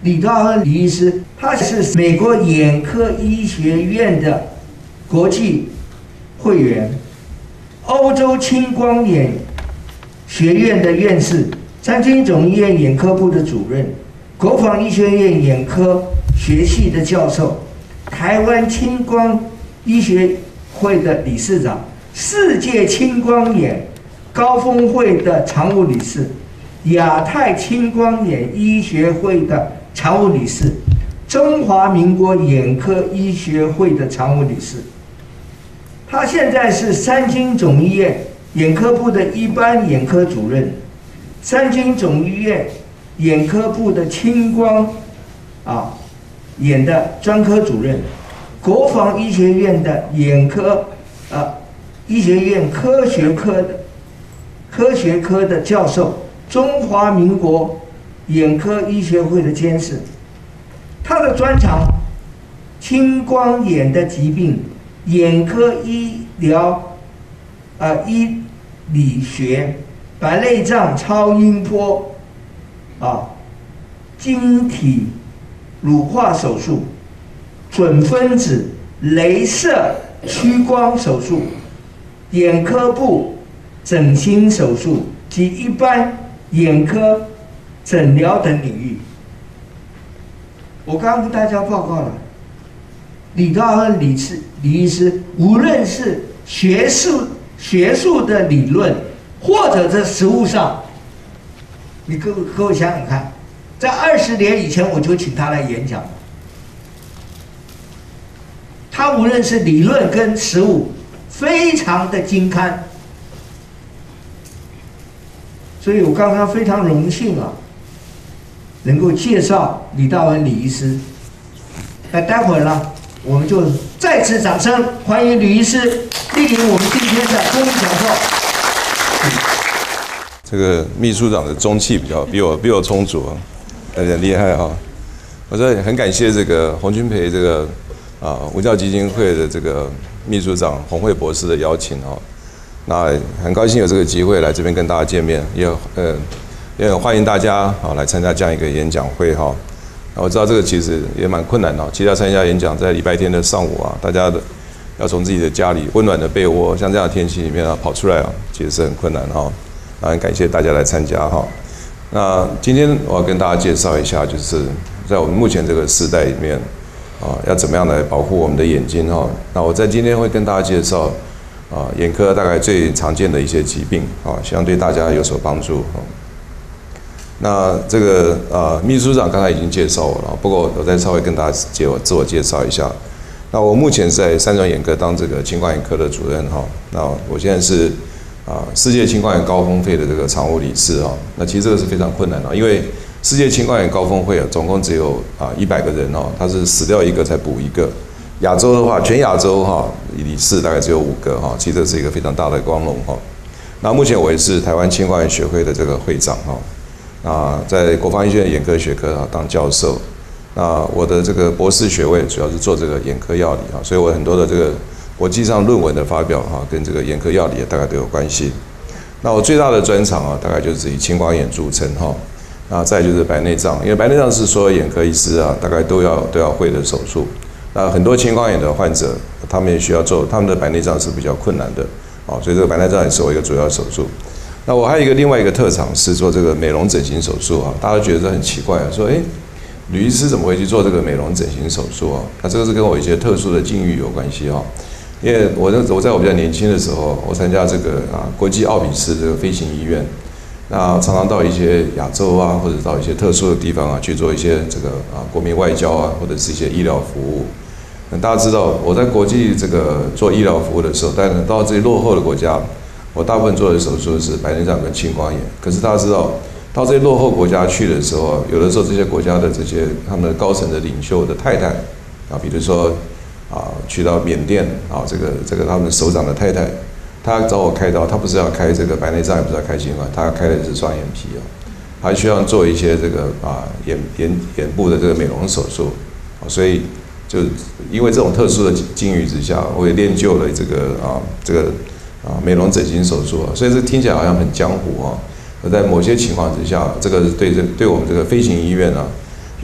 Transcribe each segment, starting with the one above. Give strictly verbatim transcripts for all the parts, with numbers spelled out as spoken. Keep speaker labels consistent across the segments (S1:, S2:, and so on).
S1: 李道亨李医师，他是美国眼科医学院的国际会员，欧洲青光眼学院的院士，三军总医院眼科部的主任，国防医学院眼科学系的教授，台湾青光医学会的理事长，世界青光眼高峰会的常务理事，亚太青光眼医学会的常务理事，中华民国眼科医学会的常务理事。他现在是三军总医院眼科部的一般眼科主任，三军总医院眼科部的青光啊眼的专科主任，国防医学院的眼科啊医学院科学科的科学科的教授，中华民国眼科医学会的监事。他的专长：青光眼的疾病、眼科医疗、呃医理学、白内障超音波、啊晶体乳化手术、准分子雷射屈光手术、眼科部整形手术及一般眼科诊疗等领域。我刚刚跟大家报告了，李道亨李师李医师，无论是学术学术的理论，或者在实务上，你各各位想想看，在二十年以前我就请他来演讲，他无论是理论跟实务，非常的精堪。所以我刚刚非常荣幸啊，能够介绍李道亨李医师。那待会儿呢，我们就再次掌声欢迎吕医师莅临我们今天的公益讲座。
S2: 这个秘书长的中气比较比我比我充足啊，有点厉害啊！我说很感谢这个洪君培这个啊文教基金会的这个秘书长洪慧博士的邀请啊。那很高兴有这个机会来这边跟大家见面，也呃也很欢迎大家啊来参加这样一个演讲会哈。我知道这个其实也蛮困难的，其实要参加演讲，在礼拜天的上午啊，大家的要从自己的家里温暖的被窝，像这样的天气里面啊跑出来啊，其实是很困难哈。那很感谢大家来参加哈。那今天我要跟大家介绍一下，就是在我们目前这个时代里面啊，要怎么样来保护我们的眼睛哈。那我在今天会跟大家介绍。啊，眼科大概最常见的一些疾病啊，希望对大家有所帮助。那这个呃，秘书长刚才已经介绍我了，不过我再稍微跟大家介我自我介绍一下。那我目前在三转眼科当这个青光眼科的主任哈。那我现在是啊世界青光眼高峰会的这个常务理事哈。那其实这个是非常困难的，因为世界青光眼高峰会啊，总共只有啊一百个人哦，他是死掉一个才补一个。亚洲的话，全亚洲哈理事大概只有五个哈，其实这是一个非常大的光荣哈。那目前我也是台湾青光眼学会的这个会长哈。那在国防医学院眼科学科啊当教授。那我的这个博士学位主要是做这个眼科药理哈，所以我很多的这个国际上论文的发表哈，跟这个眼科药理大概都有关系。那我最大的专长啊，大概就是以青光眼著称哈。那再就是白内障，因为白内障是所有眼科医师啊大概都要都要会的手术。那很多青光眼的患者，他们也需要做，他们的白内障是比较困难的，哦，所以这个白内障也是我一个主要手术。那我还有一个另外一个特长是做这个美容整形手术啊，大家觉得这很奇怪啊，说，哎，吕医师怎么会去做这个美容整形手术啊？那这个是跟我一些特殊的境遇有关系哈，因为我我在我比较年轻的时候，我参加这个啊国际奥比斯这个飞行医院，那常常到一些亚洲啊，或者到一些特殊的地方啊去做一些这个啊国民外交啊，或者是一些医疗服务。那大家知道，我在国际这个做医疗服务的时候，当然到这些落后的国家，我大部分做的手术是白内障跟青光眼。可是大家知道，到这些落后国家去的时候，有的时候这些国家的这些他们的高层的领袖的太太啊，比如说啊，去到缅甸啊，这个这个他们首长的太太，她找我开刀，她不是要开这个白内障，也不是要开青光，她要开的是双眼皮啊，还需要做一些这个啊眼眼眼部的这个美容手术，所以。就因为这种特殊的境遇之下，我也练就了这个啊这个啊美容整形手术啊，所以这听起来好像很江湖啊。而在某些情况之下，这个对这对我们这个飞行医院啊，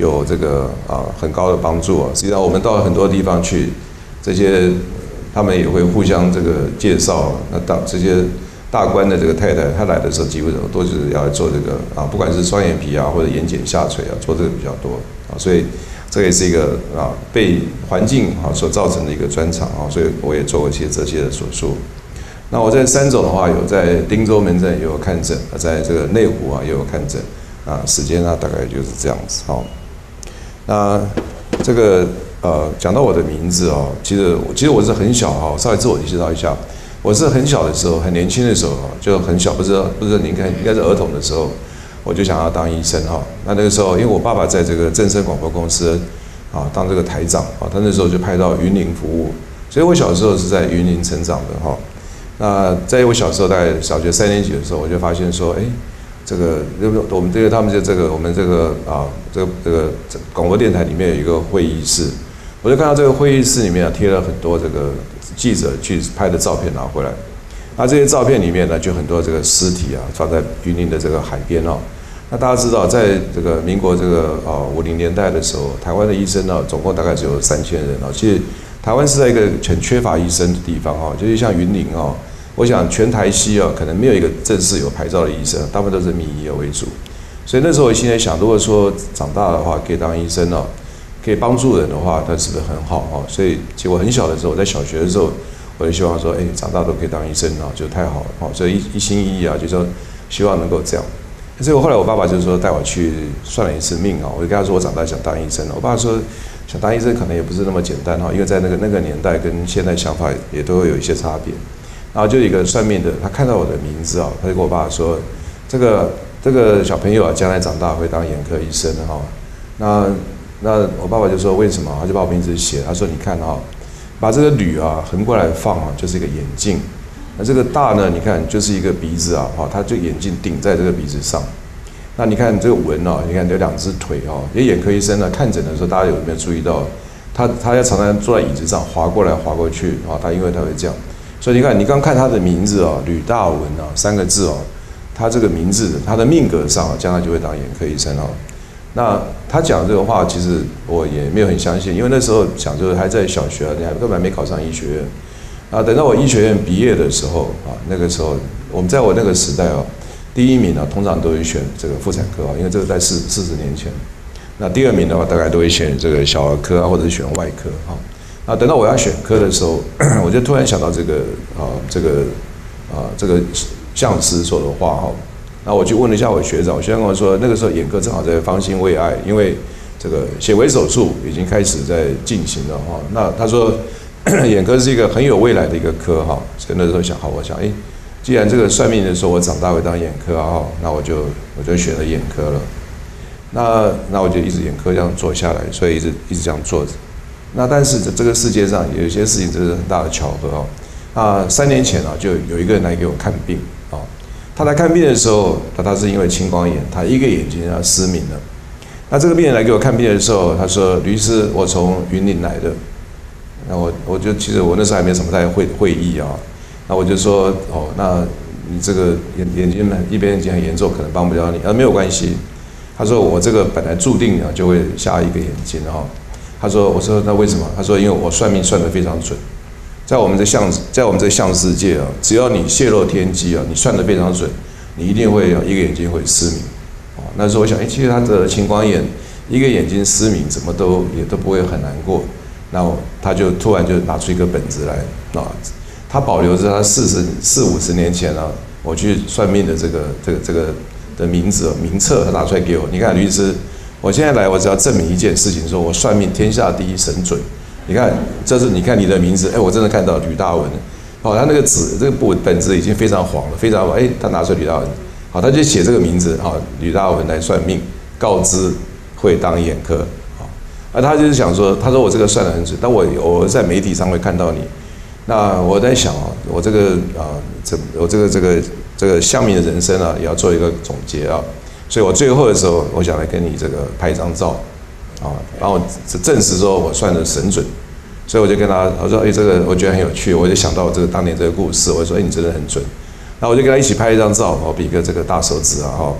S2: 有这个啊很高的帮助啊。实际上我们到很多地方去，这些他们也会互相这个介绍。那到这些大官的这个太太，她来的时候几乎都是要做这个啊，不管是双眼皮啊或者眼睑下垂啊，做这个比较多啊。所以这也是一个啊被环境啊所造成的一个专长啊，所以我也做过一些这些的手术。那我在三种的话，有在汀州门诊也有看诊，在这个内湖啊也有看诊，啊，时间啊大概就是这样子。好，那这个呃讲到我的名字哦，其实其实我是很小哈，稍微自我介绍一下，我是很小的时候，很年轻的时候就很小，不知道不知道你看应该是儿童的时候，我就想要当医生哈。那那个时候，因为我爸爸在这个正声广播公司啊当这个台长啊，他那时候就派到云林服务，所以我小时候是在云林成长的哈。那在我小时候，大概小学三年级的时候，我就发现说，哎，这个我们这个他们就这个我们这个啊，这个这个广播电台里面有一个会议室，我就看到这个会议室里面啊贴了很多这个记者去拍的照片拿回来，那这些照片里面呢，就很多这个尸体啊放在云林的这个海边哦。那大家知道，在这个民国这个啊五零年代的时候，台湾的医生呢，总共大概只有三千人哦。其实台湾是在一个很缺乏医生的地方哦，就是像云林哦。我想全台西啊，可能没有一个正式有牌照的医生，大部分都是民医为主。所以那时候我心里想，如果说长大的话可以当医生哦，可以帮助人的话，那是不是很好哦？所以其实我很小的时候，我在小学的时候，我就希望说，哎，长大都可以当医生啊，就太好了哦。所以一一心一意啊，就说希望能够这样。所以我后来我爸爸就说带我去算了一次命啊，我就跟他说我长大想当医生。我爸说想当医生可能也不是那么简单哈，因为在那个那个年代跟现在想法也都会有一些差别。然后就有一个算命的，他看到我的名字啊，他就跟我爸说，这个这个小朋友啊，将来长大会当眼科医生的哈。那那我爸爸就说为什么？他就把我名字写，他说你看哈，把这个铝啊横过来放啊，就是一个眼镜。那这个大呢，你看就是一个鼻子啊，哈，他就眼镜顶在这个鼻子上。那你看这个纹啊，你看有两只腿哦。因为眼科医生呢看诊的时候，大家有没有注意到，他他要常常坐在椅子上滑过来滑过去啊，他因为他会这样。所以你看，你刚看他的名字哦，吕大文啊，三个字哦，他这个名字，他的命格上啊，将来就会当眼科医生哦。那他讲这个话，其实我也没有很相信，因为那时候讲就是还在小学，你还根本没考上医学院啊。等到我医学院毕业的时候啊，那个时候我们在我那个时代哦，第一名呢、啊，通常都会选这个妇产科啊，因为这个在四四十年前。那第二名的话，大概都会选这个小儿科啊，或者是选外科啊。啊，等到我要选科的时候，我就突然想到这个啊，这个啊，这个相师说的话哈。那我去问了一下我学长，我学长跟我说，那个时候眼科正好在方兴未艾，因为这个显微手术已经开始在进行了哈。那他说眼科是一个很有未来的一个科哈，所以那时候想好，我想哎，既然这个算命的说我长大会当眼科啊，那我就我就选了眼科了。那那我就一直眼科这样做下来，所以一直一直这样做着。那但是这个世界上有一些事情真是很大的巧合哦。啊，三年前啊，就有一个人来给我看病啊。他来看病的时候，他他是因为青光眼，他一个眼睛要失明了。那这个病人来给我看病的时候，他说：“吕医师，我从云林来的。”那我我就其实我那时候还没什么太会会议啊。那我就说：“哦，那你这个眼眼睛一边眼睛很严重，可能帮不了你。”啊，没有关系。他说：“我这个本来注定啊就会下一个眼睛哈。”他说：“我说那为什么？”他说：“因为我算命算得非常准，在我们的相，在我们这个相世界啊，只要你泄露天机啊，你算得非常准，你一定会有一个眼睛会失明。”哦，那时候我想，哎，其实他的青光眼，一个眼睛失明，怎么都也都不会很难过。然后他就突然就拿出一个本子来啊，他保留着他四十四五十年前啊，我去算命的这个这个这个的名字名册，他拿出来给我。你看，吕医师。我现在来，我只要证明一件事情，说我算命天下第一神准。你看，这是你看你的名字，哎，我真的看到吕大文。好，他那个纸，这个本本子已经非常黄了，非常黄。哎，他拿出吕大文，好，他就写这个名字，好，吕大文来算命，告知会当眼科。好，而他就是想说，他说我这个算得很准，但我偶尔在媒体上会看到你。那我在想啊，我这个啊，这我这个这个这个乡民的人生啊，也要做一个总结啊。所以我最后的时候，我想来跟你这个拍一张照，啊，然后证实说我算的神准，所以我就跟他我说，哎，这个我觉得很有趣，我就想到这个当年这个故事，我说，哎，你真的很准，然后我就跟他一起拍一张照，我比个这个大手指啊，哈，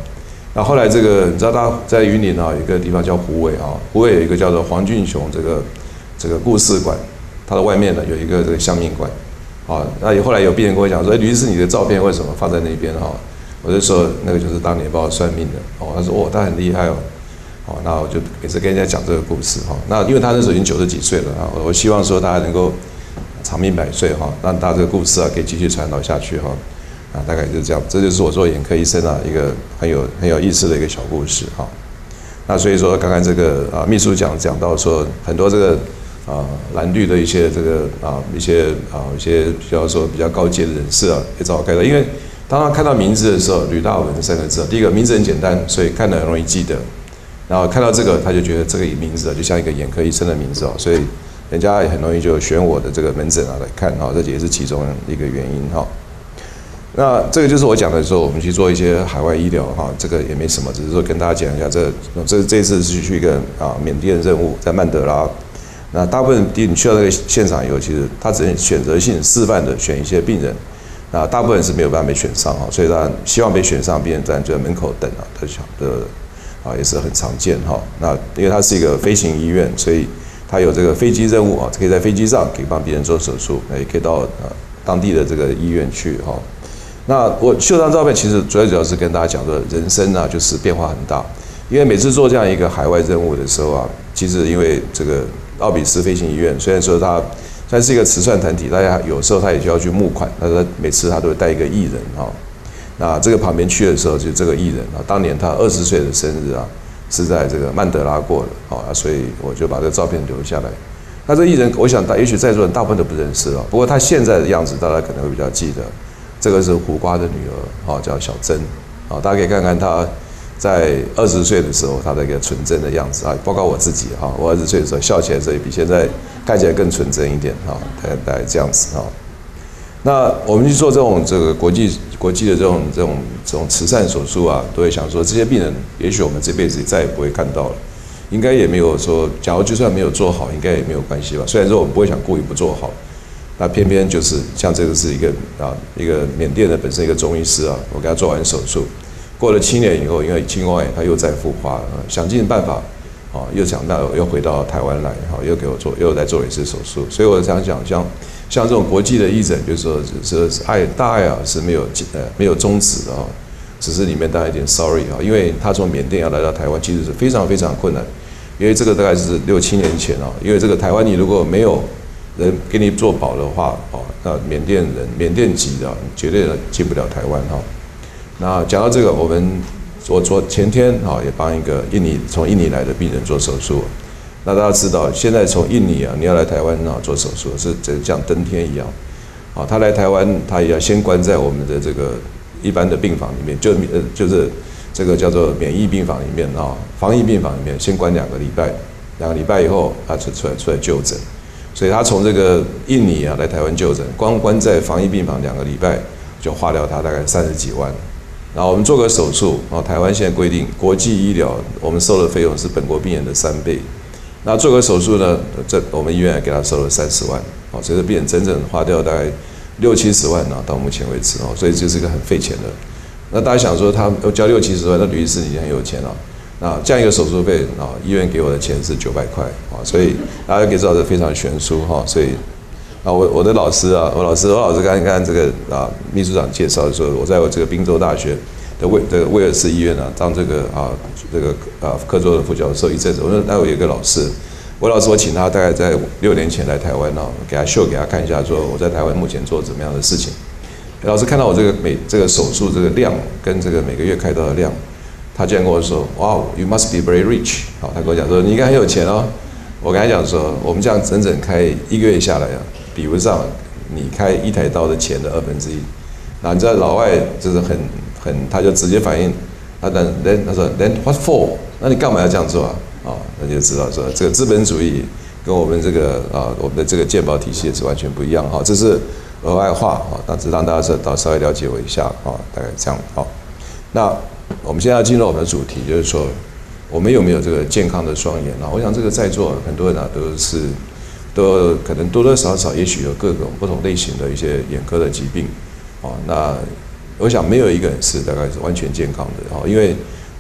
S2: 那后来这个你知道，他在云林啊有一个地方叫虎尾啊，虎尾有一个叫做黄俊雄这个这个故事馆，它的外面呢有一个这个相命馆，啊，那后来有病人跟我讲说，哎，吕医师你的照片为什么放在那边哈？我就说那个就是当年帮我算命的哦，他说哦他很厉害哦，哦，那我就每次跟人家讲这个故事哈，那因为他那时候已经九十几岁了啊，我希望说大家能够长命百岁哈，让大家这个故事啊可以继续传导下去哈。啊，大概就是这样，这就是我做眼科医生啊一个很有很有意思的一个小故事哈。那所以说，刚刚这个啊秘书讲讲到说很多这个啊蓝绿的一些这个啊一些啊一些比较说比较高阶的人士啊，也找我开导，因为当他看到名字的时候，吕大文这三个字，第一个名字很简单，所以看得很容易记得，然后看到这个他就觉得这个名字啊就像一个眼科医生的名字哦，所以人家也很容易就选我的这个门诊啊来看哈，这也是其中一个原因哈。那这个就是我讲的时候，我们去做一些海外医疗哈，这个也没什么，只是说跟大家讲一下，这这这次是去一个啊缅甸的任务，在曼德拉。那大部分你去到那个现场以后，其实他只能选择性示范的选一些病人，那大部分是没有办法被选上哈，所以他希望被选上，病人在就在门口等啊，的的啊也是很常见哈。那因为它是一个飞行医院，所以它有这个飞机任务啊，可以在飞机上可以帮病人做手术，也可以到呃当地的这个医院去哈。那我秀张照片其实主要主要是跟大家讲说，人生啊就是变化很大，因为每次做这样一个海外任务的时候啊，其实因为这个奥比斯飞行医院虽然说它虽然是一个慈善团体，大家有时候他也需要去募款，但是每次他都会带一个艺人哈。那这个旁边去的时候，就这个艺人啊，当年他二十岁的生日啊，是在这个曼德拉过的啊，所以我就把这个照片留下来。那这艺人，我想大也许在座人大部分都不认识啊，不过他现在的样子，大家可能会比较记得。这个是胡瓜的女儿，啊，叫小珍，啊，大家可以看看她在二十岁的时候她的一个纯真的样子啊，包括我自己啊，我二十岁的时候笑起来时候比现在看起来更纯真一点啊，大概大概这样子啊。那我们去做这种这个国际国际的这种这种这种慈善手术啊，都会想说这些病人，也许我们这辈子再也不会看到了，应该也没有说，假如就算没有做好，应该也没有关系吧。虽然说我们不会想故意不做好。那偏偏就是像这个是一个啊一个缅甸的本身一个中医师啊，我给他做完手术，过了七年以后，因为青光眼他又再复发了，想尽办法啊又想到又回到台湾来，哈又给我做又再做一次手术，所以我想讲像像这种国际的义诊，就是说是爱大爱啊是没有呃没有终止的啊，只是里面当然有点 sorry 啊，因为他从缅甸要来到台湾其实是非常非常困难，因为这个大概是六七年前啊，因为这个台湾你如果没有人给你做保的话，哦，那缅甸人、缅甸籍的绝对进不了台湾哈。那讲到这个，我们我昨前天哈也帮一个印尼从印尼来的病人做手术。那大家知道，现在从印尼啊，你要来台湾啊做手术是像登天一样。啊，他来台湾，他也要先关在我们的这个一般的病房里面，就呃就是这个叫做免疫病房里面啊，防疫病房里面先关两个礼拜，两个礼拜以后他就出来出来就诊。所以他从这个印尼啊来台湾就诊，光关在防疫病房两个礼拜就花掉他大概三十几万。然后我们做个手术，然后台湾现在规定国际医疗我们收的费用是本国病人的三倍。那做个手术呢，这我们医院给他收了三十万，哦，所以这病人整整花掉大概六七十万啊，到目前为止哦，所以这是一个很费钱的。那大家想说他要交六七十万，那吕医师你很有钱啊。那这样一个手术费啊，医院给我的钱是九百块啊，所以大家可以知道这非常悬殊哈。所以啊，我我的老师啊，我老师我老师刚刚这个啊秘书长介绍的时候，我在我这个宾州大学的威这个威尔士医院啊，当这个啊这个啊科座的副教授一阵子。我说那我有一个老师，我老师我请他大概在六年前来台湾啊，给他秀给他看一下，说我在台湾目前做怎么样的事情。老师看到我这个每这个手术这个量跟这个每个月开刀的量。他竟然跟我说：“哇 ，Wow, you must be very rich。”好，他跟我讲说：“你应该很有钱哦。”我跟他讲说：“我们这样整整开一个月下来啊，比不上你开一台刀的钱的二分之一。”那你知道老外就是很很，他就直接反应，他等 then 他说 then what for？ 那你干嘛要这样做啊？啊，那就知道说这个资本主义跟我们这个啊我们的这个健保体系是完全不一样哈。这是额外话啊，但是让大家稍稍微了解我一下啊，大概这样好。那我们现在要进入我们的主题，就是说我们有没有这个健康的双眼啊？我想这个在座很多人啊都是都可能多多少少也许有各种不同类型的一些眼科的疾病啊。那我想没有一个人是大概是完全健康的啊，因为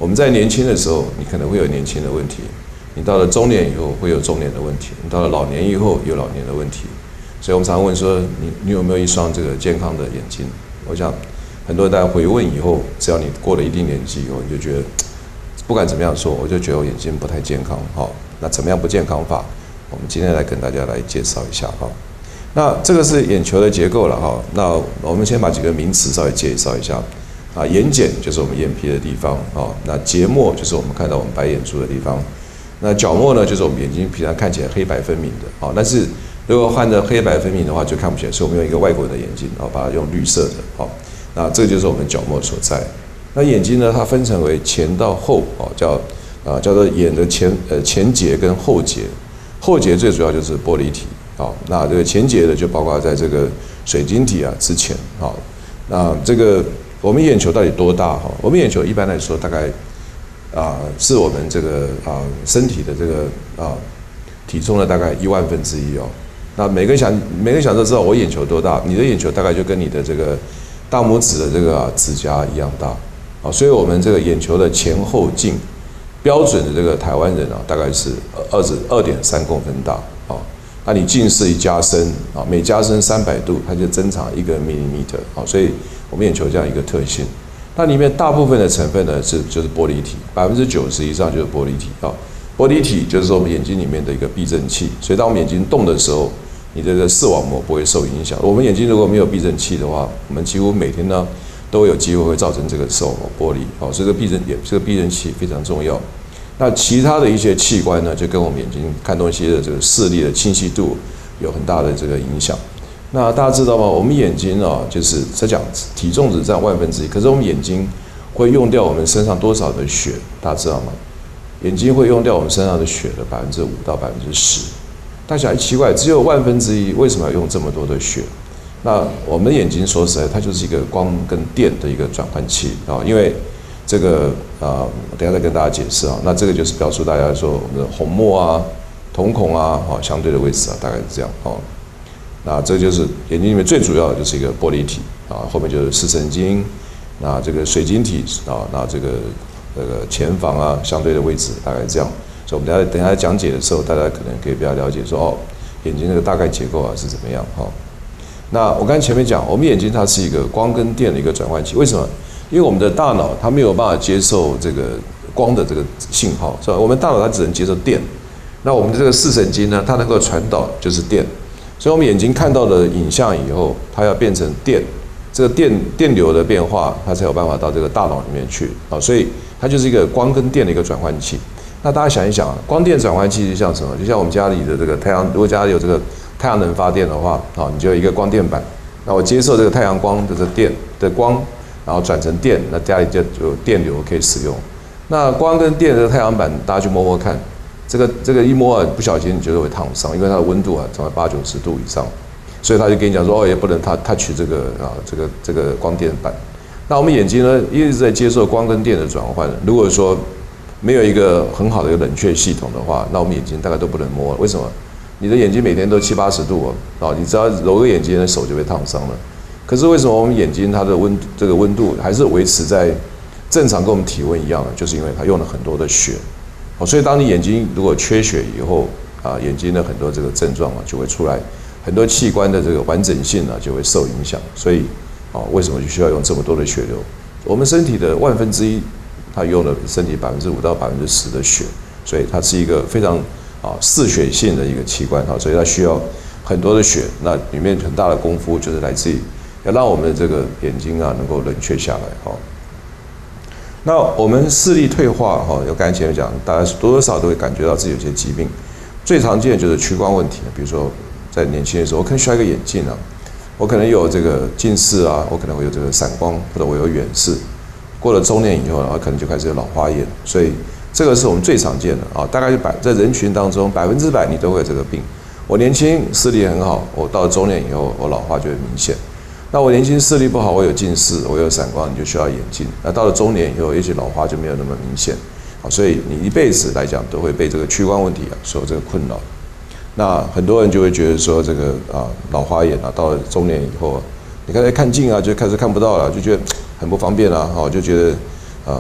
S2: 我们在年轻的时候，你可能会有年轻的问题；你到了中年以后会有中年的问题；你到了老年以后有老年的问题。所以我们常问说，你你有没有一双这个健康的眼睛？我想很多人大家回问以后，只要你过了一定年纪以后，你就觉得不管怎么样说，我就觉得我眼睛不太健康。好，那怎么样不健康法？我们今天来跟大家来介绍一下哈。那这个是眼球的结构了哈。那我们先把几个名词稍微介绍一下啊。眼睑就是我们眼皮的地方啊。那结膜就是我们看到我们白眼珠的地方。那角膜呢，就是我们眼睛平常看起来黑白分明的啊。但是如果换成黑白分明的话，就看不起来。所以我们用一个外国人的眼睛啊，把它用绿色的啊。那这就是我们角膜所在。那眼睛呢，它分成为前到后啊，叫啊叫做眼的前呃前节跟后节。后节最主要就是玻璃体。好，那这个前节的就包括在这个水晶体啊之前。好，那这个我们眼球到底多大？哈，我们眼球一般来说大概啊是我们这个啊身体的这个啊体重的大概一万分之一哦。那每个人想每个人想都知道我眼球多大，你的眼球大概就跟你的这个大拇指的这个、啊、指甲一样大。啊，所以我们这个眼球的前后径标准的这个台湾人啊，大概是二十二点三公分大。啊。那你近视一加深啊，每加深三百度，它就增长一个 millimeter 啊，所以我们眼球这样一个特性。那里面大部分的成分呢是就是玻璃体，百分之九十以上就是玻璃体啊。玻璃体就是我们眼睛里面的一个避震器，所以当我们眼睛动的时候，你的这个视网膜不会受影响。我们眼睛如果没有避震器的话，我们几乎每天呢都有机会会造成这个视网膜剥离啊，所以这个避震也这个避震器非常重要。那其他的一些器官呢，就跟我们眼睛看东西的这个视力的清晰度有很大的这个影响。那大家知道吗？我们眼睛啊，就是在讲体重只占万分之一，可是我们眼睛会用掉我们身上多少的血？大家知道吗？眼睛会用掉我们身上的血的百分之五到百分之十。大家想，奇怪，只有万分之一，为什么要用这么多的血？那我们眼睛说实在，它就是一个光跟电的一个转换器啊，因为这个啊、呃，等一下再跟大家解释啊。那这个就是表述大家说我们的虹膜啊、瞳孔啊，哈，相对的位置啊，大概是这样哦。那这就是眼睛里面最主要的就是一个玻璃体啊，后面就是视神经，那这个水晶体啊，那这个这个前房啊，相对的位置大概这样。所以我们等一下等一下讲解的时候，大家可能可以比较了解说哦，眼睛那个大概结构啊是怎么样哈。那我刚才前面讲，我们眼睛它是一个光跟电的一个转换器，为什么？因为我们的大脑它没有办法接受这个光的这个信号，是吧？我们大脑它只能接受电，那我们的这个视神经呢，它能够传导就是电，所以我们眼睛看到的影像以后，它要变成电，这个电电流的变化，它才有办法到这个大脑里面去啊，所以它就是一个光跟电的一个转换器。那大家想一想啊，光电转换器就像什么？就像我们家里的这个太阳，如果家里有这个太阳能发电的话，啊，你就有一个光电板，那我接受这个太阳光的这电的光。然后转成电，那家里就有电流可以使用。那光跟电的太阳板，大家去摸摸看，这个这个一摸啊，不小心你觉得会烫伤，因为它的温度啊，长到八九十度以上，所以他就跟你讲说，哦，也不能 touch 这个啊，这个这个光电板。那我们眼睛呢，一直在接受光跟电的转换。如果说没有一个很好的一个冷却系统的话，那我们眼睛大概都不能摸。为什么？你的眼睛每天都七八十度哦，啊，你只要揉个眼睛，的手就被烫伤了。可是为什么我们眼睛它的温这个温度还是维持在正常，跟我们体温一样的？就是因为它用了很多的血，哦，所以当你眼睛如果缺血以后啊，眼睛的很多这个症状啊就会出来，很多器官的这个完整性呢就会受影响。所以啊，为什么就需要用这么多的血流？我们身体的万分之一，它用了身体百分之五到百分之十的血，所以它是一个非常啊嗜血性的一个器官哈，所以它需要很多的血。那里面很大的功夫就是来自于要让我们的这个眼睛啊能够冷却下来哈。那我们视力退化哈，我刚才前面讲，大家多多少少都会感觉到自己有些疾病，最常见的就是屈光问题，比如说在年轻的时候，我可能需要一个眼镜啊，我可能有这个近视啊，我可能会有这个散光，或者我有远视。过了中年以后，然后可能就开始有老花眼，所以这个是我们最常见的啊，大概是百在人群当中百分之百你都会有这个病。我年轻视力很好，我到了中年以后，我老花就会明显。那我年轻视力不好，我有近视，我有散光，你就需要眼镜。那到了中年以后，也许老花就没有那么明显，啊，所以你一辈子来讲都会被这个屈光问题啊所这个困扰。那很多人就会觉得说，这个啊老花眼啊，到了中年以后，你开始看近啊，就开始看不到了，就觉得很不方便啊，哈，就觉得啊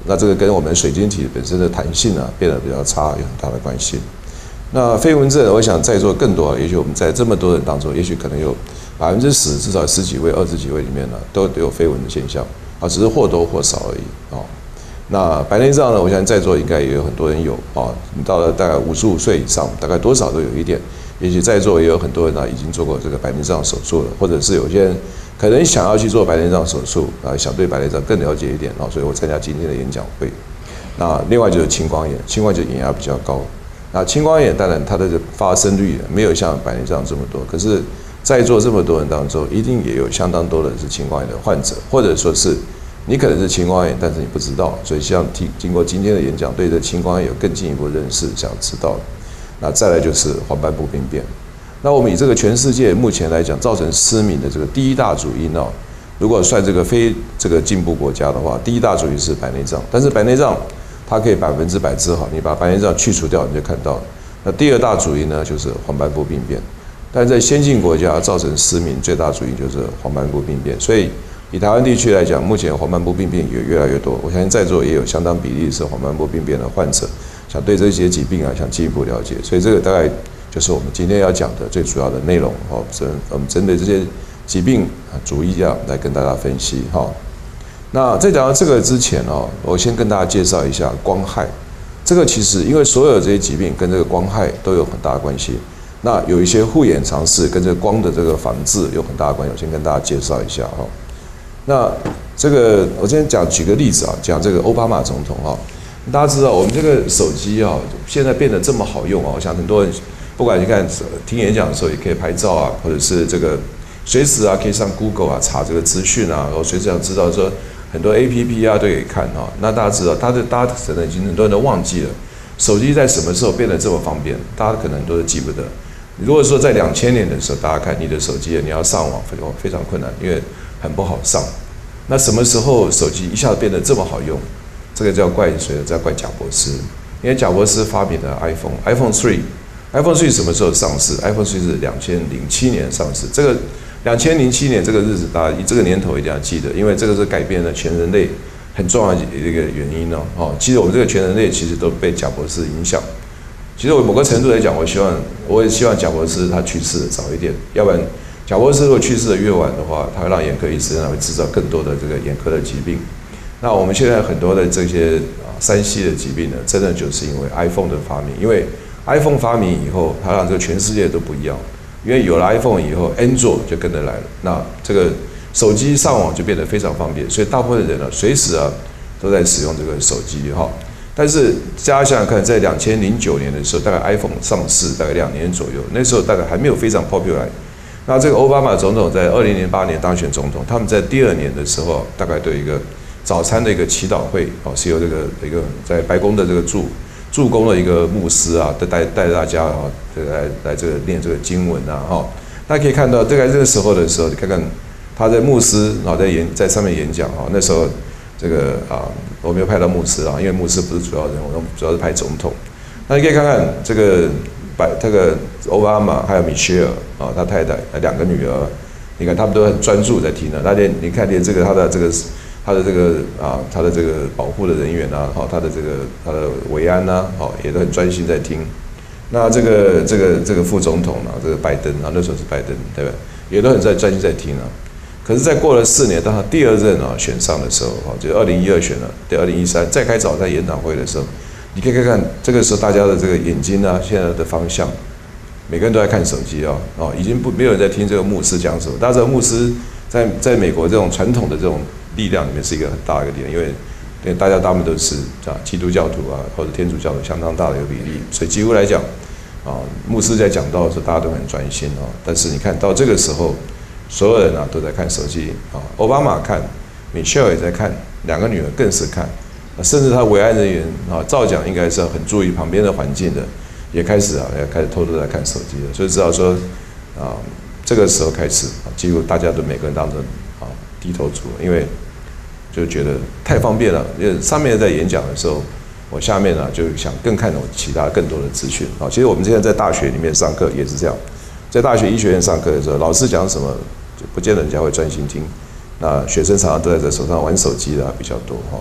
S2: 那这个跟我们水晶体本身的弹性啊变得比较差有很大的关系。那飞蚊症，我想在座更多，也许我们在这么多人当中，也许可能有百分之十，至少十几位、二十几位里面呢，都有飞蚊的现象啊，只是或多或少而已哦。那白内障呢，我相信在座应该也有很多人有啊，你到了大概五十五岁以上，大概多少都有一点。也许在座也有很多人啊，已经做过这个白内障手术了，或者是有些人可能想要去做白内障手术啊，想对白内障更了解一点啊，所以我参加今天的演讲会。那另外就是青光眼，青光眼眼压比较高。那青光眼当然它的发生率没有像白内障这么多，可是在座这么多人当中，一定也有相当多的是青光眼的患者，或者说是你可能是青光眼，但是你不知道，所以希望听经过今天的演讲，对这青光眼有更进一步认识，想知道。那再来就是黄斑部病变。那我们以这个全世界目前来讲，造成失明的这个第一大主因哦，如果算这个非这个进步国家的话，第一大主因是白内障，但是白内障它可以百分之百治好，你把白内障去除掉，你就看到了。那第二大主因呢，就是黄斑部病变。但在先进国家造成失明最大主因就是黄斑部病变，所以以台湾地区来讲，目前黄斑部病变也越来越多。我相信在座也有相当比例是黄斑部病变的患者，想对这些疾病啊想进一步了解，所以这个大概就是我们今天要讲的最主要的内容哦。针我们针对这些疾病啊，逐一啊来跟大家分析哈。那在讲到这个之前哦，我先跟大家介绍一下光害。这个其实因为所有这些疾病跟这个光害都有很大的关系。那有一些护眼常识跟这个光的这个防治有很大的关系，我先跟大家介绍一下哈。那这个我今天讲举个例子啊，讲这个奥巴马总统啊，大家知道我们这个手机啊，现在变得这么好用啊，我想很多人不管你看听演讲的时候也可以拍照啊，或者是这个随时啊可以上 Google 啊查这个资讯啊，然后随时想知道说很多 A P P 啊都可以看啊。那大家知道，大家大家可能已经很多人都忘记了，手机在什么时候变得这么方便，大家可能都是记不得。如果说在两千年的时候，大家看你的手机，你要上网非常非常困难，因为很不好上。那什么时候手机一下子变得这么好用？这个叫怪谁呢？叫怪贾伯斯，因为贾伯斯发明了 iPhone，iPhone 三 ，iPhone 三什么时候上市 ？iPhone 三是两千零七年上市。这个两千零七年这个日子，大家以这个年头一定要记得，因为这个是改变了全人类很重要的一个原因哦。哦，其实我们这个全人类其实都被贾伯斯影响。其实我某个程度来讲，我希望我也希望贾伯斯他去世的早一点，要不然贾伯斯如果去世的越晚的话，他会让眼科医生会制造更多的这个眼科的疾病。那我们现在很多的这些啊三 C 的疾病呢，真的就是因为 iPhone 的发明，因为 iPhone 发明以后，它让这个全世界都不一样。因为有了 iPhone 以后 ，Android 就跟着来了，那这个手机上网就变得非常方便，所以大部分的人呢，随时啊都在使用这个手机哈。但是大家想想看，在两千零九年的时候，大概 iPhone 上市大概两年左右，那时候大概还没有非常 popular。那这个奥巴马总统在二零零八年当选总统，他们在第二年的时候，大概对一个早餐的一个祈祷会，哦，是由这个一个在白宫的这个驻驻宫的一个牧师啊，带带大家啊，来来这个念这个经文啊，哈。大家可以看到，大概这个时候的时候，你看看他在牧师啊在演在上面演讲啊，那时候。这个啊，我没有派到牧师啊，因为牧师不是主要人物，我主要是派总统。那你可以看看这个白这个奥巴马还有米歇尔啊，他太太两个女儿，你看他们都很专注在听呢。那连你看连这个他的这个他的这个啊他的这个保护的人员啊，好他的这个他的维安呐，好也都很专心在听。那这个这个这个副总统啊，这个拜登啊，那时候是拜登对吧？也都很在专心在听啊。可是，在过了四年，当他第二任啊选上的时候，哈，就二零一二选了，对，二零一三再开早在研讨会的时候，你可以看看这个时候大家的这个眼睛啊，现在的方向，每个人都在看手机啊，哦，已经不没有人在听这个牧师讲什么。大家知道牧师在在美国这种传统的这种力量里面是一个很大的一个点，因为因为大家大部分都是啊基督教徒啊或者天主教的相当大的一个比例，所以几乎来讲啊，牧师在讲道的时候大家都很专心啊。但是你看到这个时候。所有人啊都在看手机啊，奥巴马看，米歇尔也在看，两个女儿更是看，甚至他维安人员啊，照讲应该是要很注意旁边的环境的，也开始啊，也开始偷偷在看手机了。所以知道说啊，这个时候开始啊，几乎大家都每个人当成啊低头族，因为就觉得太方便了。因为上面在演讲的时候，我下面呢、啊、就想更看懂其他更多的资讯啊。其实我们现在在大学里面上课也是这样，在大学医学院上课的时候，老师讲什么。不见得人家会专心听，那学生常常都在这手上玩手机的、啊、比较多哈，所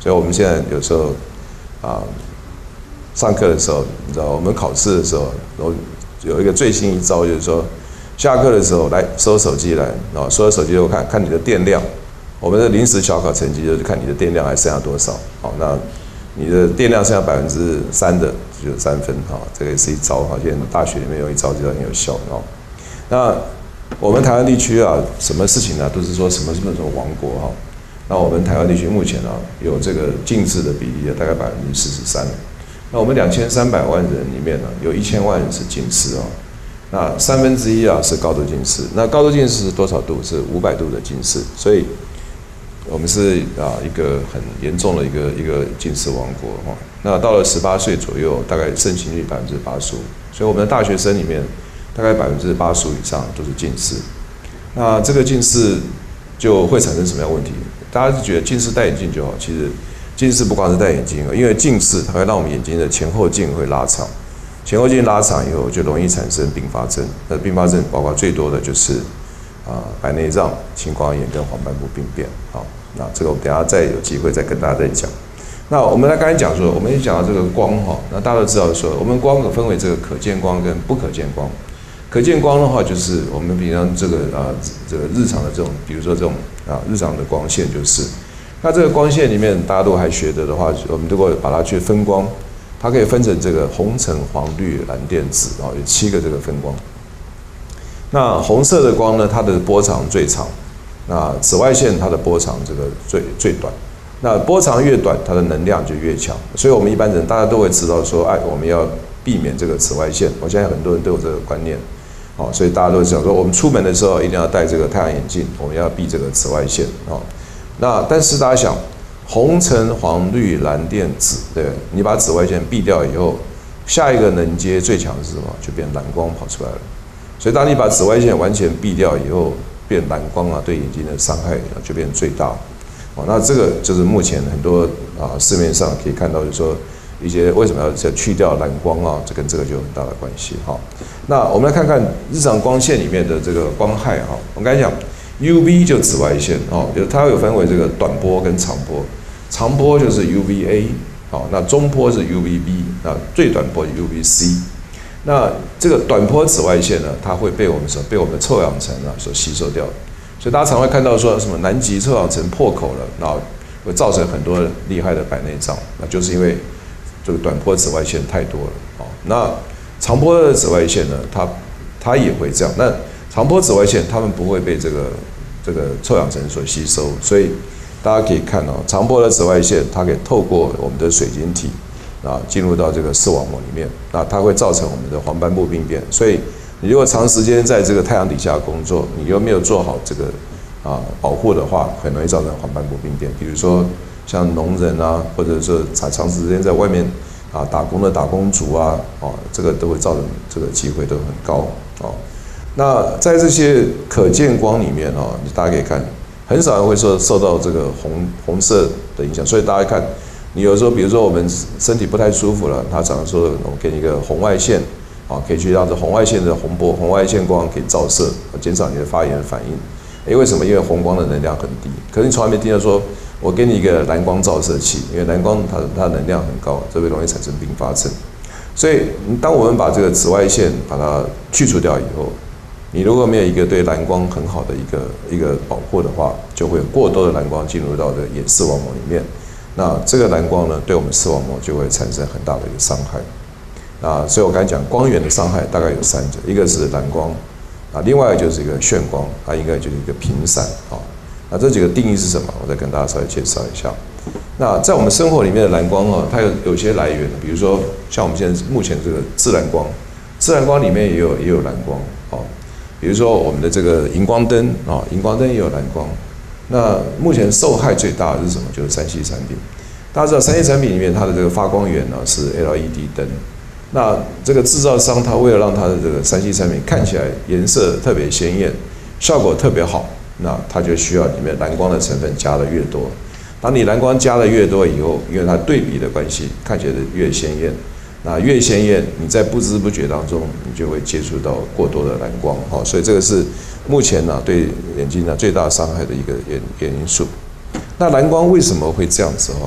S2: 所以我们现在有时候啊，上课的时候，你知道我们考试的时候，有有一个最新一招，就是说下课的时候来收手机来，啊，收了手机后看看你的电量。我们的临时小考成绩就是看你的电量还剩下多少，好，那你的电量剩下百分之三的就有三分，哈，这个也是一招，哈，现在大学里面有一招就很有效，哦。那我们台湾地区啊，什么事情呢，都是说什么什么什么王国，哈。那我们台湾地区目前啊，有这个近视的比例大概百分之四十三。那我们两千三百万人里面呢，有一千万人是近视啊。那三分之一啊是高度近视。那高度近视是多少度？是五百度的近视，所以。我们是啊一个很严重的一个一个近视王国哈。那到了十八岁左右，大概盛行率百分之八十五，所以我们的大学生里面大概百分之八十五以上都是近视。那这个近视就会产生什么样的问题？大家是觉得近视戴眼镜就好，其实近视不光是戴眼镜，因为近视它会让我们眼睛的前后径会拉长，前后径拉长以后就容易产生并发症。那并发症包括最多的就是啊白内障、青光眼跟黄斑部病变，好。那这个我们等一下再有机会再跟大家再讲。那我们来刚才讲说，我们讲到这个光哈，那大家都知道说，我们光有分为这个可见光跟不可见光。可见光的话，就是我们平常这个啊这个日常的这种，比如说这种啊日常的光线，就是那这个光线里面大家都还学得的话，我们如果把它去分光，它可以分成这个红、橙、黄、绿、蓝、靛、紫，然后有七个这个分光。那红色的光呢，它的波长最长。那紫外线它的波长这个最最短，那波长越短，它的能量就越强。所以我们一般人大家都会知道说，哎，我们要避免这个紫外线。我相信很多人都有这个观念，哦，所以大家都讲说，我们出门的时候一定要戴这个太阳眼镜，我们要避这个紫外线，哦。那但是大家想，红、橙、黄、绿、蓝、靛、紫，对，你把紫外线避掉以后，下一个能阶最强是什么？就变蓝光跑出来了。所以当你把紫外线完全避掉以后，变蓝光啊，对眼睛的伤害就变最大。哦，那这个就是目前很多啊市面上可以看到，就是说一些为什么要去掉蓝光啊，这跟这个就有很大的关系。好，那我们来看看日常光线里面的这个光害哈。我刚才讲 U V 就紫外线哦，它有分为这个短波跟长波，长波就是 U V A， 好，那中波是 U V B， 那最短波 U V C。那这个短波紫外线呢，它会被我们所被我们的臭氧层啊所吸收掉，所以大家常会看到说什么南极臭氧层破口了，然后会造成很多厉害的白内障，那就是因为这个短波紫外线太多了。哦，那长波的紫外线呢，它它也会这样。那长波紫外线它们不会被这个这个臭氧层所吸收，所以大家可以看哦，长波的紫外线它可以透过我们的水晶体。啊，进入到这个视网膜里面，那它会造成我们的黄斑部病变。所以，你如果长时间在这个太阳底下工作，你又没有做好这个啊保护的话，很容易造成黄斑部病变。比如说像农人啊，或者是长长时间在外面啊打工的打工族啊，哦，这个都会造成这个机会都很高哦。那在这些可见光里面哦，大家可以看，很少人会受受到这个红红色的影响，所以大家看。你有时候，比如说我们身体不太舒服了，他常常说，我给你一个红外线，啊，可以去让这红外线的红波、红外线光可以照射，减少你的发炎反应。诶，为什么？因为红光的能量很低。可是你从来没听到说，我给你一个蓝光照射器，因为蓝光它它的能量很高，这会容易产生并发症。所以，当我们把这个紫外线把它去除掉以后，你如果没有一个对蓝光很好的一个一个保护的话，就会有过多的蓝光进入到这个眼视网膜里面。那这个蓝光呢，对我们视网膜就会产生很大的一个伤害。啊，所以我刚才讲光源的伤害大概有三者，一个是蓝光，啊，另外就是一个眩光，它应该就是一个频闪啊。那这几个定义是什么？我再跟大家稍微介绍一下。那在我们生活里面的蓝光啊，它有有些来源，比如说像我们现在目前这个自然光，自然光里面也有也有蓝光啊。比如说我们的这个荧光灯啊，荧光灯也有蓝光。那目前受害最大的是什么？就是三 C 产品。大家知道三 C 产品里面它的这个发光源呢是 L E D 灯。那这个制造商他为了让他的这个三 C 产品看起来颜色特别鲜艳，效果特别好，那他就需要里面蓝光的成分加的越多。当你蓝光加的越多以后，因为它对比的关系，看起来越鲜艳。那越鲜艳，你在不知不觉当中，你就会接触到过多的蓝光，好，所以这个是目前呢对眼睛呢最大伤害的一个原原因素。那蓝光为什么会这样子哈？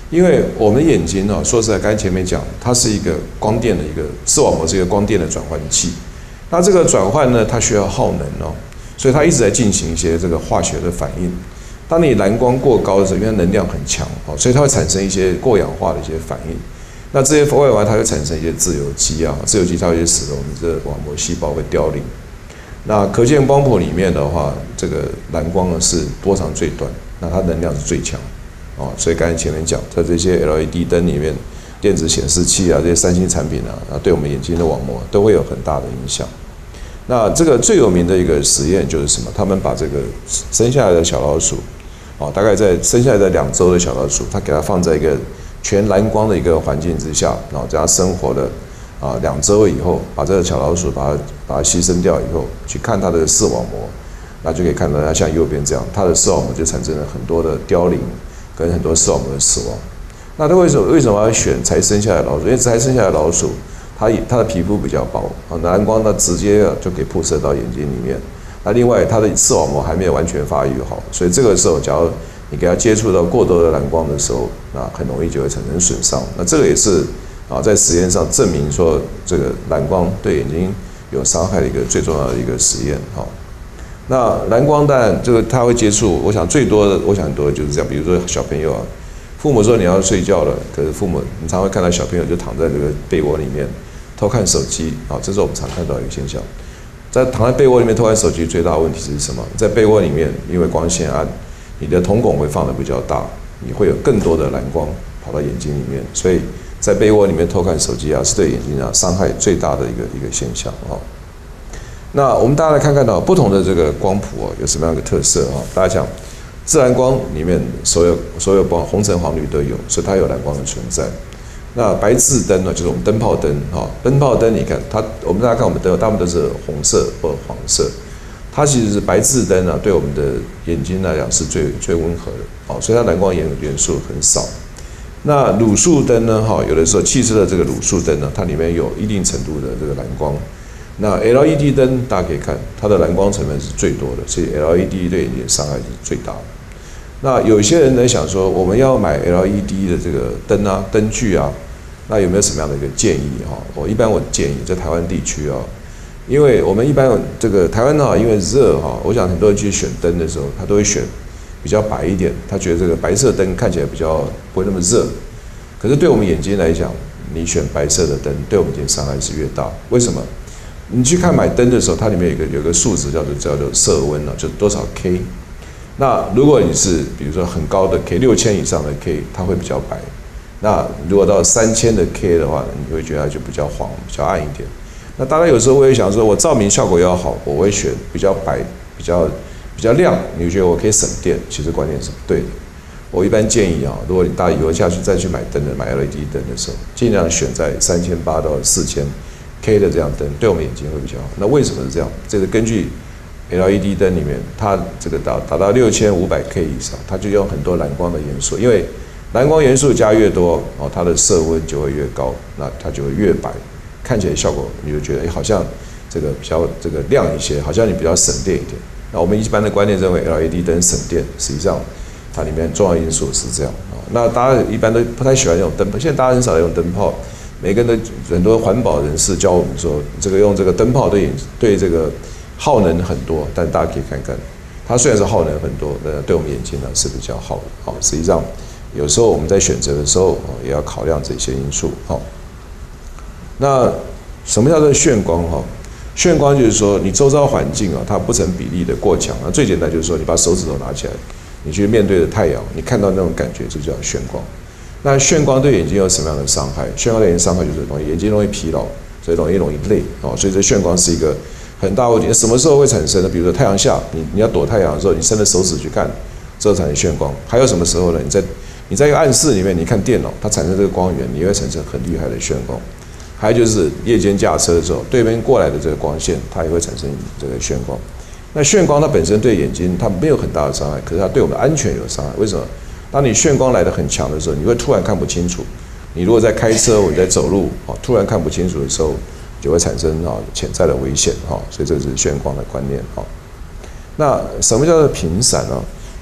S2: 因为我们的眼睛哦，说实在，刚才前面讲，它是一个光电的一个视网膜，是一个光电的转换器。那这个转换呢，它需要耗能哦，所以它一直在进行一些这个化学的反应。当你蓝光过高的时候，因为能量很强哦，所以它会产生一些过氧化的一些反应。那这些过氧化它会产生一些自由基啊，自由基它会使得我们这个网膜细胞会凋零。那可见光谱里面的话，这个蓝光呢是波长最短，那它能量是最强。哦，所以刚才前面讲，在这些 L E D 灯里面，电子显示器啊，这些三星产品啊，啊，对我们眼睛的网膜都会有很大的影响。那这个最有名的一个实验就是什么？他们把这个生下来的小老鼠，哦，大概在生下来的两周的小老鼠，它给它放在一个全蓝光的一个环境之下，然后在它生活了啊两周以后，把这个小老鼠把它把它牺牲掉以后，去看它的视网膜，那就可以看到它像右边这样，它的视网膜就产生了很多的凋零。跟很多视网膜的死亡，那它为什么为什么要选才生下来的老鼠？因为才生下来的老鼠，它它的皮肤比较薄，啊，蓝光它直接就可以辐射到眼睛里面。那另外它的视网膜还没有完全发育好，所以这个时候，假如你给它接触到过多的蓝光的时候，那很容易就会产生损伤。那这个也是啊，在实验上证明说，这个蓝光对眼睛有伤害的一个最重要的一个实验，哈。那蓝光当然这个他会接触，我想最多的，我想很多的就是这样，比如说小朋友啊，父母说你要睡觉了，可是父母你常会看到小朋友就躺在这个被窝里面偷看手机啊，这是我们常看到的一个现象。在躺在被窝里面偷看手机，最大的问题是什么？在被窝里面，因为光线暗，你的瞳孔会放得比较大，你会有更多的蓝光跑到眼睛里面，所以在被窝里面偷看手机啊，是对眼睛啊伤害最大的一个一个现象啊。那我们大家来看看到不同的这个光谱哦，有什么样的特色啊？大家讲，自然光里面所有所有光红橙黄绿都有，所以它有蓝光的存在。那白炽灯呢，就是我们灯泡灯哈，灯泡灯你看它，我们大家看我们灯，大部分都是红色或黄色，它其实是白炽灯啊，对我们的眼睛来讲是最最温和的哦，所以它蓝光元元素很少。那卤素灯呢，哈，有的时候汽车的这个卤素灯呢，它里面有一定程度的这个蓝光。那 L E D 灯大家可以看，它的蓝光成分是最多的，所以 L E D 对眼睛伤害是最大的。那有些人呢想说，我们要买 L E D 的这个灯啊、灯具啊，那有没有什么样的一个建议哈？我一般我建议在台湾地区啊，因为我们一般这个台湾哈，因为热哈，我想很多人去选灯的时候，他都会选比较白一点，他觉得这个白色灯看起来比较不会那么热。可是对我们眼睛来讲，你选白色的灯，对我们眼睛伤害是越大。为什么？你去看买灯的时候，它里面有一个有一个数值叫做叫做色温啊，就是多少 K。那如果你是比如说很高的 K， 六千以上的 K， 它会比较白。那如果到三千的 K 的话，你会觉得它就比较黄、比较暗一点。那当然有时候我也想说，我照明效果要好，我会选比较白、比较比较亮。你觉得我可以省电？其实观念是不对的。我一般建议啊，如果你大以后下去再去买灯的、买 L E D 灯的时候，尽量选在三千八到四千 K 的这样灯，对我们眼睛会比较好。那为什么是这样？这个根据 L E D 灯里面，它这个达达到六千五百 K 以上，它就用很多蓝光的元素，因为蓝光元素加越多哦，它的色温就会越高，那它就会越白，看起来效果你就觉得哎，好像这个比较这个亮一些，好像你比较省电一点。那我们一般的观念认为 L E D 灯省电，实际上它里面重要因素是这样啊。那大家一般都不太喜欢用灯泡，现在大家很少用灯泡。每个人的很多环保人士教我们说，这个用这个灯泡对对这个耗能很多，但大家可以看看，它虽然是耗能很多，但对我们眼睛呢是比较好的。好，实际上有时候我们在选择的时候也要考量这些因素。好，那什么叫做眩光？哈，眩光就是说你周遭环境啊，它不成比例的过强。那最简单就是说，你把手指头拿起来，你去面对着太阳，你看到那种感觉就叫眩光。那眩光对眼睛有什么样的伤害？眩光对眼睛伤害就是容易眼睛容易疲劳，所以容易容易累哦。所以这眩光是一个很大问题。什么时候会产生呢？比如说太阳下，你你要躲太阳的时候，你伸着手指去看，这产生眩光。还有什么时候呢？你在你在一个暗室里面，你看电脑，它产生这个光源，你会产生很厉害的眩光。还有就是夜间驾车的时候，对面过来的这个光线，它也会产生这个眩光。那眩光它本身对眼睛它没有很大的伤害，可是它对我们的安全有伤害。为什么？当你眩光来得很强的时候，你会突然看不清楚。你如果在开车或者在走路，突然看不清楚的时候，就会产生潜在的危险。所以这是眩光的观念。那什么叫做频闪呢？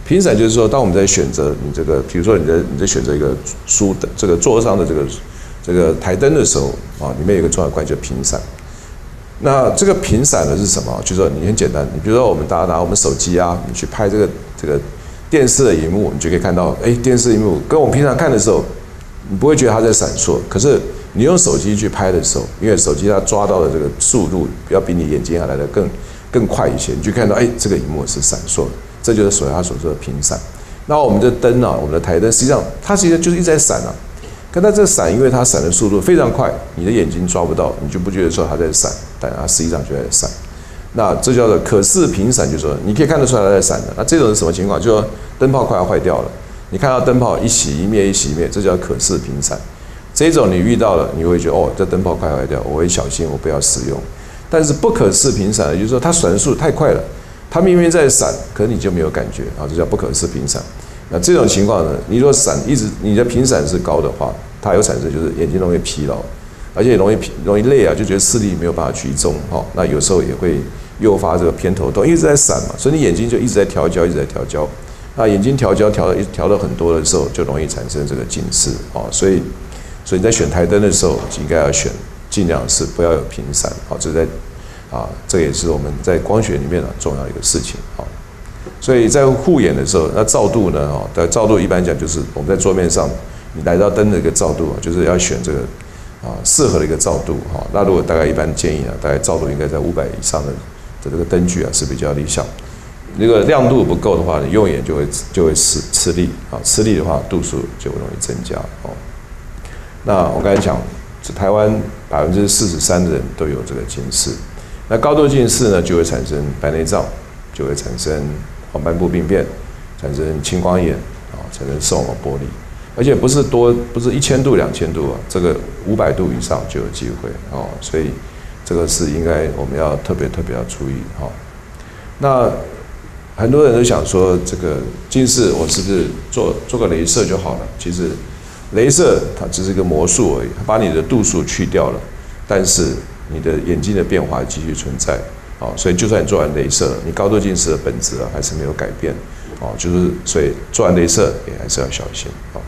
S2: 频闪就是说，当我们在选择你这个，比如说你在你在选择一个书的这个桌上的这个这个台灯的时候啊，里面有一个重要关键就频闪。那这个频闪的是什么？就是说你很简单，你比如说我们大家拿我们手机啊，你去拍这个这个电视的荧幕，你就可以看到，哎，电视荧幕跟我们平常看的时候，你不会觉得它在闪烁，可是你用手机去拍的时候，因为手机它抓到的这个速度要比你眼睛还来的更更快一些，你就看到，哎，这个荧幕是闪烁的，这就是所谓它所说的频闪。那我们的灯啊，我们的台灯，实际上它其实就是一直在闪啊。可它这个闪，因为它闪的速度非常快，你的眼睛抓不到，你就不觉得说它在闪，但它实际上就在闪。那这叫做可视频闪，就是说你可以看得出来它在闪的。那这种是什么情况？就是说灯泡快要坏掉了，你看到灯泡一熄一灭一熄一灭，这叫可视频闪。这种你遇到了，你会觉得哦，这灯泡快坏掉，我会小心，我不要使用。但是不可视频闪的，就是说它闪的速度太快了，它明明在闪，可是你就没有感觉啊，这叫不可视频闪。那这种情况呢，你若闪一直你的频闪是高的话，它有产生就是眼睛容易疲劳，而且容易容易累啊，就觉得视力没有办法集中哈。那有时候也会诱发这个偏头痛，一直在闪嘛，所以你眼睛就一直在调焦，一直在调焦。那眼睛调焦调的调的很多的时候，就容易产生这个近视啊。所以所以你在选台灯的时候，应该要选尽量是不要有频闪啊。这在啊，这也是我们在光学里面呢重要的一个事情啊。所以在护眼的时候，那照度呢？哦，的照度一般讲就是我们在桌面上，你来到灯的一个照度，就是要选这个啊适合的一个照度哈。那如果大概一般建议啊，大概照度应该在五百以上的的这个灯具啊是比较理想。如果亮度不够的话，你用眼就会就会吃吃力啊，吃力的话度数就容易增加哦。那我刚才讲，台湾百分之四十三的人都有这个近视，那高度近视呢就会产生白内障，就会产生黄斑部病变，产生青光眼啊，产生视网膜剥离，而且不是多，不是一千度、两千度啊，这个五百度以上就有机会哦，所以这个是应该我们要特别特别要注意哈。那很多人都想说，这个近视我是不是做做个雷射就好了？其实，雷射它只是一个魔术而已，它把你的度数去掉了，但是你的眼睛的变化继续存在。哦，所以就算你做完雷射，你高度近视的本质啊还是没有改变。哦，就是所以做完雷射也还是要小心。哦，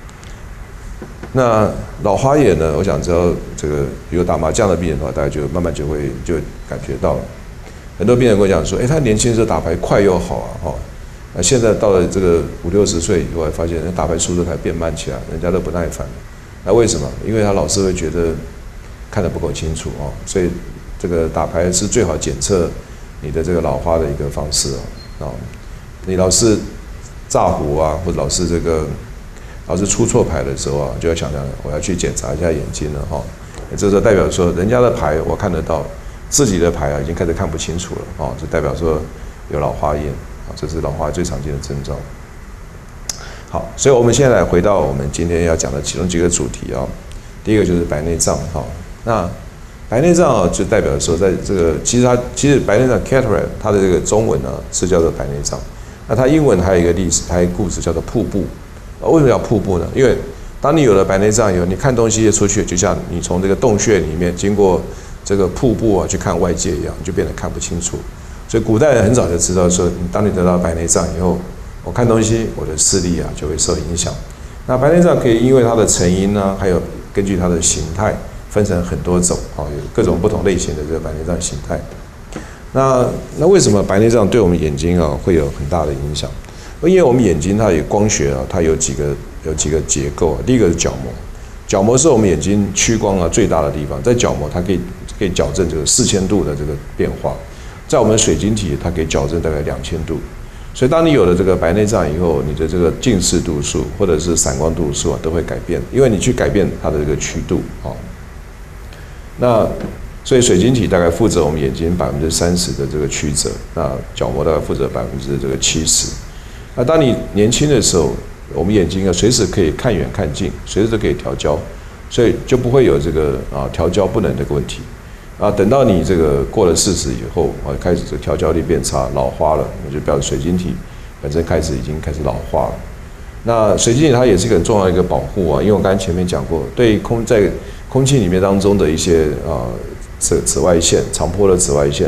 S2: 那老花眼呢？我想知道这个有打麻将的病人的话，大家就慢慢就会就感觉到了。很多病人跟我讲说，哎，他年轻的时候打牌快又好啊，哈、哦，那现在到了这个五六十岁以后，发现打牌速度才变慢起来，人家都不耐烦。那为什么？因为他老是会觉得看得不够清楚哦，所以。这个打牌是最好检测你的这个老花的一个方式哦。你老是炸胡啊，或者老是这个老是出错牌的时候啊，就要想想我要去检查一下眼睛了哈。这就代表说人家的牌我看得到，自己的牌啊已经开始看不清楚了哦，这代表说有老花眼啊，这是老花最常见的征兆。好，所以我们现在来回到我们今天要讲的其中几个主题啊。第一个就是白内障哈，那白内障啊，就代表说，在这个其实它其实白内障 cataract 它的这个中文呢是叫做白内障，那它英文还有一个历史，还有一个故事叫做瀑布。为什么叫瀑布呢？因为当你有了白内障以后，你看东西出去，就像你从这个洞穴里面经过这个瀑布啊去看外界一样，就变得看不清楚。所以古代人很早就知道说，当你得到白内障以后，我看东西我的视力啊就会受影响。那白内障可以因为它的成因呢，还有根据它的形态。分成很多种啊，有各种不同类型的这个白内障形态。那那为什么白内障对我们眼睛啊会有很大的影响？因为我们眼睛它有光学啊，它有几个有几个结构啊。第一个是角膜，角膜是我们眼睛屈光啊最大的地方，在角膜它可以可以矫正这个四千度的这个变化，在我们水晶体它可以矫正大概两千度。所以当你有了这个白内障以后，你的这个近视度数或者是散光度数啊都会改变，因为你去改变它的这个曲度啊。那所以水晶体大概负责我们眼睛百分之三十的这个曲折，那角膜大概负责百分之这个七十。那当你年轻的时候，我们眼睛啊随时可以看远看近，随时都可以调焦，所以就不会有这个啊调焦不能这个问题。啊，等到你这个过了四十以后啊，开始这个调焦力变差，老花了，那就表示水晶体本身开始已经开始老化了。那水晶体它也是一个很重要的一个保护啊，因为我刚才前面讲过，对空在空气里面当中的一些啊紫紫外线、长波的紫外线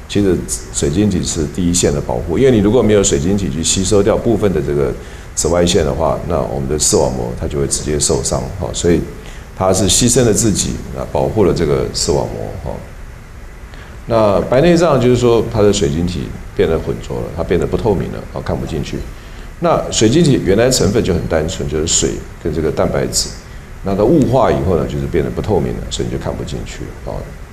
S2: 其实水晶体是第一线的保护，因为你如果没有水晶体去吸收掉部分的这个紫外线的话，那我们的视网膜它就会直接受伤哈，所以它是牺牲了自己啊，保护了这个视网膜哈。那白内障就是说它的水晶体变得浑浊了，它变得不透明了啊，看不进去。那水晶体原来成分就很单纯，就是水跟这个蛋白质，那它雾化以后呢，就是变得不透明了，所以你就看不进去啊。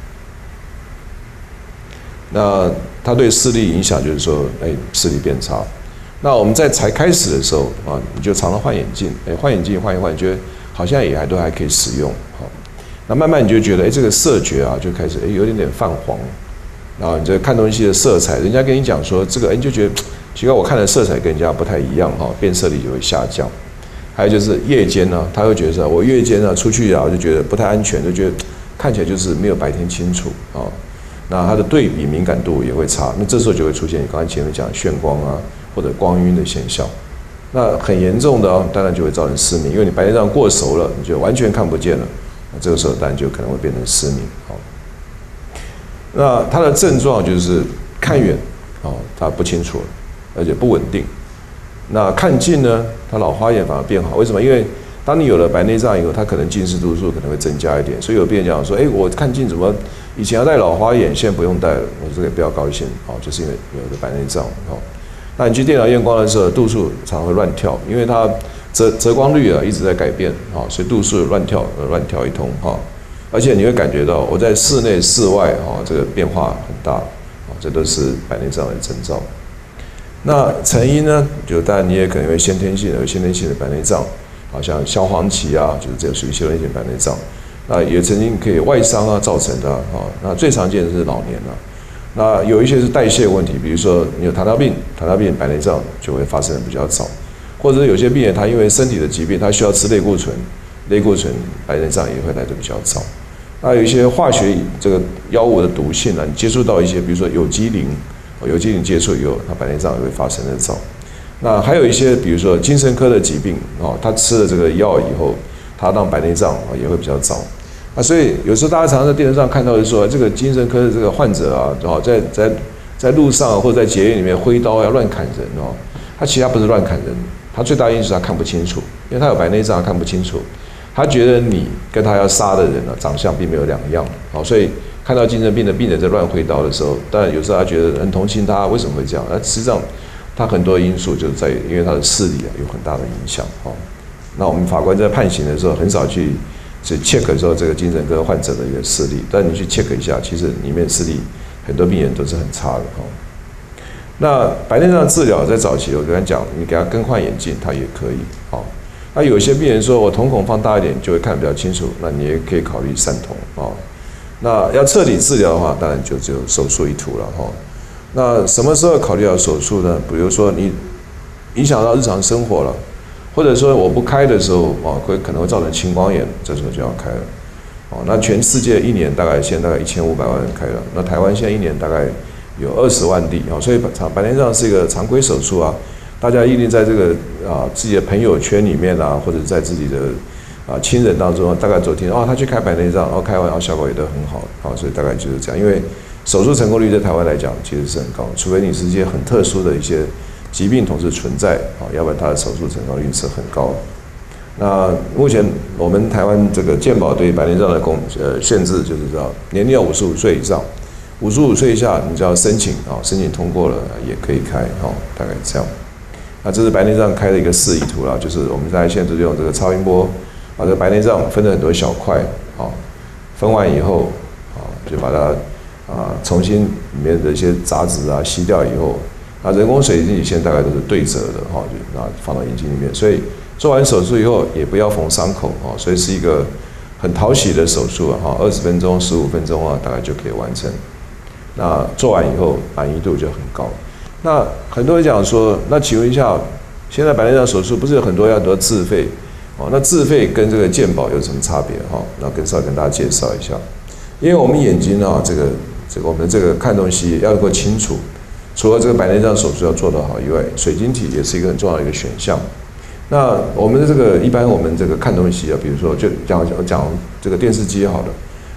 S2: 那它对视力影响就是说，哎，视力变差。那我们在才开始的时候啊，你就常常换眼镜，哎，换眼镜换一换，觉得好像也还都还可以使用，好。那慢慢你就觉得，哎，这个色觉啊，就开始哎有点点泛黄，然后你这看东西的色彩，人家跟你讲说这个，哎，你就觉得奇怪，我看的色彩跟人家不太一样哈，辨识力就会下降。还有就是夜间呢，他会觉得说，我夜间呢出去啊，就觉得不太安全，就觉得看起来就是没有白天清楚啊。那它的对比敏感度也会差，那这时候就会出现你刚才前面讲眩光啊或者光晕的现象。那很严重的哦，当然就会造成失明，因为你白内障过熟了，你就完全看不见了。那这个时候当然就可能会变成失明。好，那它的症状就是看远哦，它不清楚了，而且不稳定。那看近呢，它老花眼反而变好。为什么？因为当你有了白内障以后，它可能近视度数可能会增加一点，所以有病人讲说，哎，我看近怎么以前要戴老花眼，现在不用戴了，我这个不要高兴哦，就是因为有了白内障哦。那你去电脑验光的时候，度数常会乱跳，因为它折折光率啊一直在改变啊，所以度数乱跳乱跳一通哈。而且你会感觉到我在室内室外啊这个变化很大啊，这都是白内障的征兆。那成因呢，就当然你也可能会先天性的有先天性的白内障。好像消黄期啊，就是这个属于先天性白内障。那也曾经可以外伤啊造成的啊。那最常见的是老年了、啊。那有一些是代谢问题，比如说你有糖尿病，糖尿病白内障就会发生的比较早，或者是有些病人他因为身体的疾病，他需要吃类固醇，类固醇白内障也会来得比较早。那有一些化学这个药物的毒性啊，你接触到一些，比如说有机磷，有机磷接触以后，那白内障也会发生的早。那还有一些，比如说精神科的疾病哦，他吃了这个药以后，他让白内障也会比较早。那所以有时候大家常常在电视上看到，就是说这个精神科的这个患者啊，哦，在在在路上或者在捷运里面挥刀要乱砍人哦，他其实他不是乱砍人，他最大因素是他看不清楚，因为他有白内障，他看不清楚，他觉得你跟他要杀的人呢、啊，长相并没有两样，好，所以看到精神病的病人在乱挥刀的时候，当然有时候他觉得很同情他，为什么会这样？那实际上。它很多因素就是在于，因为它的视力啊有很大的影响哦。那我们法官在判刑的时候，很少去去 check 说这个精神科患者的一个视力，但你去 check 一下，其实里面视力很多病人都是很差的哦。那白内障治疗在早期，我跟他讲，你给他更换眼镜，他也可以哦。那有些病人说我瞳孔放大一点就会看得比较清楚，那你也可以考虑散瞳哦。那要彻底治疗的话，当然就只有手术一途了哈。那什么时候考虑要手术呢？比如说你影响到日常生活了，或者说我不开的时候啊，会可能会造成青光眼，这时候就要开了。哦，那全世界一年大概现在大概一千五百万人开了，那台湾现在一年大概有二十万例啊，所以白内障是一个常规手术啊，大家一定在这个啊自己的朋友圈里面啊，或者在自己的啊亲人当中，大概都听哦他去开白内障，然后开完然后效果也都很好，好，所以大概就是这样，因为。手术成功率在台湾来讲其实是很高，除非你是一些很特殊的一些疾病同时存在啊，要不然它的手术成功率是很高。那目前我们台湾这个健保对白内障的公呃限制就是说年龄要五十五岁以上，五十五岁以下你就要申请啊，申请通过了也可以开哦，大概这样。那这是白内障开的一个示意图啦，就是我们大家现在就用这个超音波把这个白内障分了很多小块啊，分完以后啊就把它。啊，重新里面的一些杂质啊吸掉以后，啊，人工水晶体现在大概都是对折的哈，就拿放到眼睛里面。所以做完手术以后也不要缝伤口啊，所以是一个很讨喜的手术啊，哈，二十分钟、十五分钟啊，大概就可以完成。那做完以后满意度就很高。那很多人讲说，那请问一下，现在白内障手术不是有很多要都自费哦？那自费跟这个健保有什么差别哈？那跟稍微跟大家介绍一下，因为我们眼睛啊，这个。这个我们这个看东西要能够清楚，除了这个白内障手术要做得好以外，水晶体也是一个很重要的一个选项。那我们的这个一般我们这个看东西啊，比如说就讲讲这个电视机好了，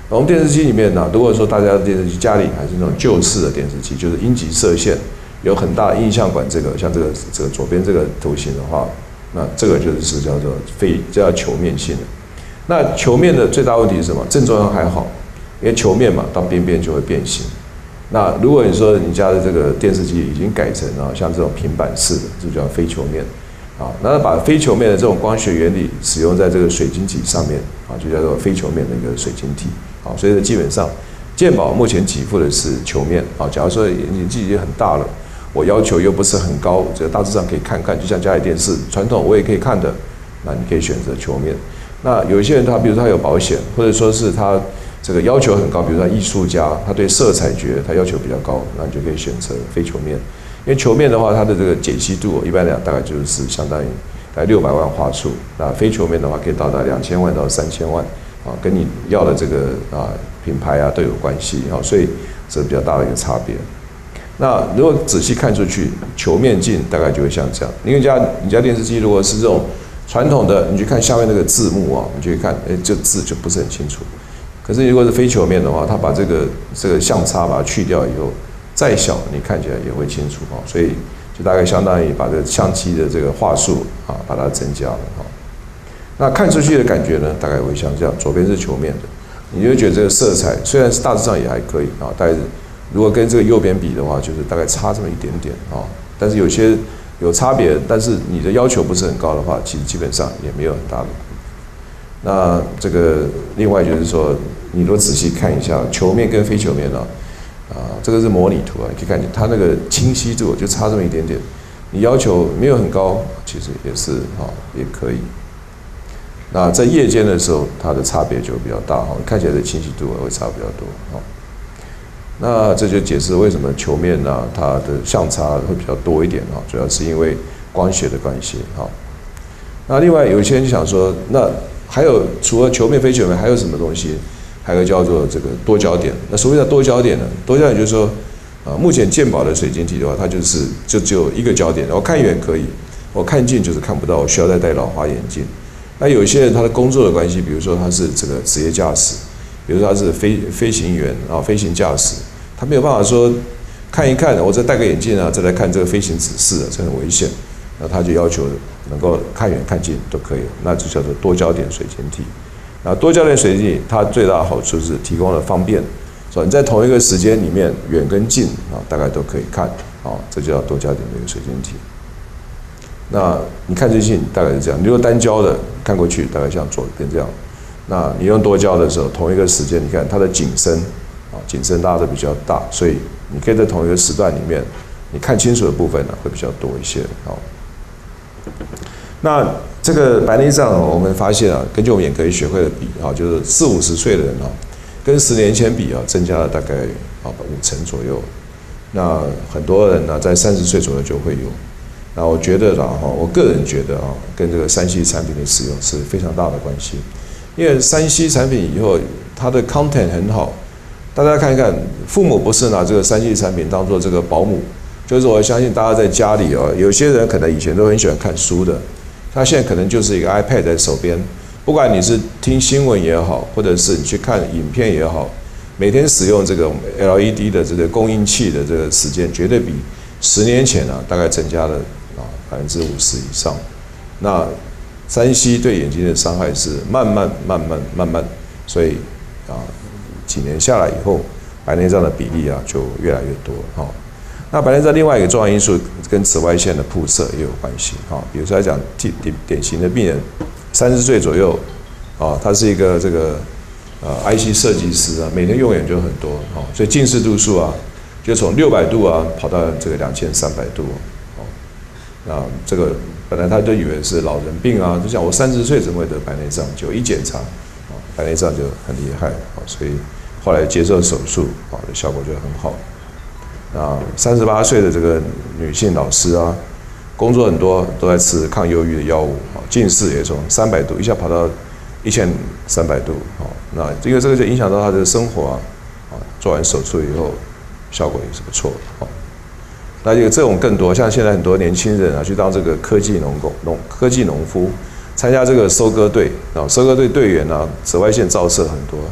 S2: 我们电视机里面呢，如果说大家的电视机家里还是那种旧式的电视机，就是阴极射线有很大的映像管，这个像这个这个左边这个图形的话，那这个就是叫做非叫球面性的。那球面的最大问题是什么？正中央还好，因为球面嘛，到边边就会变形。那如果你说你家的这个电视机已经改成啊像这种平板式的，这就叫非球面啊。那把非球面的这种光学原理使用在这个水晶体上面啊，就叫做非球面的一个水晶体。好，所以基本上健保目前给付的是球面啊。假如说年纪已经很大了，我要求又不是很高，这个大致上可以看看，就像家里电视传统我也可以看的，那你可以选择球面。那有一些人他比如说他有保险，或者说是他这个要求很高，比如说艺术家，他对色彩觉他要求比较高，那你就可以选择非球面。因为球面的话，它的这个解析度一般来讲大概就是相当于大概六百万画素，那非球面的话可以到达两千万到三千万啊，跟你要的这个啊品牌啊都有关系啊，所以这是比较大的一个差别。那如果仔细看出去，球面镜大概就会像这样。因为家你家电视机如果是这种传统的，你去看下面那个字幕啊，你去看，哎，这字就不是很清楚。可是如果是非球面的话，它把这个这个相差把它去掉以后，再小你看起来也会清楚啊，所以就大概相当于把这个相机的这个画素啊把它增加了啊。那看出去的感觉呢，大概会像这样，左边是球面的，你就会觉得这个色彩虽然是大致上也还可以啊，大概如果跟这个右边比的话，就是大概差这么一点点啊。但是有些有差别，但是你的要求不是很高的话，其实基本上也没有很大的。那这个另外就是说，你如果仔细看一下球面跟非球面啊，啊，这个是模拟图啊，你可以看见它那个清晰度就差这么一点点。你要求没有很高，其实也是啊，也可以。那在夜间的时候，它的差别就比较大哈，看起来的清晰度会差比较多哈。那这就解释为什么球面呢、啊，它的相差会比较多一点哈，主要是因为光学的关系哈。那另外有些人就想说，那还有除了球面、非球面，还有什么东西？还有个叫做这个多焦点。那所谓的多焦点呢？多焦点就是说，啊，目前健保的水晶体的话，它就是就只有一个焦点，我看远可以，我看近就是看不到，我需要再戴老花眼镜。那有一些人他的工作的关系，比如说他是这个职业驾驶，比如说他是飞飞行员啊，飞行驾驶，他没有办法说看一看，我再戴个眼镜啊，再来看这个飞行指示啊，这很危险。那他就要求能够看远看近都可以，那就叫做多焦点水晶体。那多焦点水晶体它最大的好处是提供了方便，所以你在同一个时间里面远跟近啊，大概都可以看啊，这就叫多焦点的一个水晶体。那你看最近大概是这样，你如果单焦的看过去，大概像左边这样。那你用多焦的时候，同一个时间，你看它的景深啊，景深拉的比较大，所以你可以在同一个时段里面，你看清楚的部分呢会比较多一些啊。那这个白内障，我们发现啊，根据我们眼科医学会的比啊，就是四五十岁的人啊，跟十年前比啊，增加了大概啊五成左右。那很多人呢，在三十岁左右就会有。那我觉得啦哈，我个人觉得啊，跟这个三 C 产品的使用是非常大的关系。因为三 C 产品以后，它的 content 很好，大家看一看，父母不是拿这个三 C 产品当做这个保姆，就是我相信大家在家里啊，有些人可能以前都很喜欢看书的。他现在可能就是一个 iPad 在手边，不管你是听新闻也好，或者是你去看影片也好，每天使用这个 L E D 的这个供应器的这个时间，绝对比十年前啊大概增加了啊百分之五十以上。那三 C 对眼睛的伤害是慢慢慢慢慢慢，所以啊几年下来以后，白内障的比例啊就越来越多哈。那白内障另外一个重要因素跟紫外线的曝射也有关系啊，比如说来讲，典典型的病人，三十岁左右，啊，他是一个这个呃 I C 设计师啊，每天用眼就很多啊，所以近视度数啊，就从六百度啊跑到这个两千三百度，哦，那这个本来他就以为是老人病啊，就像我三十岁怎么会得白内障？就一检查，啊，白内障就很厉害啊，所以后来接受手术啊，效果就很好。啊，三十八岁的这个女性老师啊，工作很多，都在吃抗忧郁的药物，近视也从三百度一下跑到一千三百度，哦，那因为这个就影响到她的生活啊，啊，做完手术以后，效果也是不错的，哦。那有这种更多，像现在很多年轻人啊，去当这个科技农工、农科技农夫，参加这个收割队啊，收割队队员啊，紫外线照射很多，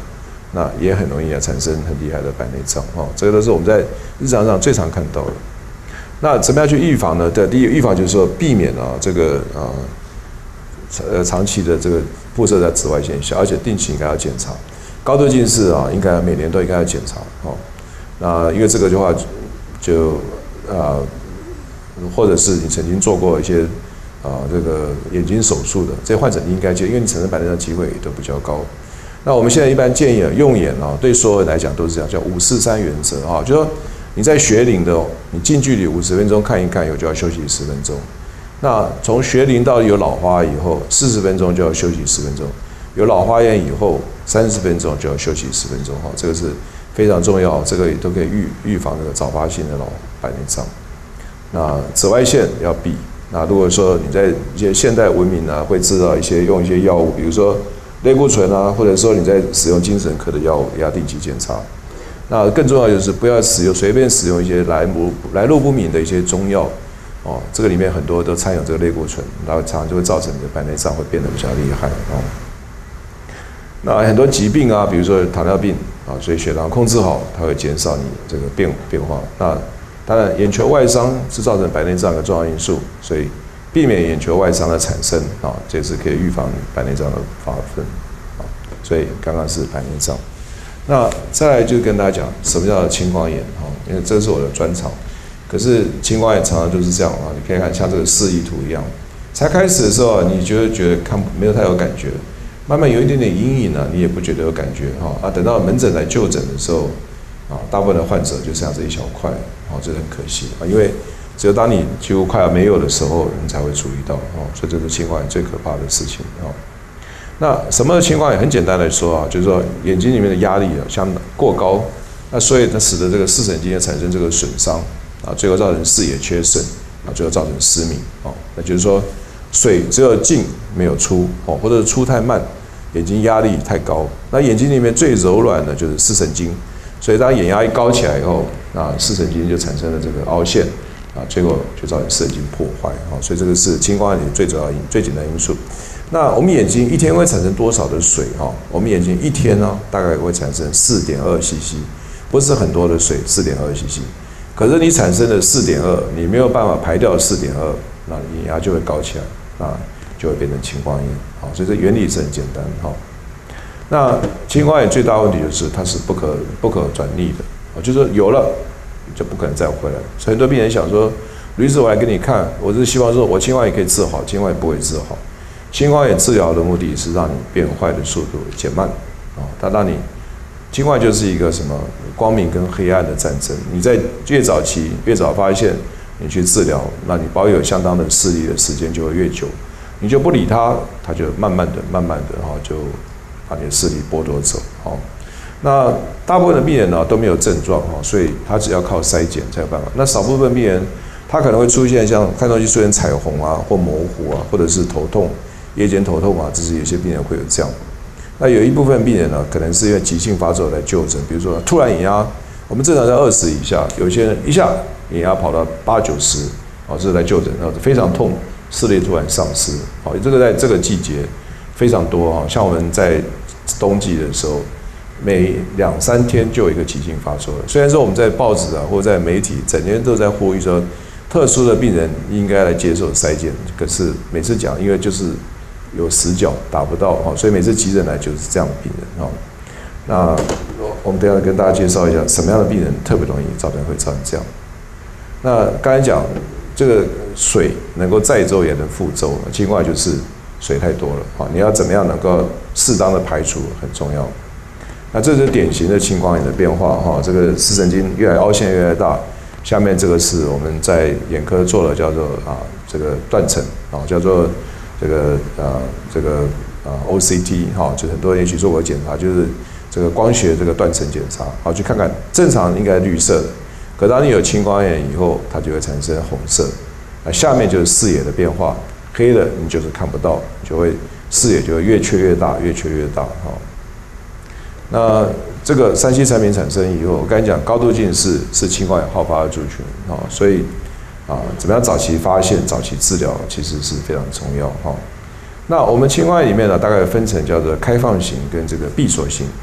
S2: 那也很容易啊产生很厉害的白内障哦，这个都是我们在日常上最常看到的。那怎么样去预防呢？对，第一预防就是说避免啊这个啊呃长期的这个辐射在紫外线下，而且定期应该要检查。高度近视啊，应该每年都应该要检查哦。那因为这个的话就啊、呃，或者是你曾经做过一些啊这个眼睛手术的这些患者，你应该就因为你产生白内障机会也都比较高。那我们现在一般建议啊，用眼啊，对所有人来讲都是这样，叫五四三原则啊，就说你在学龄的，你近距离五十分钟看一看以后就要休息十分钟。那从学龄到有老花以后，四十分钟就要休息十分钟；有老花眼以后，三十分钟就要休息十分钟。哈，这个是非常重要，这个也都可以预预防这个早发性的老白内障。那紫外线要避。那如果说你在一些现代文明啊，会制造一些用一些药物，比如说类固醇啊，或者说你在使用精神科的药物，也要定期检查。那更重要就是不要使用随便使用一些来路来路不明的一些中药，哦，这个里面很多都掺有这个类固醇，然后常常就会造成你的白内障会变得比较厉害哦。那很多疾病啊，比如说糖尿病啊，所以血糖控制好，它会减少你这个变变化。那当然眼球外伤是造成白内障的重要因素，所以避免眼球外伤的产生啊，这是可以预防白内障的发生啊。所以刚刚是白内障。那再来就跟大家讲什么叫青光眼哈，因为这是我的专长。可是青光眼常常就是这样啊，你可以看像这个示意图一样，才开始的时候你觉得觉得看没有太有感觉，慢慢有一点点阴影呢，你也不觉得有感觉哈啊，等到门诊来就诊的时候啊，大部分的患者就剩下这一小块，哦，这很可惜啊，因为只有当你几乎快要没有的时候，你才会注意到哦，所以这是青光眼最可怕的事情哦。那什么青光眼？很简单来说啊，就是说眼睛里面的压力啊相当过高，那所以它使得这个视神经产生这个损伤啊，最后造成视野缺损啊，最后造成失明哦。那就是说水只有进没有出哦，或者是出太慢，眼睛压力太高。那眼睛里面最柔软的就是视神经，所以当眼压一高起来以后，那视神经就产生了这个凹陷啊，最后就造成视神经破坏啊。所以这个是青光眼最主要因最简单因素。那我们眼睛一天会产生多少的水哈？我们眼睛一天呢，大概会产生 四点二 C C， 不是很多的水 ，四点二 C C。可是你产生了 四点二， 你没有办法排掉 四点二， 那眼压就会高起来，那就会变成青光眼。好，所以这原理是很简单哈。那青光眼最大问题就是它是不可不可转逆的，就是说有了就不可能再回来。所以很多病人想说，吕医师，我来给你看，我是希望说我青光眼可以治好，青光眼不会治好。青光眼治疗的目的是让你变坏的速度减慢，啊，它让你青光眼就是一个什么光明跟黑暗的战争。你在越早期越早发现，你去治疗，那你保有相当的视力的时间就会越久。你就不理它，它就慢慢的、慢慢的哈，就把你的视力剥夺走。好，那大部分的病人呢都没有症状哈，所以他只要靠筛检才有办法。那少部分病人，他可能会出现像看东西出现彩虹啊，或模糊啊，或者是头痛。夜间头痛啊，这是有些病人会有这样。那有一部分病人呢，可能是因为急性发作来就诊，比如说突然眼压，我们正常在二十以下，有些人一下眼压跑到八九十，哦，这是来就诊，然后非常痛，视力突然丧失，好，这个在这个季节非常多啊，像我们在冬季的时候，每两三天就有一个急性发作了。虽然说我们在报纸啊，或者在媒体整天都在呼吁说，特殊的病人应该来接受筛检，可是每次讲，因为就是有死角打不到哈，所以每次急诊来就是这样的病人哈。那我们等一下跟大家介绍一下什么样的病人特别容易造成会造成这样。那刚才讲这个水能够载舟也能覆舟，青光眼就是水太多了啊，你要怎么样能够适当的排除很重要。那这是典型的青光眼的变化哈，这个视神经越来凹陷越来越大。下面这个是我们在眼科做的叫做啊这个断层啊，叫做这个呃这个呃 O C T 哈，就很多人也许做过检查，就是这个光学这个断层检查，好去看看正常应该绿色的，可当你有青光眼以后，它就会产生红色。那下面就是视野的变化，黑的你就是看不到，就会视野就会越缺越大，越缺越大哈。那这个三 C 产品产生以后，我刚才讲高度近视是青光眼好发的族群啊，所以啊，怎么样早期发现、早期治疗，其实是非常重要哈。那我们青光眼里面呢，大概分成叫做开放型跟这个闭锁型。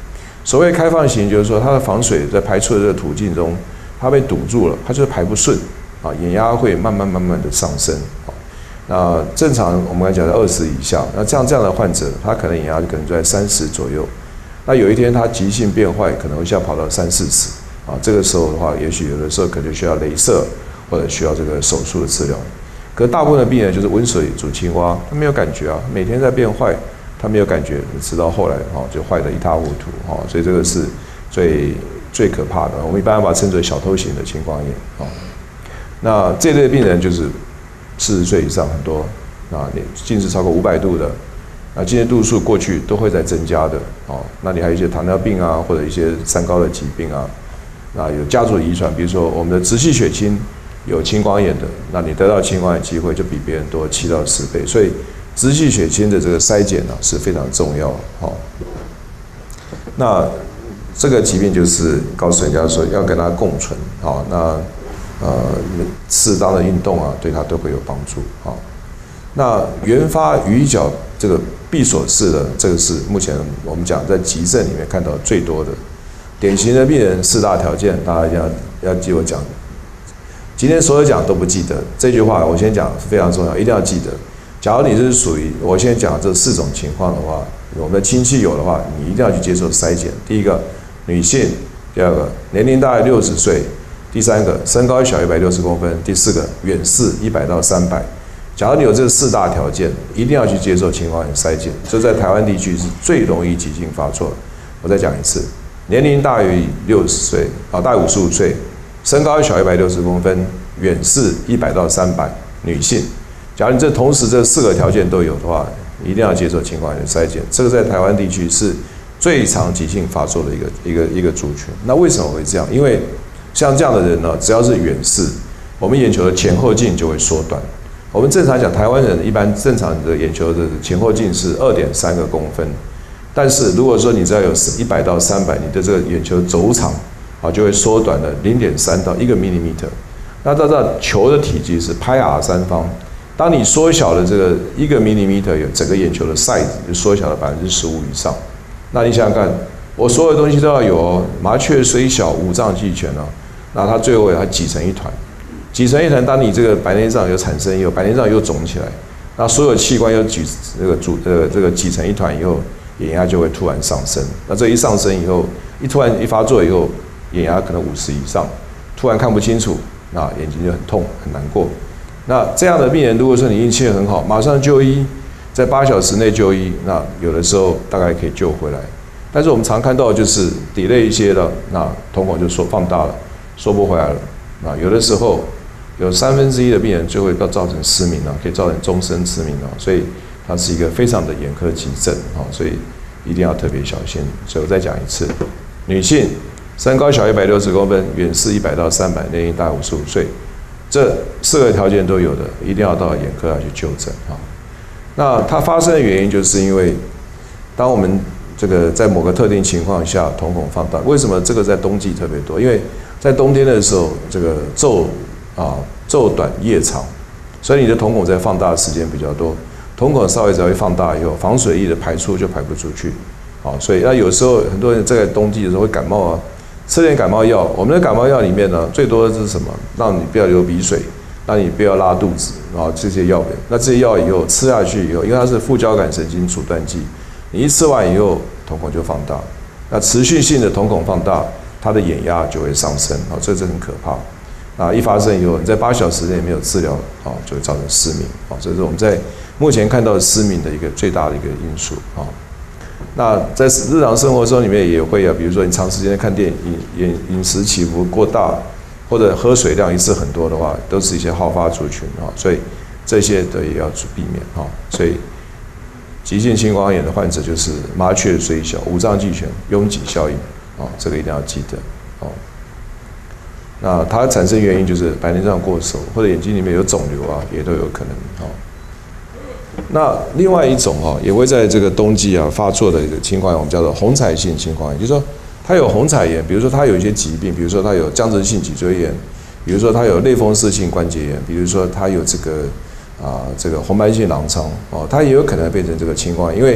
S2: 所谓开放型，就是说它的防水在排出的这个途径中，它被堵住了，它就是排不顺啊，眼压会慢慢慢慢的上升啊。那正常我们刚才讲在二十以下，那这样这样的患者，他可能眼压可能在三十左右。那有一天他急性变坏，可能会下跑到三四十啊，这个时候的话，也许有的时候可能需要雷射或者需要这个手术的治疗。可大部分的病人就是温水煮青蛙，他没有感觉啊，每天在变坏，他没有感觉，直到后来哈就坏得一塌糊涂哈，所以这个是最最可怕的。我们一般把它称作小偷型的青光眼啊。那这类病人就是四十岁以上很多啊，近视超过五百度的，啊，近视度数过去都会在增加的哦。那你还有一些糖尿病啊，或者一些三高的疾病啊，啊有家族遗传，比如说我们的直系血亲有青光眼的，那你得到青光眼机会就比别人多七到十倍，所以直系血亲的这个筛检呢、啊、是非常重要哦。那这个疾病就是告诉人家说要跟它共存，好，那呃适当的运动啊，对它都会有帮助，好。那原发鱼角这个闭锁式的，这个是目前我们讲在急症里面看到最多的典型的病人四大条件，大家要要记我讲。今天所有讲都不记得这句话，我先讲是非常重要，一定要记得。假如你是属于我先讲这四种情况的话，我们的亲戚有的话，你一定要去接受筛检。第一个，女性；第二个，年龄大于六十岁；第三个，身高小一百六十公分；第四个，远视一百到三百。假如你有这四大条件，一定要去接受青光眼筛检。这在台湾地区是最容易急性发作。我再讲一次，年龄大于六十岁啊，大于五十五岁，身高小一百六十公分，远视一百到三百，女性。假如你这同时这四个条件都有的话，一定要接受青光眼的筛检。这个在台湾地区是最常急性发作的一个一个一个族群。那为什么会这样？因为像这样的人呢，只要是远视，我们眼球的前后径就会缩短。我们正常讲，台湾人一般正常的眼球的前后径是 二点三个公分，但是如果说你只要有一百到三百，你的这个眼球轴长啊就会缩短了 零点三到一个 millimeter。那大家知道球的体积是派 r 三方，当你缩小了这个一个 millimeter， 有整个眼球的 size 就缩小了百分之十五以上。那你想想看，我所有东西都要有哦，麻雀虽小，五脏俱全哦。那它最后它挤成一团。挤成一团，当你这个白内障有产生以后，白内障又肿起来，那所有器官又挤这个组呃这个挤成一团以后，眼压就会突然上升。那这一上升以后，一突然一发作以后，眼压可能五十以上，突然看不清楚，那眼睛就很痛很难过。那这样的病人，如果说你运气很好，马上就医，在八小时内就医，那有的时候大概可以救回来。但是我们常看到的就是 delay 一些的，那瞳孔就缩放大了，缩不回来了。那有的时候。有三分之一的病人就会到造成失明啊，可以造成终身失明啊，所以它是一个非常的眼科急症啊，所以一定要特别小心。所以我再讲一次，女性身高小一百六十公分，远视一百到三百，年龄大五十五岁，这四个条件都有的，一定要到眼科要去就诊啊。那它发生的原因就是因为，当我们这个在某个特定情况下瞳孔放大，为什么这个在冬季特别多？因为在冬天的时候，这个昼啊，昼短夜长，所以你的瞳孔在放大的时间比较多。瞳孔稍微只要一放大以后，防水液的排出就排不出去，好，所以那有时候很多人在冬季的时候会感冒啊，吃点感冒药。我们的感冒药里面呢，最多的是什么？让你不要流鼻水，让你不要拉肚子，然后这些药品。那这些药以后吃下去以后，因为它是副交感神经阻断剂，你一吃完以后，瞳孔就放大。那持续性的瞳孔放大，它的眼压就会上升，好，这是很可怕。啊，一发生以后，你在八小时内没有治疗，啊，就会造成失明，啊，这是我们在目前看到的失明的一个最大的一个因素，啊。那在日常生活中里面也会啊，比如说你长时间看电影，饮饮食起伏过大，或者喝水量一次很多的话，都是一些好发族群，啊，所以这些都也要避免，啊。所以急性青光眼的患者就是麻雀虽小，五脏俱全，拥挤效应，啊，这个一定要记得，啊。那它产生原因就是白内障过熟，或者眼睛里面有肿瘤啊，也都有可能。那另外一种哈，也会在这个冬季啊发作的一个情况，我们叫做虹彩性青光眼，就是说它有虹彩炎，比如说它有一些疾病，比如说它有僵直性脊椎炎，比如说它有类风湿性关节炎，比如说它有这个啊这个红斑性狼疮哦，它也有可能变成这个青光眼，因为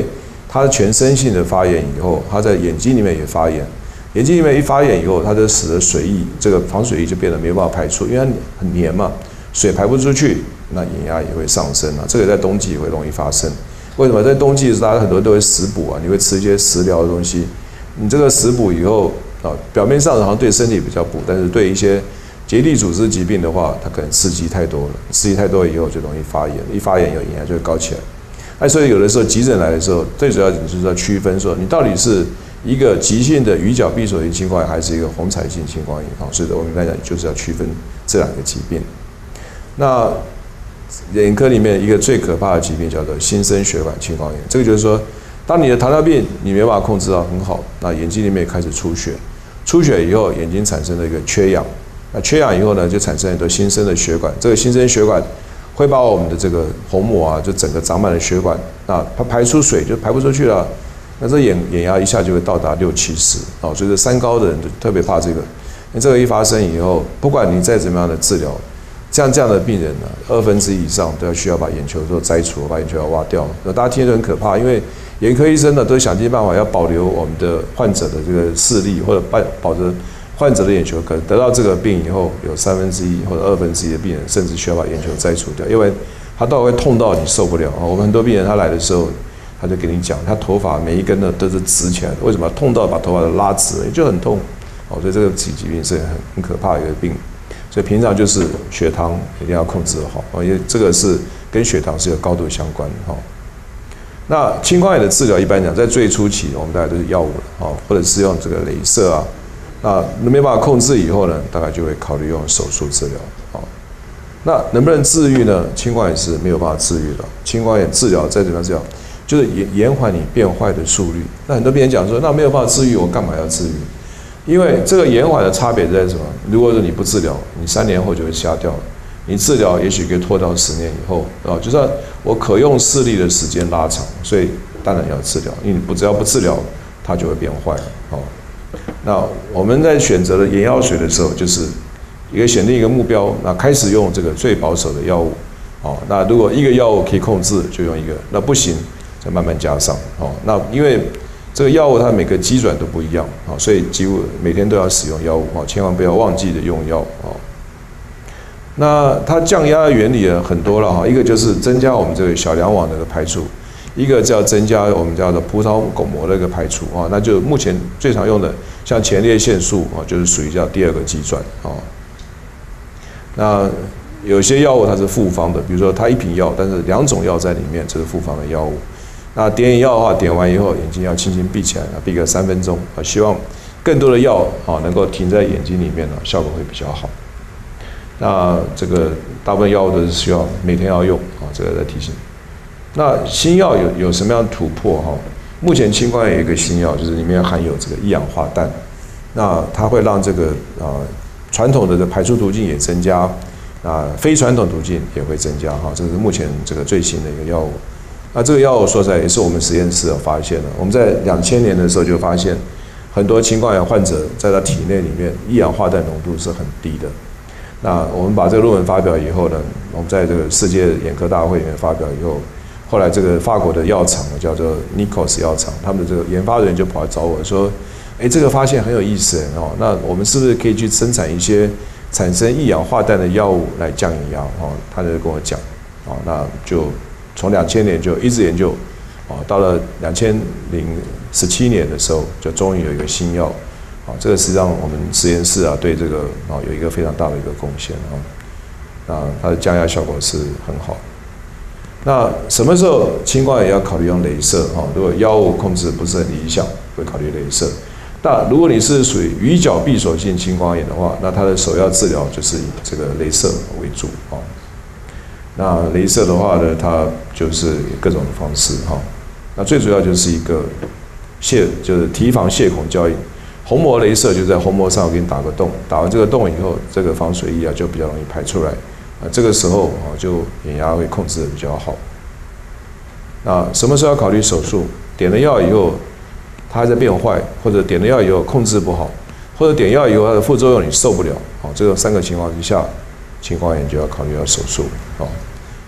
S2: 它全身性的发炎以后，它在眼睛里面也发炎，眼睛里面一发炎以后，它就使得水液这个防水液就变得没有办法排出，因为它很黏嘛，水排不出去，那眼压也会上升啊。这个在冬季也会容易发生。为什么在冬季的时候，大家很多人都会食补啊？你会吃一些食疗的东西，你这个食补以后啊，表面上好像对身体比较补，但是对一些结缔组织疾病的话，它可能刺激太多了，刺激太多以后就容易发炎，一发炎有眼压就会高起来。哎，所以有的时候急诊来的时候，最主要就是要区分说，你到底是一个急性的鱼角闭锁性青光眼，还是一个红彩性青光眼啊？所以我们刚才讲就是要区分这两个疾病。那眼科里面一个最可怕的疾病叫做新生血管青光眼，这个就是说，当你的糖尿病你没办法控制到很好，那眼睛里面开始出血，出血以后眼睛产生了一个缺氧，那缺氧以后呢，就产生很多新生的血管，这个新生血管会把我们的这个虹膜啊，就整个长满了血管，那它排出水就排不出去了，那这眼眼压一下就会到达六七十啊，所以这三高的人就特别怕这个，那这个一发生以后，不管你再怎么样的治疗，像这样的病人呢，二分之一以上都要需要把眼球做摘除，把眼球要挖掉。那大家听着很可怕，因为眼科医生呢都想尽办法要保留我们的患者的这个视力，或者保保着患者的眼球。可能得到这个病以后，有三分之一或者二分之一的病人甚至需要把眼球摘除掉，因为他到底会痛到你受不了啊。我们很多病人他来的时候，他就跟你讲，他头发每一根呢都是直起来的，为什么痛到把头发都拉直了，就很痛哦。所以这个疾病是很很可怕的一个病。所以平常就是血糖一定要控制好，因为这个是跟血糖是有高度相关的哈。那青光眼的治疗一般讲，在最初期我们大概都是药物了啊，或者是用这个雷射啊。那没办法控制以后呢，大概就会考虑用手术治疗啊。那能不能治愈呢？青光眼是没有办法治愈的。青光眼治疗再怎么样治疗，就是延延缓你变坏的速率。那很多病人讲说，那没有办法治愈，我干嘛要治愈？因为这个延缓的差别在什么？如果说你不治疗，你三年后就会瞎掉了；你治疗，也许可以拖到十年以后啊。就是我可用视力的时间拉长，所以当然要治疗。因为你不只要不治疗，它就会变坏了。哦，那我们在选择的眼药水的时候，就是一个选定一个目标，那开始用这个最保守的药物。哦，那如果一个药物可以控制，就用一个；那不行，再慢慢加上。哦，那因为这个药物它每个机转都不一样啊，所以几乎每天都要使用药物啊，千万不要忘记的用药啊。那它降压的原理呢很多了哈，一个就是增加我们这个小梁网的排除，一个叫增加我们叫做葡萄巩膜的一个排除啊，那就目前最常用的像前列腺素啊，就是属于叫第二个机转啊。那有些药物它是复方的，比如说它一瓶药，但是两种药在里面，这是复方的药物。那点眼药的话，点完以后眼睛要轻轻闭起来，闭个三分钟啊，希望更多的药啊能够停在眼睛里面呢，效果会比较好。那这个大部分药物都是需要每天要用啊，这个在提醒。那新药有有什么样的突破哈？目前青光眼有一个新药，就是里面含有这个一氧化氮，那它会让这个啊传统的排出途径也增加，啊非传统途径也会增加哈，这是目前这个最新的一个药物。那这个药物说实在也是我们实验室有发现的，我们在两千年的时候就发现，很多青光眼患者在他体内里面一氧化氮浓度是很低的。那我们把这个论文发表以后呢，我们在这个世界眼科大会里面发表以后，后来这个法国的药厂叫做 Nikos 药厂，他们的这个研发人员就跑来找我说，哎，这个发现很有意思哦，那我们是不是可以去生产一些产生一氧化氮的药物来降眼压？哦，他就跟我讲，哦，那就从两千年就一直研究，哦，到了两千零十七年的时候，就终于有一个新药。啊，这个实际上我们实验室啊，对这个啊有一个非常大的一个贡献啊，那它的降压效果是很好。那什么时候青光眼要考虑用雷射啊？如果药物控制不是很理想，会考虑雷射。那如果你是属于鱼角闭锁性青光眼的话，那它的首要治疗就是以这个雷射为主啊。那雷射的话呢，它就是各种的方式哈。那最主要就是一个泄，就是提防血孔效应。虹膜雷射就在虹膜上给你打个洞，打完这个洞以后，这个防水液啊就比较容易排出来，啊，这个时候啊就眼压会控制的比较好。那什么时候要考虑手术？点了药以后，它还在变坏，或者点了药以后控制不好，或者点药以后它的副作用你受不了，啊，这个三个情况之下，青光眼就要考虑要手术，啊。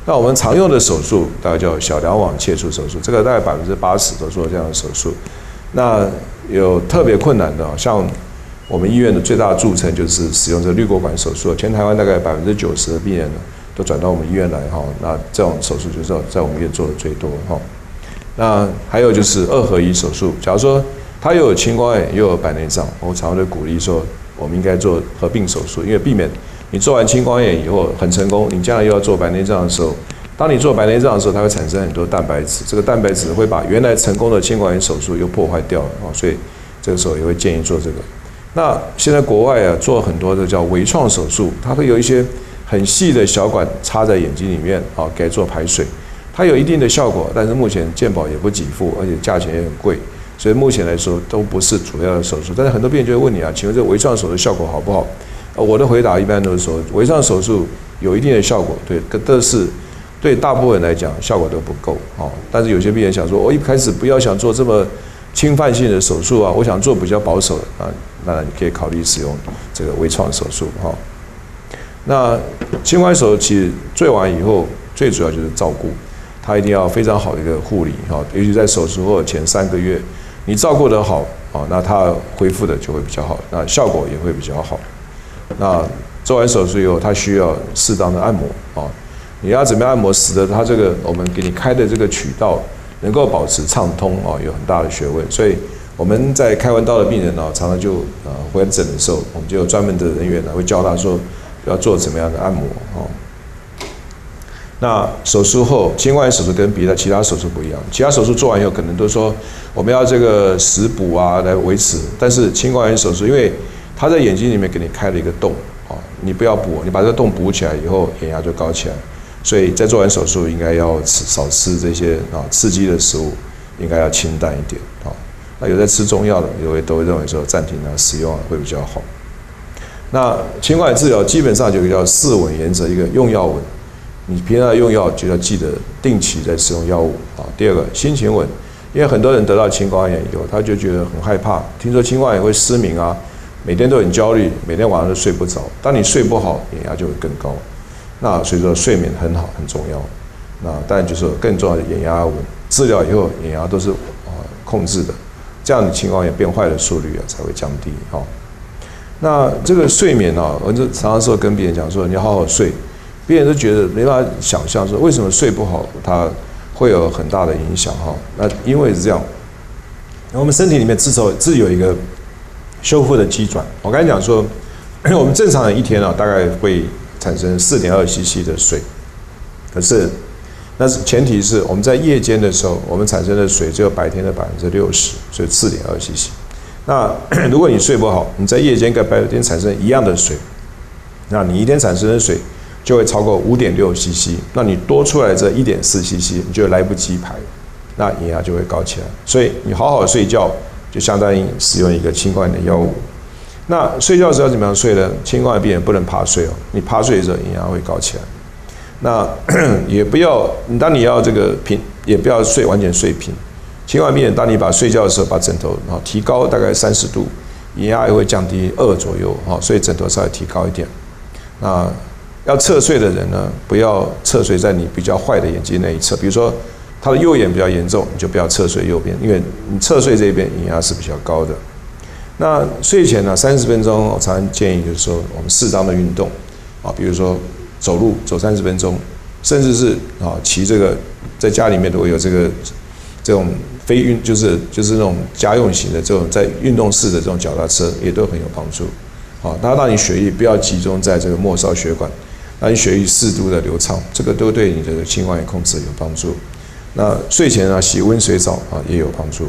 S2: 那我们常用的手术大概叫小梁网切除手术，这个大概百分之八十都做这样的手术。那有特别困难的，像我们医院的最大的著称就是使用这个滤过管手术，全台湾大概百分之九十的病人呢都转到我们医院来哈。那这种手术就是在我们医院做的最多哈。那还有就是二合一手术，假如说他又有青光眼又有白内障，我常常就鼓励说，我们应该做合并手术，因为避免你做完青光眼以后很成功，你将来又要做白内障的时候，当你做白内障的时候，它会产生很多蛋白质，这个蛋白质会把原来成功的青光眼手术又破坏掉了啊，所以这个时候也会建议做这个。那现在国外啊做很多的叫微创手术，它会有一些很细的小管插在眼睛里面啊，给做排水，它有一定的效果，但是目前健保也不给付，而且价钱也很贵，所以目前来说都不是主要的手术。但是很多病人就会问你啊，请问这微创手术效果好不好？我的回答一般都是说，微创手术有一定的效果，对，但是对大部分人来讲效果都不够哦。但是有些病人想说，我一开始不要想做这么侵犯性的手术啊，我想做比较保守的啊，那你可以考虑使用这个微创手术哈。那青光眼手术其实做完以后，最主要就是照顾，它一定要非常好的一个护理哈，尤其在手术后前三个月，你照顾得好啊，那它恢复的就会比较好，那效果也会比较好。那做完手术以后，它需要适当的按摩啊。你要怎么样按摩，使得它这个我们给你开的这个渠道能够保持畅通啊，有很大的学问。所以我们在开完刀的病人呢，常常就啊回诊的时候，我们就有专门的人员呢会教他说要做怎么样的按摩啊。那手术后，青光眼手术跟别的其他手术不一样，其他手术做完以后，可能都说我们要这个食补啊来维持，但是青光眼手术因为他在眼睛里面给你开了一个洞，啊，你不要补，你把这个洞补起来以后，眼压就高起来。所以在做完手术，应该要吃少吃这些啊刺激的食物，应该要清淡一点啊。那有在吃中药的，有会都会认为说暂停啊使用啊会比较好。那青光眼治疗基本上就有一个叫四稳原则，一个用药稳，你平常用药就要记得定期在使用药物啊。第二个心情稳，因为很多人得到青光眼以后，他就觉得很害怕，听说青光眼会失明啊。每天都很焦虑，每天晚上都睡不着。当你睡不好，眼压就会更高。那所以说睡眠很好很重要。那当然就是更重要的眼压要稳，治疗以后眼压都是啊控制的，这样你青光眼变坏的速率啊才会降低哈。那这个睡眠啊，我就常常说跟别人讲说你要好好睡，别人都觉得没办法想象说为什么睡不好它会有很大的影响哈。那因为是这样，我们身体里面至少自有一个修复的机转，我刚才讲说，我们正常人一天啊，大概会产生 四点二 C C 的水，可是，那是前提是我们在夜间的时候，我们产生的水只有白天的百分之六十，所以 四点二 C C。那如果你睡不好，你在夜间跟白天产生一样的水，那你一天产生的水就会超过 五点六 C C， 那你多出来这 一点四 C C， 你就来不及排，那眼压就会高起来。所以你好好睡觉，就相当于使用一个青光眼的药物。那睡觉的时候要怎么样睡呢？青光眼病人不能趴睡哦，你趴睡的时候眼压会高起来。那也不要，当你要这个平，也不要睡完全睡平。青光眼病人，当你把睡觉的时候把枕头啊提高大概三十度，眼压也会降低二左右哈，所以枕头稍微提高一点。那要侧睡的人呢，不要侧睡在你比较坏的眼睛那一侧，比如说他的右眼比较严重，你就不要侧睡右边，因为你侧睡这边眼压是比较高的。那睡前呢，三十分钟，我常常建议就是说，我们适当的运动啊，比如说走路走三十分钟，甚至是啊骑这个，在家里面都会有这个这种非运，就是就是那种家用型的这种在运动式的这种脚踏车，也都很有帮助。啊，它让你血液不要集中在这个末梢血管，让你血液适度的流畅，这个都对你的青光眼控制有帮助。那睡前啊洗温水澡啊也有帮助。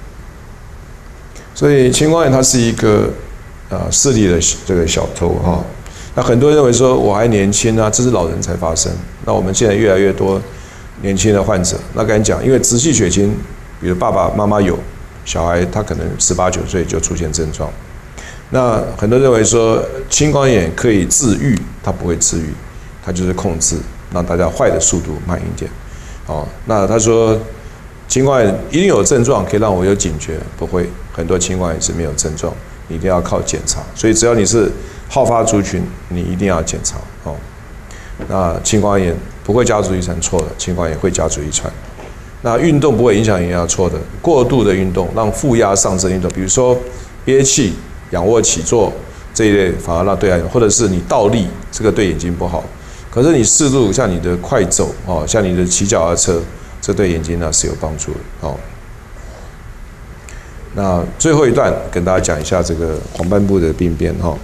S2: 所以青光眼它是一个啊视力的这个小偷哈。那很多人认为说我还年轻啊，这是老人才发生。那我们现在越来越多年轻的患者，那跟你讲，因为直系血亲，比如爸爸妈妈有，小孩他可能十八九岁就出现症状。那很多人认为说青光眼可以治愈，它不会治愈，它就是控制，让大家坏的速度慢一点。哦，那他说青光眼一定有症状可以让我有警觉，不会，很多青光眼是没有症状，你一定要靠检查。所以只要你是好发族群，你一定要检查哦。那青光眼不不会家族遗传，错的情况也会家族遗传。那运动不会影响眼压，错的。过度的运动让负压上升运动，比如说憋气、仰卧起坐这一类，反而让对眼，或者是你倒立，这个对眼睛不好。可是你适度像你的快走哦，像你的骑脚踏车，这对眼睛呢是有帮助的哦。那最后一段跟大家讲一下这个黄斑部的病变哈。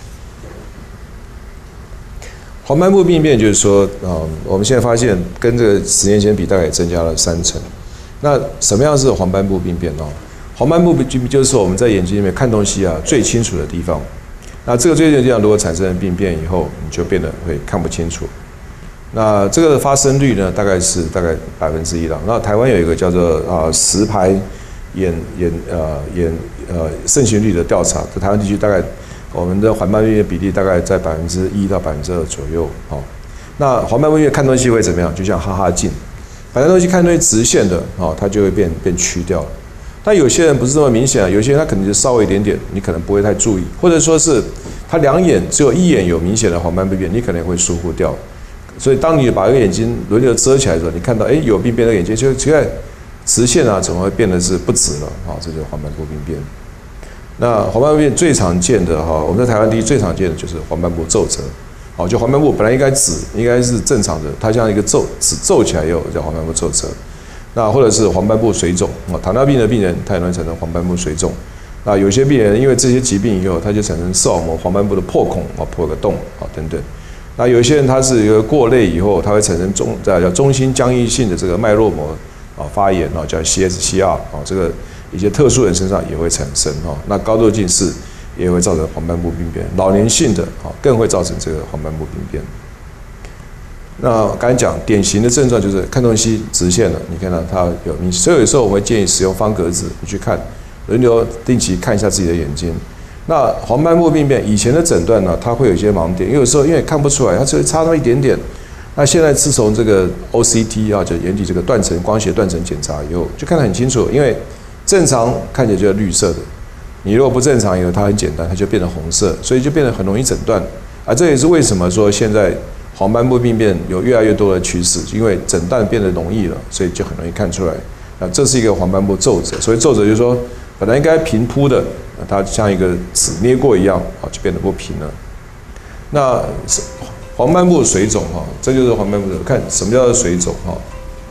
S2: 黄斑部病变就是说，啊、嗯，我们现在发现跟这个十年前比，大概也增加了三成。那什么样是黄斑部病变呢？黄斑部病变就是说我们在眼睛里面看东西啊最清楚的地方。那这个最清楚的地方如果产生了病变以后，你就变得会看不清楚。那这个的发生率呢，大概是大概百分之一了。那台湾有一个叫做啊石牌眼眼呃眼呃盛行率的调查，在台湾地区大概我们的黄斑部病变比例大概在百分之一到百分之二左右。哦，那黄斑部病变看东西会怎么样？就像哈哈镜，把东西看东西直线的，哦，它就会变变曲掉了。但有些人不是这么明显，有些人他可能就稍微一点点，你可能不会太注意，或者说是他两眼只有一眼有明显的黄斑部病变，你可能会疏忽掉。所以当你把一个眼睛轮流遮起来的时候，你看到哎有病变的眼睛就奇怪，直线啊怎么会变得是不直了？啊，这就是黄斑部病变。那黄斑部病变最常见的哈，我们在台湾地区最常见的就是黄斑部皱褶。好，就黄斑部本来应该直，应该是正常的，它像一个皱，只皱起来以后叫黄斑部皱褶。那或者是黄斑部水肿啊，糖尿病的病人他也能产生黄斑部水肿。那有些病人因为这些疾病以后，他就产生视网膜黄斑部的破孔啊，破个洞啊等等。那有些人他是一个过累以后，他会产生中叫中心僵硬性的这个脉络膜啊发炎啊，叫 C S C R 啊，这个一些特殊人身上也会产生哈。那高度近视也会造成黄斑部病变，老年性的啊更会造成这个黄斑部病变。那刚才讲典型的症状就是看东西直线了，你看到它有明，所以有时候我会建议使用方格子，你去看，轮流定期看一下自己的眼睛。那黄斑部病变以前的诊断呢，它会有一些盲点，因为有时候因为看不出来，它只会差那么一点点。那现在自从这个 O C T 啊，就眼底这个断层光学断层检查以后，就看得很清楚，因为正常看起来就是绿色的，你如果不正常以后，它很简单，它就变成红色，所以就变得很容易诊断。啊，这也是为什么说现在黄斑部病变有越来越多的趋势，因为诊断变得容易了，所以就很容易看出来。啊，这是一个黄斑部皱褶，所以皱褶就是说本来应该平铺的，它像一个纸捏过一样，啊，就变得不平了。那黄斑部水肿哈，这就是黄斑部的。看什么叫做水肿哈？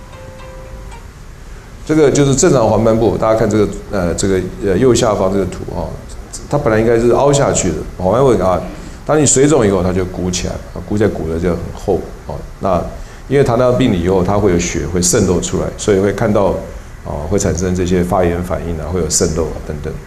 S2: 这个就是正常黄斑部，大家看这个呃这个呃右下方这个图哈，它本来应该是凹下去的，黄斑部啊。当你水肿以后，它就鼓起来，鼓起来鼓的就很厚哦。那因为糖尿病以后，它会有血会渗透出来，所以会看到啊，会产生这些发炎反应啊，会有渗透啊等等。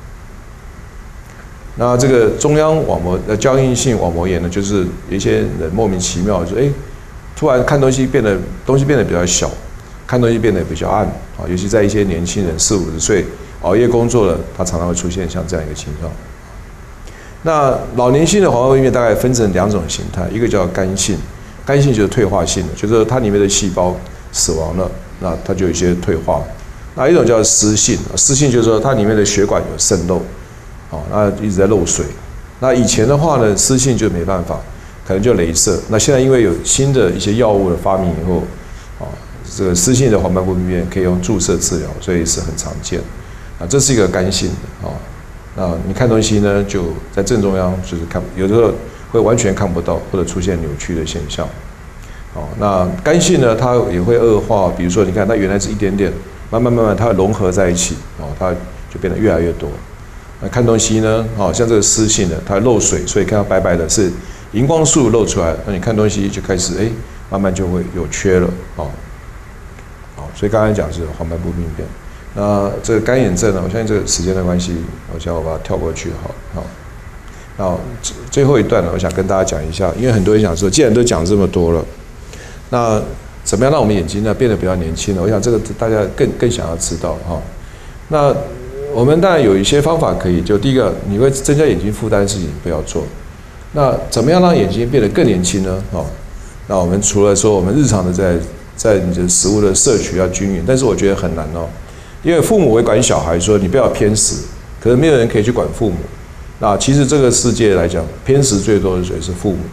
S2: 那这个中央网膜呃僵硬性网膜炎呢，就是有一些人莫名其妙就哎，突然看东西变得东西变得比较小，看东西变得比较暗啊，尤其在一些年轻人四五十岁熬夜工作了，他常常会出现像这样一个情况。那老年性的黄斑部病变大概分成两种形态，一个叫干性，干性就是退化性的，就是它里面的细胞死亡了，那它就有一些退化。那一种叫湿性，湿性就是说它里面的血管有渗漏，哦，那一直在漏水。那以前的话呢，湿性就没办法，可能就雷射。那现在因为有新的一些药物的发明以后，啊，这个湿性的黄斑部病变可以用注射治疗，所以是很常见。啊，这是一个干性的啊。那你看东西呢，就在正中央，就是看，有的时候会完全看不到，或者出现扭曲的现象。哦，那干性呢，它也会恶化，比如说你看它原来是一点点，慢慢慢慢它会融合在一起，哦，它就变得越来越多。那看东西呢，哦，像这个湿性的，它漏水，所以看到白白的，是荧光素漏出来，那你看东西就开始哎，慢慢就会有缺了，哦，好，所以刚才讲是黄斑部病变。那这个干眼症呢，我相信这个时间的关系，我想我把它跳过去，好，好。那最后一段呢，我想跟大家讲一下，因为很多人想说，既然都讲这么多了，那怎么样让我们眼睛呢变得比较年轻呢？我想这个大家更更想要知道哈。那我们当然有一些方法可以，就第一个，你会增加眼睛负担的事情不要做。那怎么样让眼睛变得更年轻呢？哦，那我们除了说我们日常的在在你的食物的摄取要均匀，但是我觉得很难哦。因为父母会管小孩说你不要偏食，可是没有人可以去管父母。那其实这个世界来讲，偏食最多的谁是父母？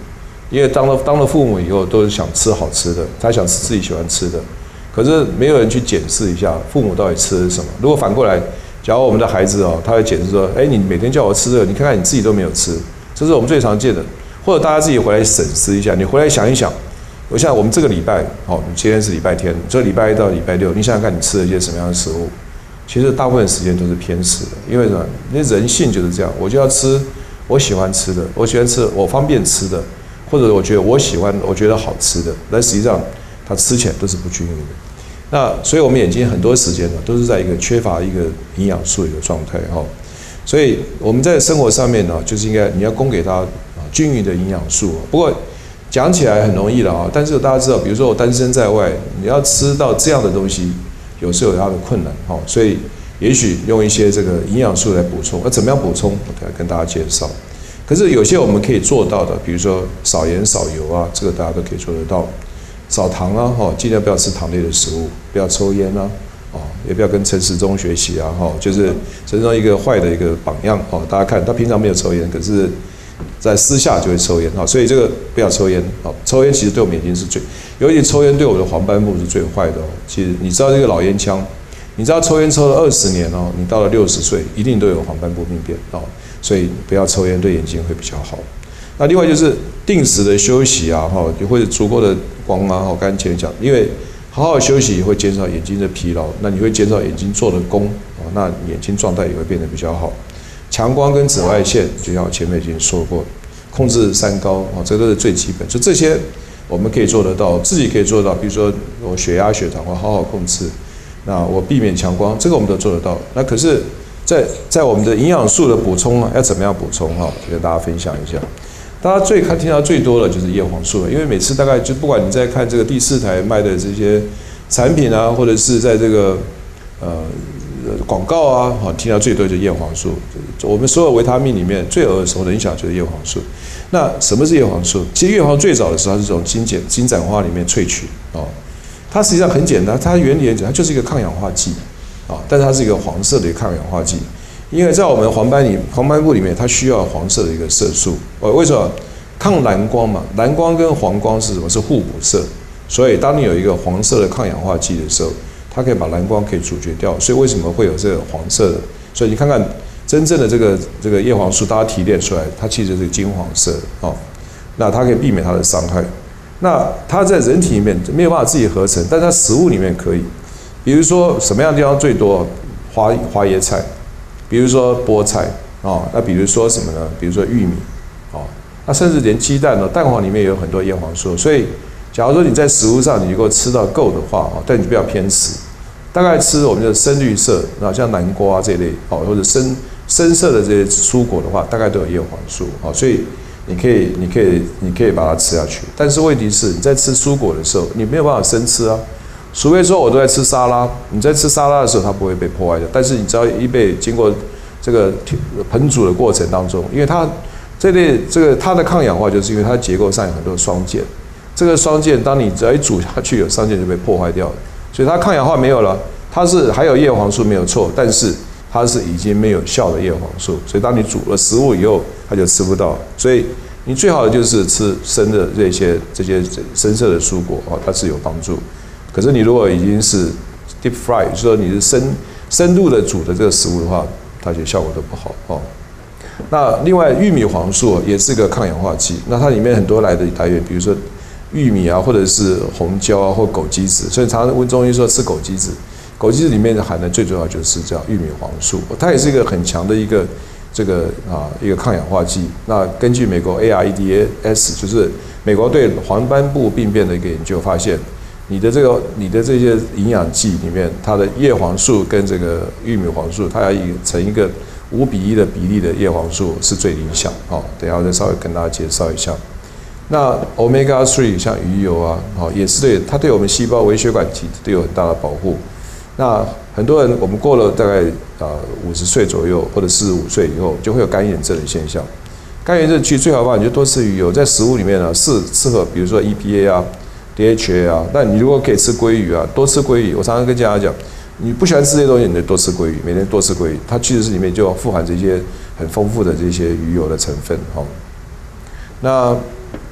S2: 因为当了当了父母以后，都是想吃好吃的，他想吃自己喜欢吃的，可是没有人去检视一下父母到底吃的是什么。如果反过来，假如我们的孩子哦，他会检视说，哎，你每天叫我吃这个，你看看你自己都没有吃，这是我们最常见的。或者大家自己回来审视一下，你回来想一想，我想我们这个礼拜，好，今天是礼拜天，这个礼拜一到礼拜六，你想想看你吃了一些什么样的食物？其实大部分时间都是偏食的，因为什么？因为人性就是这样，我就要吃我喜欢吃的，我喜欢吃我方便吃的，或者我觉得我喜欢我觉得好吃的，但实际上它吃起来都是不均匀的。那所以我们眼睛很多时间呢，都是在一个缺乏一个营养素的一个状态哈。所以我们在生活上面呢，就是应该你要供给它均匀的营养素。不过讲起来很容易了啊，但是大家知道，比如说我单身在外，你要吃到这样的东西，有时候有它的困难哈。所以也许用一些这个营养素来补充，那怎么样补充？我等下跟大家介绍。可是有些我们可以做到的，比如说少盐少油啊，这个大家都可以做得到。少糖啊，哈，尽量不要吃糖类的食物，不要抽烟啊，哦，也不要跟陈时中学习啊，哈，就是陈时中一个坏的一个榜样，哦，大家看他平常没有抽烟，可是在私下就会抽烟，哈，所以这个不要抽烟，哦，抽烟其实对我们眼睛是最，尤其抽烟对我们的黄斑部是最坏的哦。其实你知道这个老烟枪，你知道抽烟抽了二十年哦，你到了六十岁一定都有黄斑部病变哦，所以不要抽烟对眼睛会比较好。那另外就是定时的休息啊，哈，或者足够的光啊，我刚才前面讲，因为好好休息会减少眼睛的疲劳，那你会减少眼睛做的功啊，那眼睛状态也会变得比较好。强光跟紫外线，就像我前面已经说过，控制三高啊，这都是最基本，就这些我们可以做得到，自己可以做得到。比如说我血压、血糖我好好控制，那我避免强光，这个我们都做得到。那可是在，在在我们的营养素的补充啊，要怎么样补充哈？跟大家分享一下。大家最看听到最多的就是叶黄素了，因为每次大概就不管你在看这个第四台卖的这些产品啊，或者是在这个呃广告啊，好听到最多就是叶黄素。我们所有维他命里面最耳熟能详就是叶黄素。那什么是叶黄素？其实叶黄最早的时候它是从金碱金盏花里面萃取哦，它实际上很简单，它原理很简单，它就是一个抗氧化剂啊，但是它是一个黄色的一个抗氧化剂。因为在我们黄斑里黄斑部里面，它需要黄色的一个色素。呃，为什么？抗蓝光嘛，蓝光跟黄光是什么？是互补色。所以当你有一个黄色的抗氧化剂的时候，它可以把蓝光可以阻绝掉。所以为什么会有这个黄色的？所以你看看真正的这个这个叶黄素，大家提炼出来，它其实是金黄色哦。那它可以避免它的伤害。那它在人体里面没有办法自己合成，但是它食物里面可以。比如说什么样的地方最多？花花椰菜。比如说菠菜哦，那比如说什么呢？比如说玉米哦，那甚至连鸡蛋呢，蛋黄里面也有很多叶黄素。所以，假如说你在食物上你能够吃到够的话哦，但你不要偏食，大概吃我们的深绿色，啊像南瓜啊这类哦，或者深深色的这些蔬果的话，大概都有叶黄素哦，所以你可以你可以你可以把它吃下去。但是问题是，你在吃蔬果的时候，你没有办法生吃啊。除非说我都在吃沙拉，你在吃沙拉的时候，它不会被破坏掉。但是你只要一被经过这个烹煮的过程当中，因为它这类这个它的抗氧化，就是因为它的结构上有很多双键，这个双键当你只要一煮下去，有双键就被破坏掉了，所以它抗氧化没有了。它是还有叶黄素没有错，但是它是已经没有效的叶黄素，所以当你煮了食物以后，它就吃不到。所以你最好的就是吃生的这些这些深色的蔬果啊，它是有帮助。可是你如果已经是 deep fry， 就是说你是深深度的煮的这个食物的话，它就效果都不好哦。那另外玉米黄素也是个抗氧化剂，那它里面很多来的来源，比如说玉米啊，或者是红椒啊，或枸杞子，所以常常问中医说吃枸杞子，枸杞子里面含的最主要就是叫玉米黄素，它也是一个很强的一个这个啊一个抗氧化剂。那根据美国 A R E D A S， 就是美国对黄斑部病变的一个研究发现。你的这个，你的这些营养剂里面，它的叶黄素跟这个玉米黄素，它要以成一个五比一的比例的叶黄素是最理想哦。等一下我再稍微跟大家介绍一下。那 omega 三 像鱼油啊，哦也是对它对我们细胞微血管体都有很大的保护。那很多人我们过了大概啊五十岁左右或者四十五岁以后，就会有干眼症的现象。干眼症其实最好的方法你就多吃鱼油，在食物里面呢适适合，比如说 E P A 啊。D H A 啊，那你如果可以吃鲑鱼啊，多吃鲑鱼。我常常跟家长讲，你不喜欢吃这些东西，你就多吃鲑鱼，每天多吃鲑鱼，它其实是里面就富含这些很丰富的这些鱼油的成分哈。那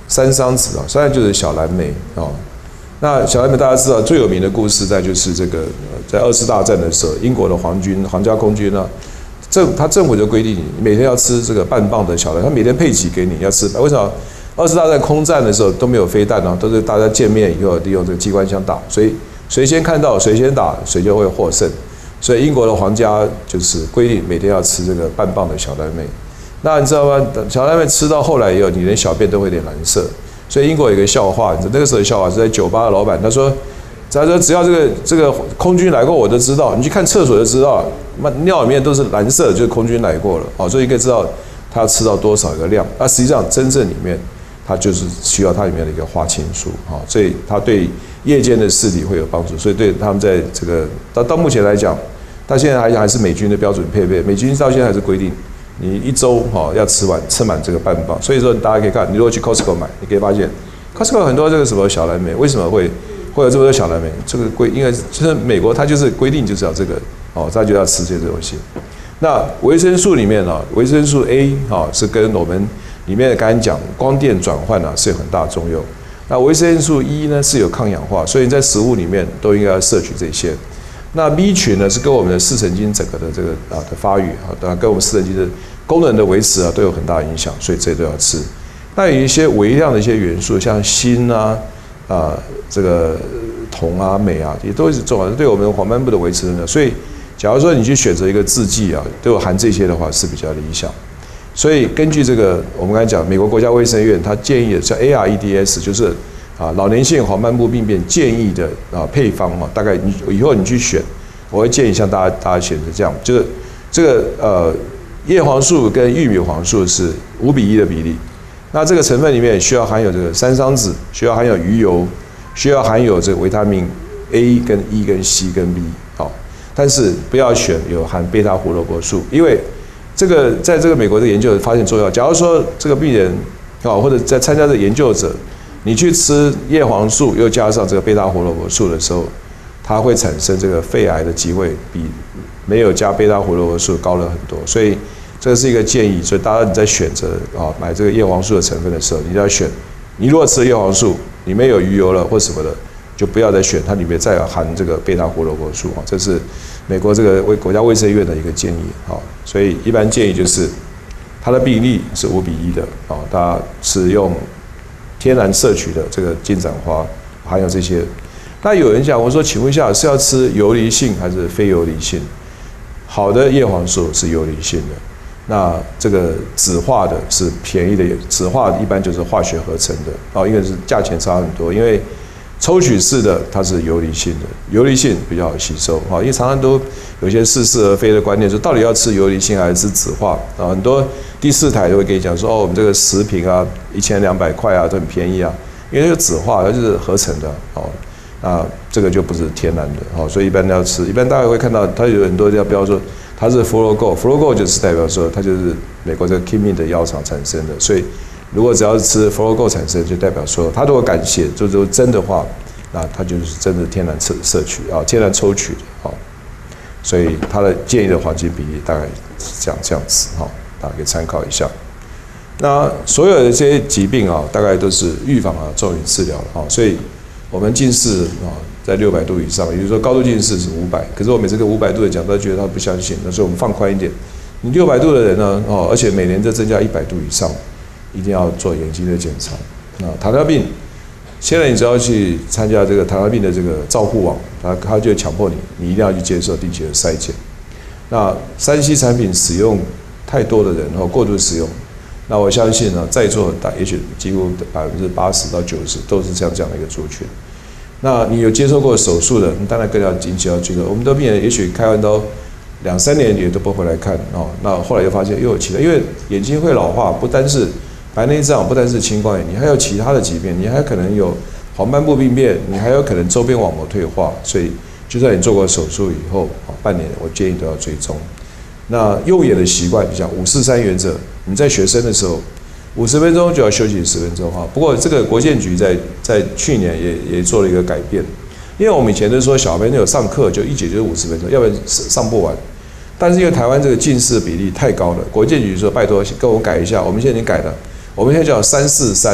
S2: 三桑子啊，虽然就是小蓝莓啊。那小蓝莓大家知道最有名的故事，在就是这个在二次大战的时候，英国的皇军皇家空军呢，政他政府就规定你每天要吃这个半磅的小蓝，他每天配给给你要吃。为什么？二次大战空战的时候都没有飞弹啊，都是大家见面以后利用这个机关枪打，所以谁先看到谁先打，谁就会获胜。所以英国的皇家就是规定每天要吃这个半磅的小蓝莓。那你知道吗？小蓝莓吃到后来以后，你连小便都会有点蓝色。所以英国有一个笑话，你知道那个时候的笑话是在酒吧的老板他说，他说只要这个这个空军来过，我都知道，你去看厕所就知道，尿里面都是蓝色，就是空军来过了。哦，所以你可以知道他要吃到多少个量。那实际上真正里面，它就是需要它里面的一个花青素。哦，所以它对夜间的视力会有帮助。所以对他们在这个到到目前来讲，到现在来讲还是美军的标准配备，美军到现在还是规定。你一周哈要吃完吃满这个半磅，所以说大家可以看，你如果去 Costco 买，你可以发现 Costco 很多这个什么小蓝莓，为什么会会有这么多小蓝莓？这个规因为就是美国它就是规定就是要这个哦，它就要吃这些东西。那维生素里面呢，维生素 A 哈是跟我们里面刚才讲光电转换啊是有很大的作用。那维生素 E 呢是有抗氧化，所以在食物里面都应该要摄取这些。那 B 群呢是跟我们的视神经整个的这个啊的发育啊，当然跟我们视神经的功能的维持啊都有很大的影响，所以这些都要吃。那有一些微量的一些元素，像锌啊、啊这个铜啊、镁啊，也都是重要的，对我们黄斑部的维持的。所以，假如说你去选择一个制剂啊，都有含这些的话是比较理想。所以根据这个我们刚才讲，美国国家卫生院它建议的叫 A R E D S， 就是啊老年性黄斑部病变建议的啊配方啊，大概你以后你去选，我会建议像大家大家选择这样，就是这个呃。叶黄素跟玉米黄素是五比一的比例，那这个成分里面需要含有这个三桑子，需要含有鱼油，需要含有这个维他命 A 跟 E 跟 C 跟 B 好，但是不要选有含贝塔胡萝卜素，因为这个在这个美国的研究发现重要。假如说这个病人啊，或者在参加的研究者，你去吃叶黄素又加上这个贝塔胡萝卜素的时候，它会产生这个肺癌的机会比没有加贝塔胡萝卜素高了很多，所以。这是一个建议，所以大家你在选择啊买这个叶黄素的成分的时候，你要选。你如果吃叶黄素里面有鱼油了或什么的，就不要再选它里面再含这个贝塔胡萝卜素啊。这是美国这个卫国家卫生院的一个建议啊。所以一般建议就是它的比例是五比一的啊，大家是用天然摄取的这个金盏花，还有这些。那有人讲我说，请问一下是要吃游离性还是非游离性？好的叶黄素是游离性的。那这个酯化的是便宜的，酯化一般就是化学合成的哦，因为是价钱差很多。因为抽取式的它是游离性的，游离性比较好吸收啊。因为常常都有些似是而非的观念，说到底要吃游离性还是吃酯化啊？很多第四台都会跟你讲说，哦，我们这个食品啊，一千两百块啊，都很便宜啊，因为那个酯化它就是合成的哦。啊，这个就不是天然的哦，所以一般都要吃。一般大家会看到它有很多要标说。它是 Fluorogold，Fluorogold 就是代表说它就是美国这个 Kimi 的药厂产生的，所以如果只要是吃 Fluorogold 产生，就代表说它如果敢写就是真的话，那它就是真的天然摄摄取啊，天然抽取的啊，所以它的建议的黄金比例大概是这样这样子哈，大家可以参考一下。那所有的这些疾病啊，大概都是预防啊重于治疗啊，所以我们近视啊。在六百度以上，也就是说高度近视是五百，可是我每次跟五百度的讲，他觉得他不相信，那所以我们放宽一点。你六百度的人呢，哦，而且每年再增加一百度以上，一定要做眼睛的检查。那糖尿病，现在你只要去参加这个糖尿病的这个照护网，他他就强迫你，你一定要去接受定期的筛检。那三 C 产品使用太多的人或过度使用，那我相信呢，在座的也许几乎百分之八十到九十都是这样这样的一个族群。那你有接受过手术的，你当然更要引起要注意。我们的病人也许开完刀两三年也都不回来看哦，那后来又发现又有其他，因为眼睛会老化，不单是白内障，不单是青光眼，你还有其他的疾病，你还可能有黄斑部病变，你还有可能周边网膜退化，所以就算你做过手术以后，半年我建议都要追踪。那用眼的习惯，就像五四三原则，你在学生的时候。五十分钟就要休息十分钟哈。不过这个国健局在在去年也也做了一个改变，因为我们以前都说小朋友上课就一节就是五十分钟，要不然上不完。但是因为台湾这个近视比例太高了，国健局说拜托跟我改一下，我们现在已经改了，我们现在叫三四三，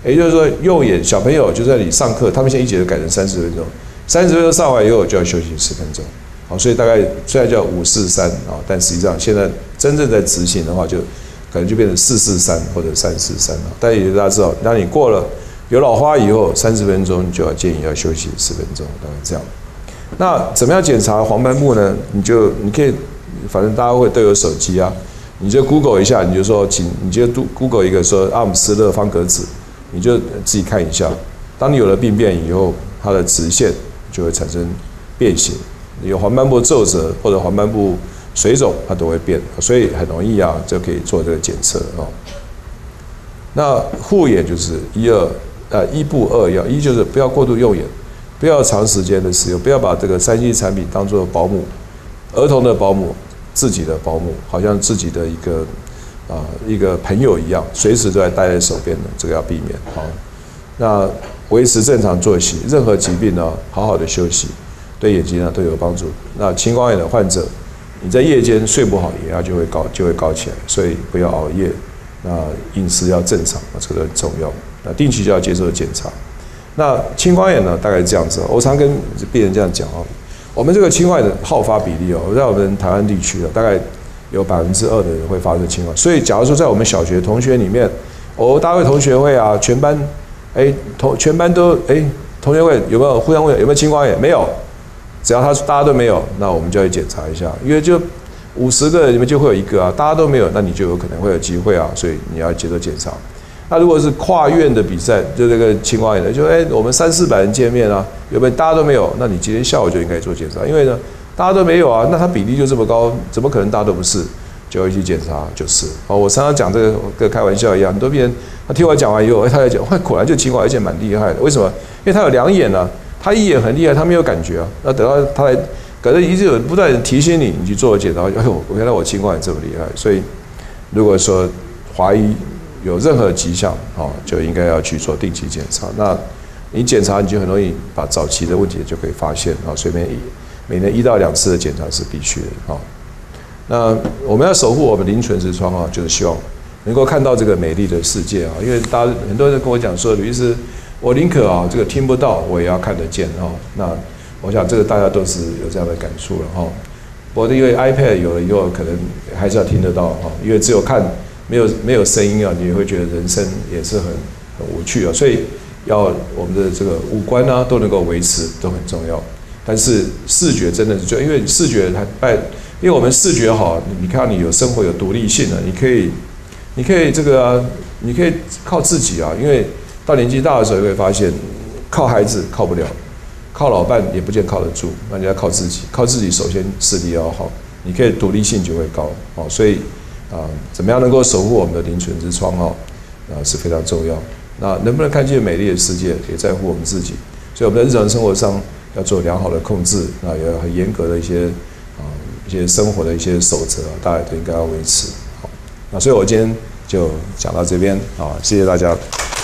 S2: 也就是说，右眼小朋友就在你上课，他们现在一节就改成三十分钟，三十分钟上完以后就要休息十分钟。好，所以大概虽然叫五四三啊，但实际上现在真正在执行的话，就可能就变成四四三或者三四三了。但也大家知道，当你过了有老花以后，三十分钟就要建议要休息十分钟，大概这样。那怎么样检查黄斑部呢？你就你可以，反正大家会都有手机啊，你就 Google 一下，你就说，请你就 Google 一个说阿姆斯勒方格子，你就自己看一下。当你有了病变以后，它的直线就会产生变形，有黄斑部皱褶或者黄斑部水肿，它都会变，所以很容易啊，就可以做这个检测哦。那护眼就是一二呃一不二要，一就是不要过度用眼。不要长时间的使用，不要把这个三 C 产品当作保姆，儿童的保姆，自己的保姆，好像自己的一个啊、呃、一个朋友一样，随时都在带在手边的，这个要避免。好，那维持正常作息，任何疾病呢，好好的休息，对眼睛呢都有帮助。那青光眼的患者，你在夜间睡不好，眼压就会高，就会高起来，所以不要熬夜。那饮食要正常，这个很重要。那定期就要接受检查。那青光眼呢，大概是这样子。我常跟病人这样讲哦，我们这个青光眼的好发比例哦，在我们台湾地区啊，大概有百分之二的人会发生青光眼。所以，假如说在我们小学同学里面，哦，大会同学会啊，全班，哎，同全班都哎，同学会有没有互相问有没有青光眼？没有，只要他大家都没有，那我们就要检查一下，因为就五十个人里面就会有一个啊，大家都没有，那你就有可能会有机会啊，所以你要接受检查。那如果是跨院的比赛，就这个青光眼的，就哎、欸，我们三四百人见面啊，有没有大家都没有？那你今天下午就应该做检查，因为呢，大家都没有啊，那它比例就这么高，怎么可能大家都不是？就要去检查就是。哦，我常常讲这个跟开玩笑一样，很多病人他听我讲完以后，哎、欸，他在讲，哇，果然就青光眼，而且蛮厉害的。为什么？因为他有两眼啊，他一眼很厉害，他没有感觉啊。那等到他来，可能一直有人不断地提醒你，你去做检查，哎呦，原来我青光眼这么厉害。所以如果说怀疑有任何迹象，哦，就应该要去做定期检查。那你检查，你就很容易把早期的问题就可以发现啊。所以每每年一到两次的检查是必须的啊。那我们要守护我们零唇之窗啊，就是希望能够看到这个美丽的世界啊。因为大家很多人跟我讲说，吕医师，我宁可啊这个听不到，我也要看得见哈。那我想这个大家都是有这样的感触了哈。不过因为 iPad 有了以后，可能还是要听得到哈，因为只有看。没有没有声音啊，你也会觉得人生也是很很无趣啊，所以要我们的这个五官啊都能够维持，都很重要。但是视觉真的是就因为视觉它拜，因为我们视觉好，你看你有生活有独立性了，你可以你可以这个、啊、你可以靠自己啊，因为到年纪大的时候你会发现，靠孩子靠不了，靠老伴也不见靠得住，那你要靠自己，靠自己首先视力要好，你可以独立性就会高哦，所以。啊，怎么样能够守护我们的零唇之窗哦？啊，是非常重要。那能不能看见美丽的世界，也在乎我们自己。所以我们在日常生活上要做良好的控制，啊，也要很严格的一些啊一些生活的一些守则，大家都应该要维持。好，那所以我今天就讲到这边啊，谢谢大家。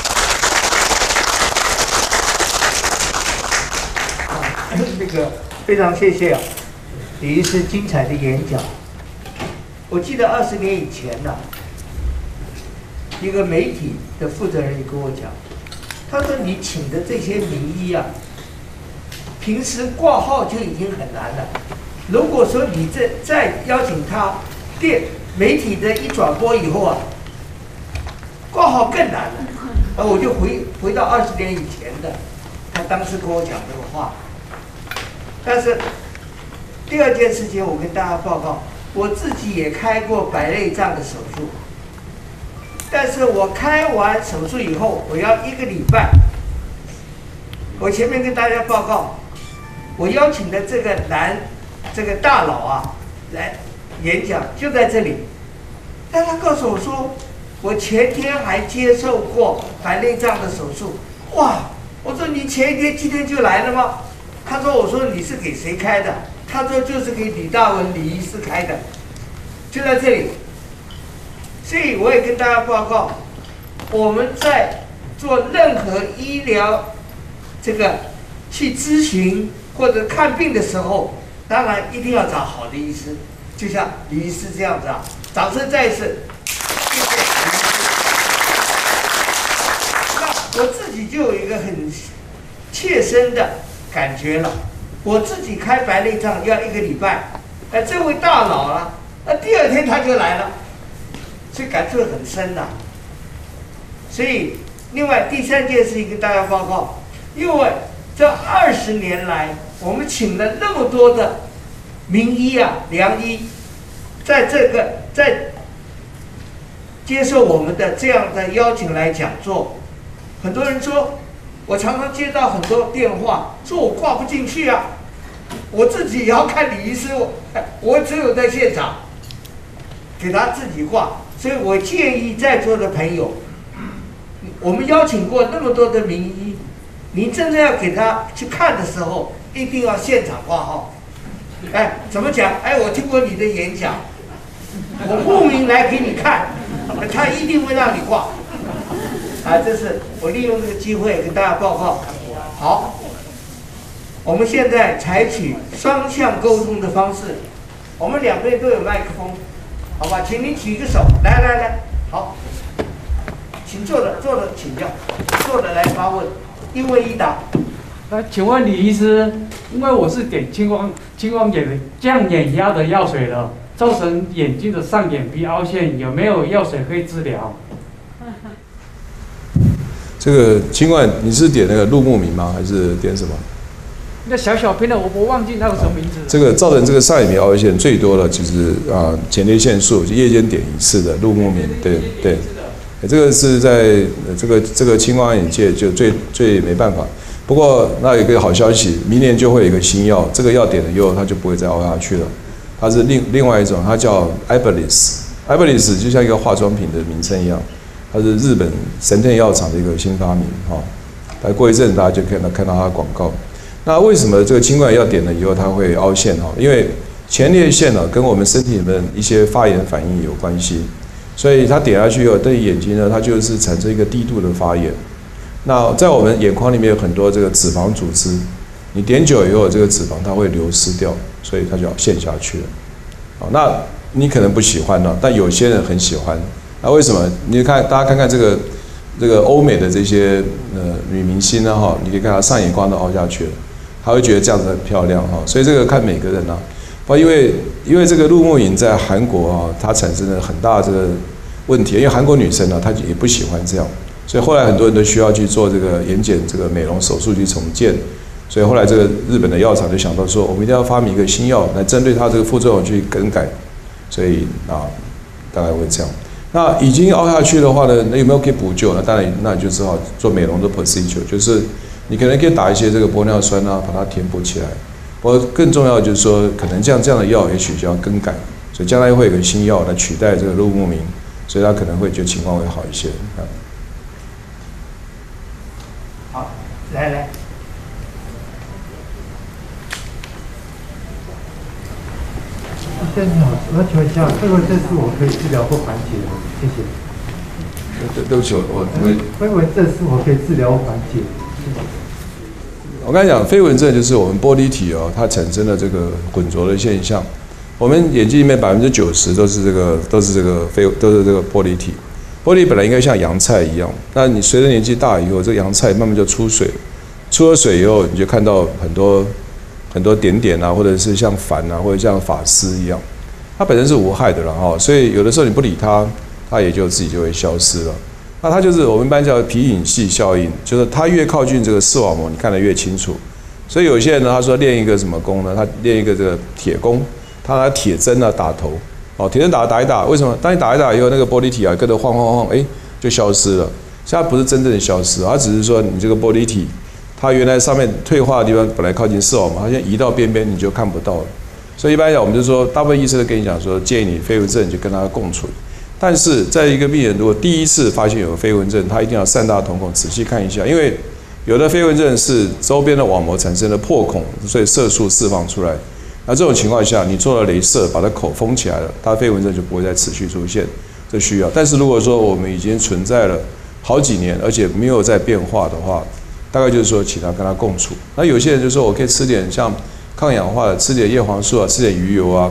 S1: 那个非常谢谢啊，李医师精彩的演讲。我记得二十年以前呢、啊，一个媒体的负责人也跟我讲，他说你请的这些名医啊，平时挂号就已经很难了，如果说你这再邀请他电媒体的一转播以后啊，挂号更难了。啊，我就回回到二十年以前的，他当时跟我讲这个话。但是第二件事情，我跟大家报告。我自己也开过白内障的手术，但是我开完手术以后，我要一个礼拜。我前面跟大家报告，我邀请的这个男这个大佬啊来演讲，就在这里。但他告诉我说，我前天还接受过白内障的手术。哇！我说你前一天今天就来了吗？他说我说你是给谁开的？他说就是给李大文李医师开的，就在这里。所以我也跟大家报告，我们在做任何医疗这个去咨询或者看病的时候，当然一定要找好的医师，就像李医师这样子啊。掌声再一次，谢谢。那我自己就有一个很切身的感觉了。我自己开白内障要一个礼拜，哎，这位大佬啊，那第二天他就来了，所以感触很深呐、啊。所以，另外第三件事情跟大家报告，因为这二十年来，我们请了那么多的名医啊、良医，在这个在接受我们的这样的邀请来讲座，很多人说，我常常接到很多电话，说我挂不进去啊，我自己也要看李医师，我我只有在现场给他自己挂，所以我建议在座的朋友，我们邀请过那么多的名医，您真正要给他去看的时候，一定要现场挂号。哎，怎么讲？哎，我听过你的演讲，我慕名来给你看，他一定会让你挂。啊，这是我利用这个机会跟大家报告。好，我们现在采取双向沟通的方式，我们两边都有麦克风，好吧？请您举个手，来来来，好，请坐着坐着请教，坐着来发问，一问一答。
S3: 那请问李医师，因为我是点青光青光眼的降眼压的药水了，造成眼睛的上眼皮凹陷，有没有药水可以治疗？
S2: 这个青光眼你是点那个鹿木明吗？还是点什么？
S3: 那小小片的，我我忘记那个什么名字。
S2: 这个造成这个上眼皮凹陷最多的，其实啊前列腺素，就夜间点一次的鹿木明，对对。这个是在这个这个青光眼界就最最没办法。不过那有一个好消息，明年就会有一个新药，这个药点了以后，它就不会再凹下去了。它是另另外一种，它叫 Ibelis，Ibelis 就像一个化妆品的名称一样，它是日本神田药厂的一个新发明哈。来过一阵大家就看到看到它的广告。那为什么这个青光眼药点了以后它会凹陷哈？因为前列腺呢跟我们身体里面一些发炎反应有关系。所以它点下去以后，对眼睛呢，它就是产生一个低度的发炎。那在我们眼眶里面有很多这个脂肪组织，你点久以后，这个脂肪它会流失掉，所以它就要陷下去了。好，那你可能不喜欢呢，但有些人很喜欢。那为什么？你看，大家看看这个这个欧美的这些呃女明星呢，哈，你可以看她上眼眶都凹下去了，她会觉得这样子很漂亮哈。所以这个看每个人呢、啊。不，因为因为这个鹿木饮在韩国啊，它产生了很大这个问题，因为韩国女生呢，她也不喜欢这样，所以后来很多人都需要去做这个眼睑这个美容手术去重建，所以后来这个日本的药厂就想到说，我们一定要发明一个新药来针对它这个副作用去更改，所以啊，大概会这样。那已经凹下去的话呢，那有没有可以补救呢？当然，那你就只好做美容的 procedure， 就是你可能可以打一些这个玻尿酸啊，把它填补起来。不过更重要的就是说，可能这样这样的药也许就要更改，所以将来会有个新药来取代这个鹿木明，所以他可能会觉得情况会好一些。
S1: 好，来来。
S4: 医生你好，我请问一下，飞蚊症是我可以治疗或缓解的？谢谢。
S2: 对对不起，我我
S4: 飞蚊症是我可以治疗或缓解？谢谢。
S2: 我刚才讲飞蚊症就是我们玻璃体哦，它产生了这个混浊的现象。我们眼睛里面百分之九十都是这个都是这个飞都是这个玻璃体。玻璃本来应该像洋菜一样，那你随着年纪大以后，这个洋菜慢慢就出水了。出了水以后，你就看到很多很多点点啊，或者是像帆啊，或者像发丝一样。它本身是无害的了哈，所以有的时候你不理它，它也就自己就会消失了。那它就是我们一般叫皮影戏效应，就是它越靠近这个视网膜，你看得越清楚。所以有些人呢，他说练一个什么功呢？他练一个这个铁功，他拿铁针啊打头，哦，铁针打打一打，为什么？当你打一打以后，那个玻璃体啊跟着晃晃晃，哎，就消失了。现在不是真正的消失，它只是说你这个玻璃体，它原来上面退化的地方本来靠近视网膜，它现在移到边边，你就看不到了。所以一般讲，我们就说，大部分医生都跟你讲说，建议你飞蚊症就跟它共处。但是在一个病人如果第一次发现有飞蚊症，他一定要善大瞳孔仔细看一下，因为有的飞蚊症是周边的网膜产生了破孔，所以色素释放出来。那这种情况下，你做了雷射把它口封起来了，它飞蚊症就不会再持续出现，这需要。但是如果说我们已经存在了好几年，而且没有再变化的话，大概就是说请他跟他共处。那有些人就说我可以吃点像抗氧化的，吃点叶黄素啊，吃点鱼油啊，那当然有某一定程度的一些帮助，对啊。
S1: 好，没关系，来这边。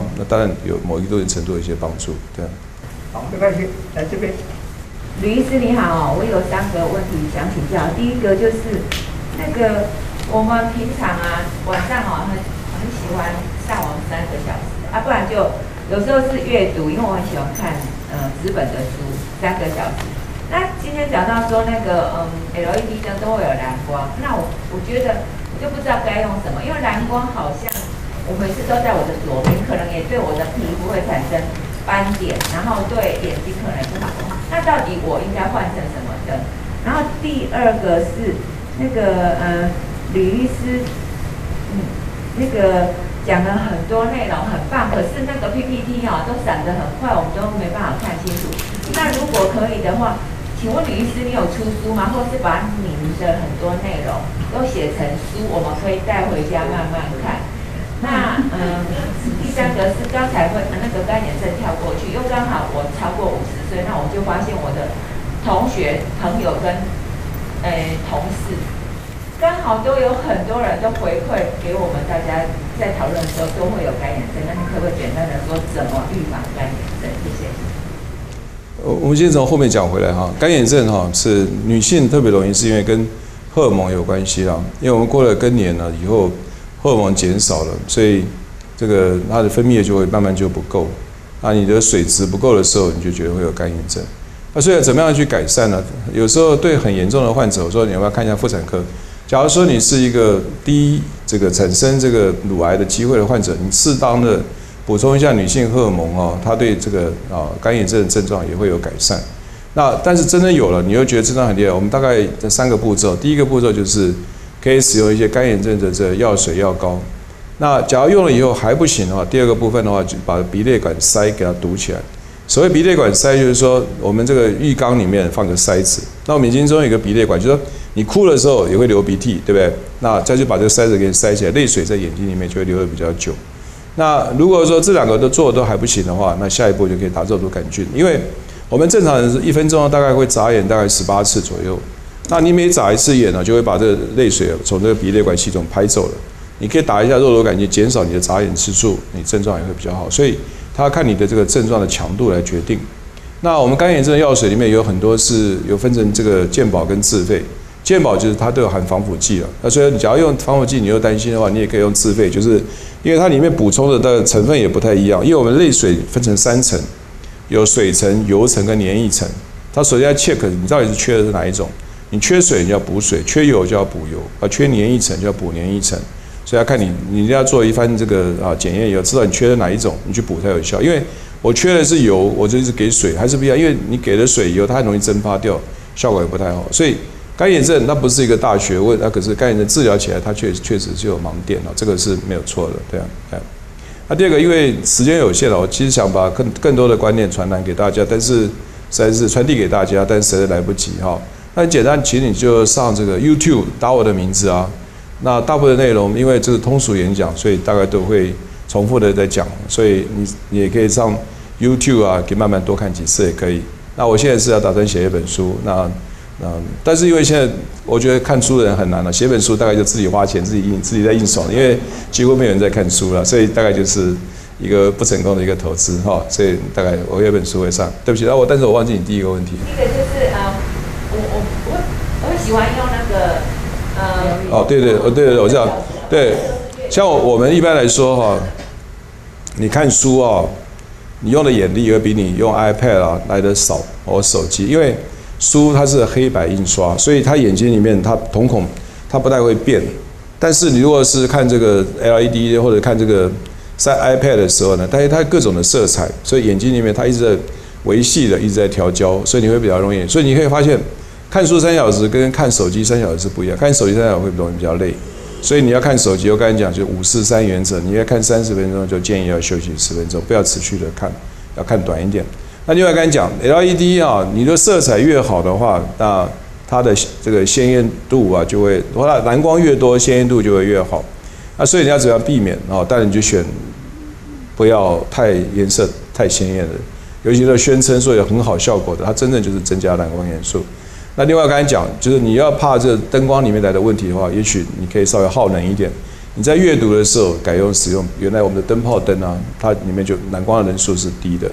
S5: 吕医师你好，我有三个问题想请教。第一个就是那个我们平常啊晚上哦很很喜欢上网三个小时啊，不然就有时候是阅读，因为我很喜欢看呃纸本的书三个小时。那今天讲到说那个嗯 L E D 灯都会有蓝光，那我我觉得我就不知道该用什么，因为蓝光好像我每次都在我的左边，可能也对我的皮肤会产生斑点，然后对眼睛可能不好。那到底我应该换成什么灯？然后第二个是那个呃吕医师，嗯，那个讲了很多内容很棒，可是那个 P P T 啊都闪得很快，我们都没办法看清楚。那如果可以的话，请问吕医师你有出书吗？或是把您的很多内容都写成书，我们可以带回家慢慢看。那嗯，第三个是刚才会那个干眼症跳过去，又刚好我超过五十岁，那我就发现我的同学、朋友跟诶、呃、同事，刚好都有很多人都回馈给我们大家，在讨论的时候都会有干眼症。那你可不可以简单的说怎么预防干眼症？谢谢。
S2: 我们先从后面讲回来哈，干眼症哈是女性特别容易，是因为跟荷尔蒙有关系啦。因为我们过了更年了以后，荷尔蒙减少了，所以这个它的分泌就会慢慢就不够。啊，你的水质不够的时候，你就觉得会有干眼症。那所以怎么样去改善呢？有时候对很严重的患者，我说你要不要看一下妇产科？假如说你是一个低这个产生这个乳癌的机会的患者，你适当的补充一下女性荷尔蒙哦，它对这个啊干眼症的症状也会有改善。那但是真的有了，你又觉得症状很厉害，我们大概这三个步骤，第一个步骤就是可以使用一些干眼症的这药水药膏。那假如用了以后还不行的话，第二个部分的话，就把鼻泪管塞给它堵起来。所谓鼻泪管塞，就是说我们这个浴缸里面放个塞子，那我们眼睛中有一个鼻泪管，就是说你哭的时候也会流鼻涕，对不对？那再就把这个塞子给你塞起来，泪水在眼睛里面就会流得比较久。那如果说这两个都做的都还不行的话，那下一步就可以打肉毒杆菌，因为我们正常人是一分钟大概会眨眼大概十八次左右，那你每眨一次眼呢，就会把这个泪水从这个鼻泪管系统排走了。你可以打一下肉毒杆菌，减少你的眨眼次数，你症状也会比较好。所以它看你的这个症状的强度来决定。那我们干眼症的药水里面有很多是有分成这个健保跟自费。健保就是它都有含防腐剂了，那所以你假如用防腐剂，你又担心的话，你也可以用自费，就是因为它里面补充的的成分也不太一样。因为我们泪水分成三层，有水层、油层跟黏液层。它首先要 check 你到底是缺的是哪一种。你缺水你就要补水，缺油就要补油，啊，缺黏液层就要补黏液层。所以要看你，你一定要做一番这个啊检验以后，知道你缺的哪一种，你去补才有效。因为我缺的是油，我就是给水还是不一样，因为你给了水以后，它很容易蒸发掉，效果也不太好。所以干眼症它不是一个大学问，那可是干眼症治疗起来，它确确实是有盲点了，这个是没有错的，对啊，对。那第二个，因为时间有限了，我其实想把更更多的观念传达给大家，但是实在是传递给大家，但是实在来不及哈。那很简单，其实你就上这个 YouTube 打我的名字啊。那大部分的内容，因为这是通俗演讲，所以大概都会重复的在讲，所以你你也可以上 YouTube 啊，可以慢慢多看几次也可以。那我现在是要打算写一本书，那嗯，但是因为现在我觉得看书的人很难了，写本书大概就自己花钱自己印，自己在印手，因为几乎没有人在看书了，所以大概就是一个不成功的一个投资哈。所以大概我有本书会上，对不起，然后我但是我忘记你第一个问题。
S5: 第一个就是呃，我我我我会喜欢用那个。
S2: 哦，对对，哦对对，我知道，对，像我们一般来说哈，你看书啊，你用的眼力会比你用 iPad 啊来的少，或手机，因为书它是黑白印刷，所以它眼睛里面它瞳孔它不太会变。但是你如果是看这个 L E D 或者看这个在 iPad 的时候呢，但是它各种的色彩，所以眼睛里面它一直在维系的，一直在调焦，所以你会比较容易。所以你可以发现。看书三小时跟看手机三小时是不一样，看手机三小时会容易比较累，所以你要看手机，我刚才讲就五四三原则，你要看三十分钟就建议要休息十分钟，不要持续的看，要看短一点。那另外刚才讲 L E D 啊，你的色彩越好的话，那它的这个鲜艳度啊就会，它蓝光越多，鲜艳度就会越好。那所以你要怎样避免啊？当然你就选不要太颜色太鲜艳的，尤其是宣称说有很好效果的，它真正就是增加蓝光元素。那另外刚才讲，就是你要怕这灯光里面来的问题的话，也许你可以稍微耗能一点。你在阅读的时候改用使用原来我们的灯泡灯啊，它里面就蓝光的人数是低的，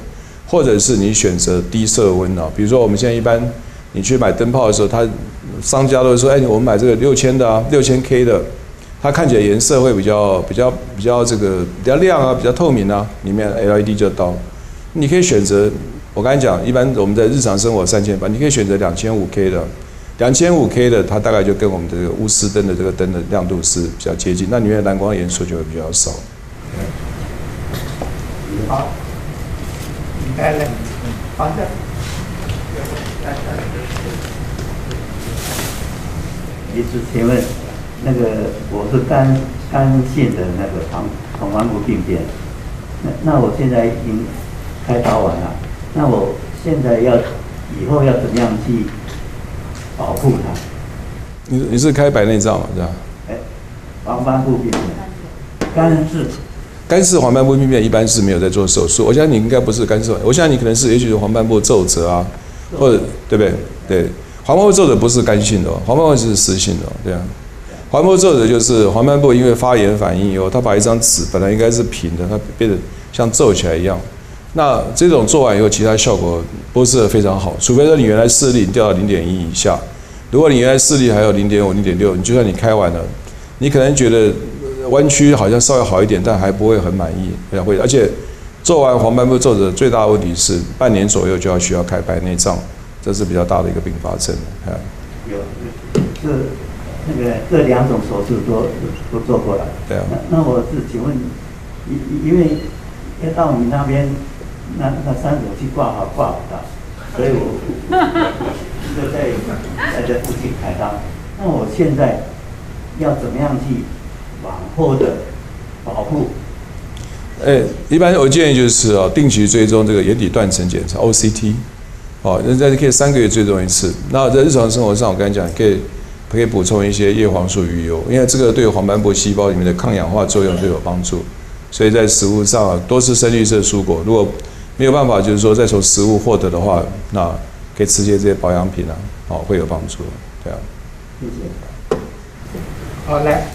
S2: 或者是你选择低色温啊，比如说我们现在一般你去买灯泡的时候，它商家都会说，哎，我们买这个六千的啊，六千 K 的，它看起来颜色会比较比较比较这个比较亮啊，比较透明啊，里面 L E D 就到。你可以选择，我刚才讲，一般我们在日常生活三千八，你可以选择两千五 K 的，两千五 K 的它大概就跟我们的这个钨丝灯的这个灯的亮度是比较接近，那里面的蓝光元素就会比较少。
S1: 好，来来，好的。
S6: 医师，请问，那个我是肝肝性的那个黄黄斑部病变，那那我现在已经开刀完了，那我现在要以后要怎么样去保护它？
S2: 你你是开白内障嘛，对吧？
S6: 哎，黄斑部病变，肝是
S2: 肝氏黄斑部病变一般是没有在做手术，我想你应该不是肝氏，我想你可能是也许是黄斑部皱褶啊，或者对不对？对，黄斑部皱褶不是肝性的、哦，黄斑部是湿性的、哦，对啊。黄斑部皱褶就是黄斑部因为发炎反应以后，它把一张纸本来应该是平的，它变得像皱起来一样。那这种做完以后，其他效果不是非常好，除非说你原来视力掉到零点一以下。如果你原来视力还有零点五、零点六，你就算你开完了，你可能觉得弯曲好像稍微好一点，但还不会很满意，非常会。而且做完黄斑部皱褶最大的问题是半年左右就要需要开白内障，这是比较大的一个并发症。
S6: 有这那个这两种手术都都做过了。
S2: 对啊。
S6: 那那我是请问，因因为要到你那边，那那三手去挂号挂不到，所以我就在在这附近开刀。那我现在要怎么样去往后的保护？
S2: 哎，一般我建议就是哦，定期追踪这个眼底断层检查 O C T， 哦，那在可以三个月追踪一次。那在日常生活上，我跟你讲，可以可以补充一些叶黄素鱼油，因为这个对黄斑部细胞里面的抗氧化作用都有帮助。所以在食物上啊，多吃深绿色蔬果。如果没有办法，就是说再从食物获得的话，那可以吃些这些保养品啊，哦，会有帮助。对啊。
S6: 谢谢。
S1: 好，来。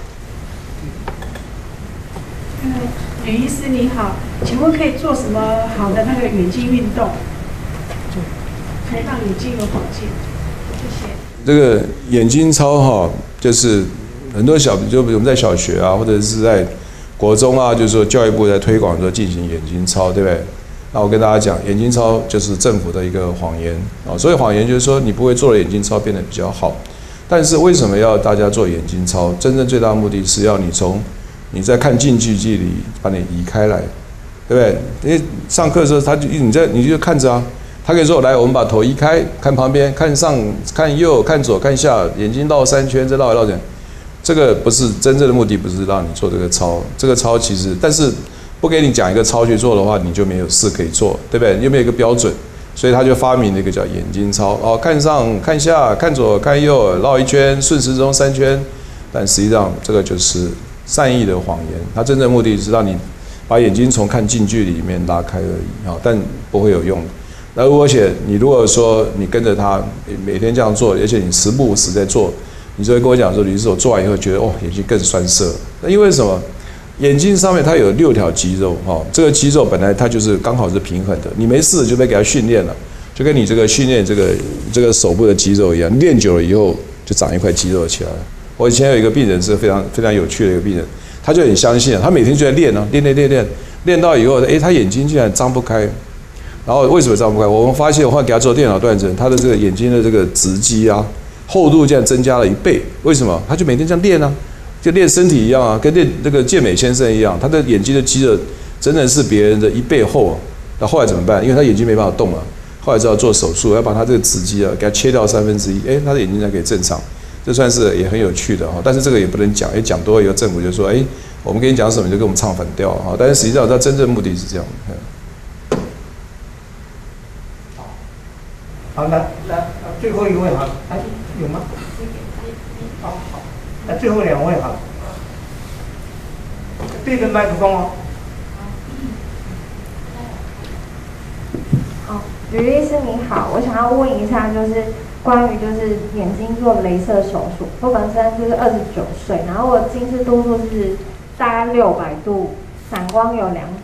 S7: 嗯，袁医师你好，请问可以做什么好的那个眼睛运动，可以让眼睛有保健？谢谢。
S2: 这个眼睛操哈，就是很多小，就比如我们在小学啊，或者是在国中啊，就是说教育部在推广说进行眼睛操，对不对？那我跟大家讲，眼睛操就是政府的一个谎言啊，所以谎言就是说你不会做了眼睛操变得比较好。但是为什么要大家做眼睛操？真正最大的目的是要你从你在看近距距离把你移开来，对不对？因为上课的时候他就你在你就看着啊，他可以说来我们把头移开，看旁边，看上看右，看左看下，眼睛绕三圈再绕一绕圈。这个不是真正的目的，不是让你做这个操。这个操其实，但是不给你讲一个操去做的话，你就没有事可以做，对不对？又没有一个标准，所以他就发明了一个叫眼睛操。哦，看上看下，看左看右，绕一圈，顺时钟三圈。但实际上这个就是善意的谎言，它真正的目的是让你把眼睛从看近距离里面拉开而已啊，但不会有用。那而且你如果说你跟着他每天这样做，而且你时不时在做。你就会跟我讲说，吕医师，我做完以后觉得哦，眼睛更酸涩。那因为什么？眼睛上面它有六条肌肉，哈、哦，这个肌肉本来它就是刚好是平衡的。你没事就被给它训练了，就跟你这个训练这个这个手部的肌肉一样，练久了以后就长一块肌肉起来了。我以前有一个病人是非常非常有趣的一个病人，他就很相信，他每天就在练啊，练练练练，练到以后，哎，他眼睛竟然张不开。然后为什么张不开？我们发现，我后来给他做电脑断层，他的这个眼睛的这个直肌啊。厚度竟然增加了一倍，为什么？他就每天这样练啊，就练身体一样啊，跟练那个健美先生一样，他的眼睛的肌肉真的是别人的一倍厚啊。那后来怎么办？因为他眼睛没办法动了，后来只好做手术，要把他这个直肌啊给他切掉三分之一，哎，他的眼睛才可以正常。这算是也很有趣的哈，但是这个也不能讲，因为讲多了以后政府就说，哎，我们跟你讲什么你就跟我们唱反调啊。但是实际上他真正目的是这样。
S1: 好，来来，最后一位哈，哎，有吗？好好，那最后两位哈，对着麦克风哦。
S8: 好，吕医师你好，我想要问一下，就是关于就是眼睛做雷射手术，我本身就是二十九岁，然后我近视度数是大概六百度，散光有两百，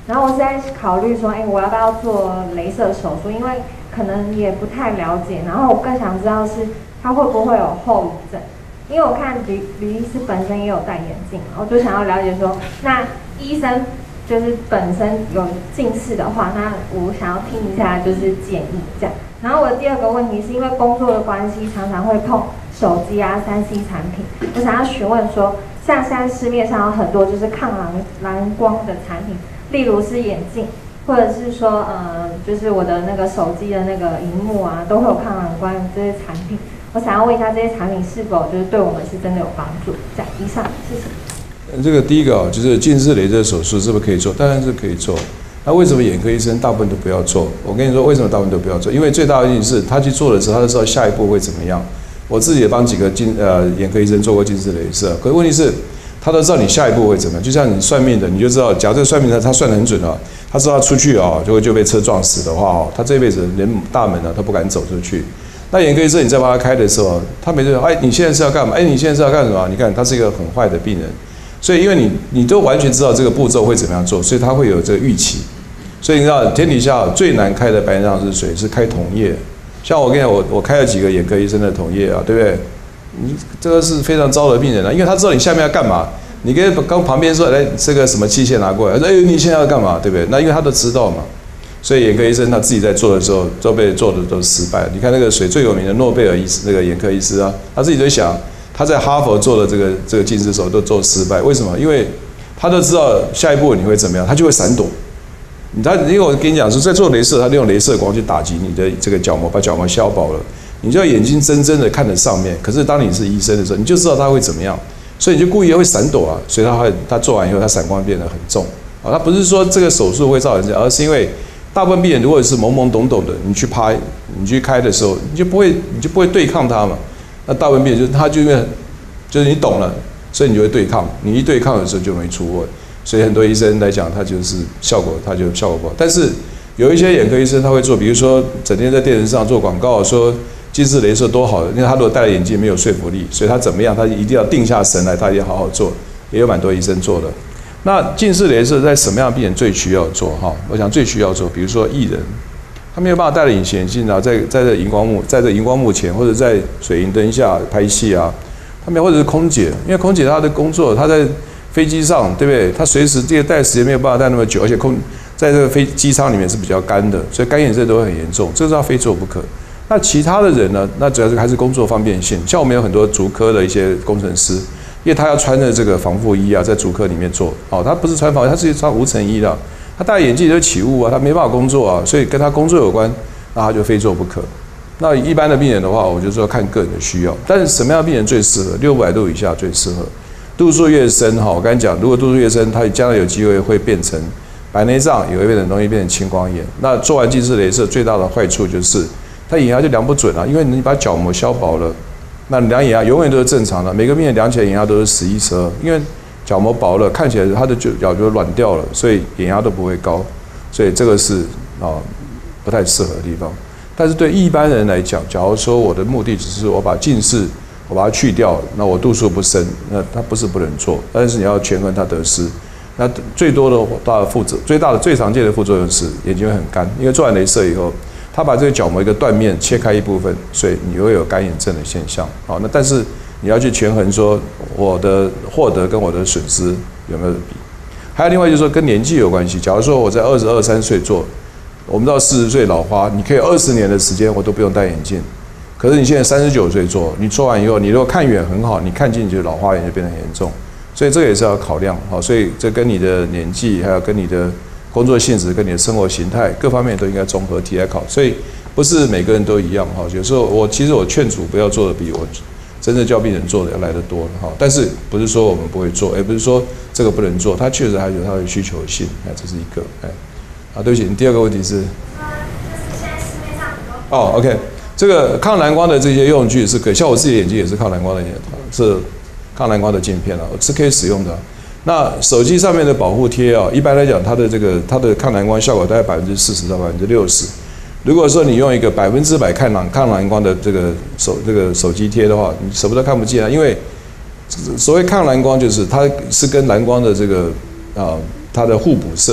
S8: 然后我是在考虑说，哎，我要不要做雷射手术？因为可能也不太了解，然后我更想知道是它会不会有后遗症。因为我看吕吕医师本身也有戴眼镜，我就想要了解说，那医生就是本身有近视的话，那我想要听一下就是建议这样。然后我的第二个问题是因为工作的关系，常常会碰手机啊、三 C 产品，我想要询问说，像现在市面上有很多就是抗蓝蓝光的产品，例如是眼镜，或者是说呃，就是我的那个手机的那个荧幕啊，都会有抗蓝光的这些产品。我想要问一下，这些产品是否就是对我们是真的有帮助？这样，以上谢谢。
S2: 这个第一个啊，就是近视雷射手术是不是可以做？当然是可以做。那为什么眼科医生大部分都不要做？我跟你说，为什么大部分都不要做？因为最大的原因是他去做的时候，他就知道下一步会怎么样。我自己也帮几个近呃眼科医生做过近视雷射，可是问题是，他都知道你下一步会怎么样。就像你算命的，你就知道，假如这个算命的他算得很准啊，他知道出去啊就会就被车撞死的话哦，他这辈子连大门呢他不敢走出去。那眼科医生你在帮他开的时候，他每次说，哎，你现在是要干嘛？哎，你现在是要干什么？你看他是一个很坏的病人，所以因为你你都完全知道这个步骤会怎么样做，所以他会有这个预期。所以你知道天底下最难开的白内障是谁？是开瞳叶。像我跟你讲，我我开了几个眼科医生的瞳叶啊，对不对？你这个是非常糟的病人啊，因为他知道你下面要干嘛。你跟刚旁边说，来这个什么器械拿过来，他说，哎，你现在要干嘛？对不对？那因为他都知道嘛。所以眼科医生他自己在做的时候，都被做的都失败。你看那个谁最有名的诺贝尔医师，那个眼科医师啊，他自己就想，他在哈佛做的这个这个近视手都做失败，为什么？因为他都知道下一步你会怎么样，他就会闪躲。他因为我跟你讲说，在做雷射，他利用雷射光去打击你的这个角膜，把角膜消薄了，你就要眼睛真正的看着上面。可是当你是医生的时候，你就知道他会怎么样，所以你就故意会闪躲啊。所以他会他做完以后，他闪光变得很重啊。他不是说这个手术会造成这样，而是因为大部分病人如果是懵懵懂懂的，你去拍，你去开的时候，你就不会，你就不会对抗他嘛。那大部分病人就是他就因为就是你懂了，所以你就会对抗。你一对抗的时候就容易出问。所以很多医生来讲，他就是效果，他就效果不好。但是有一些眼科医生他会做，比如说整天在电视上做广告，说近视雷射多好，因为他如果戴了眼镜没有说服力，所以他怎么样，他一定要定下神来，他也好好做，也有蛮多医生做的。那近视雷射在什么样的病人最需要做？哈，我想最需要做，比如说艺人，他没有办法戴了隐形眼镜啊，在在这荧光幕，在这荧光幕前，或者在水银灯下拍戏啊，他们或者是空姐，因为空姐她的工作，她在飞机上，对不对？她随时这个戴时间没有办法戴那么久，而且空在这个飞机舱里面是比较干的，所以干眼症都会很严重，这是要非做不可。那其他的人呢？那主要是还是工作方便性，像我们有很多竹科的一些工程师。因为他要穿着这个防护衣啊，在竹科里面做，哦，他不是穿防，他是穿无尘衣的，他戴眼镜就起雾啊，他没办法工作啊，所以跟他工作有关，那他就非做不可。那一般的病人的话，我就说看个人的需要，但是什么样的病人最适合？六百度以下最适合，度数越深哈，我刚才讲，如果度数越深，它将来有机会会变成白内障，也会变成容易变成青光眼。那做完近视雷射最大的坏处就是，它眼压就量不准了，因为你把角膜消薄了。那量眼压永远都是正常的，每个病人量起来眼压都是十一、十二，因为角膜薄了，看起来他的角就软掉了，所以眼压都不会高，所以这个是啊不太适合的地方。但是对一般人来讲，假如说我的目的只是我把近视我把它去掉，那我度数不深，那它不是不能做，但是你要权衡它得失。那最多的大的副作最大的最常见的副作用是眼睛会很干，因为做完雷射以后。他把这个角膜一个断面切开一部分，所以你会有干眼症的现象。好，那但是你要去权衡说我的获得跟我的损失有没有比。还有另外就是说跟年纪有关系。假如说我在二十二三岁做，我们到四十岁老花，你可以二十年的时间我都不用戴眼镜。可是你现在三十九岁做，你做完以后，你如果看远很好，你看近就老花眼就变得很严重。所以这个也是要考量。好，所以这跟你的年纪还有跟你的工作性质跟你的生活形态各方面都应该综合提来考，所以不是每个人都一样哈。有时候我其实我劝阻不要做的比我真正教病人做的要来得多哈。但是不是说我们不会做，也不是说这个不能做，它确实还有它的需求性，哎，这是一个哎。啊，对不起，你第二个问题是？
S8: 就是现在市面上很多。
S2: 哦 ，OK， 这个抗蓝光的这些用具是可以，像我自己的眼睛也是抗蓝光的眼，是抗蓝光的镜片啊，是可以使用的。那手机上面的保护贴啊，一般来讲，它的这个它的抗蓝光效果大概百分之四十到百分之六十。如果说你用一个百分之百抗蓝抗蓝光的这个手这个手机贴的话，你什么都看不见啊，因为所谓抗蓝光就是它是跟蓝光的这个啊它的互补色，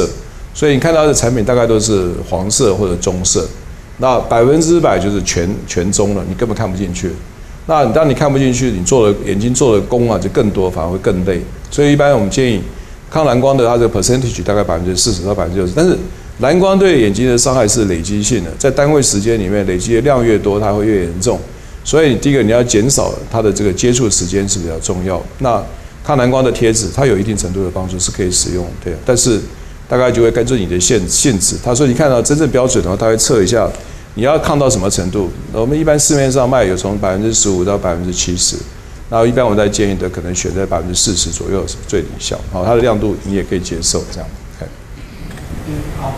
S2: 所以你看到的产品大概都是黄色或者棕色，那百分之百就是全全棕了，你根本看不进去。那当你看不进去，你做的眼睛做的功啊就更多，反而会更累。所以一般我们建议抗蓝光的它的 percentage 大概百分之四十到百分之六十，但是蓝光对眼睛的伤害是累积性的，在单位时间里面累积的量越多，它会越严重。所以第一个你要减少它的这个接触时间是比较重要。那抗蓝光的贴纸它有一定程度的帮助，是可以使用，对，但是大概就会根据你的限限制。他说你看到真正标准的话，他会测一下。你要抗到什么程度？我们一般市面上卖有从百分之十五到百分之七十，然后一般我在建议的可能选在百分之四十左右是最理想。好，它的亮度你也可以接受这样。
S9: 嗯，好。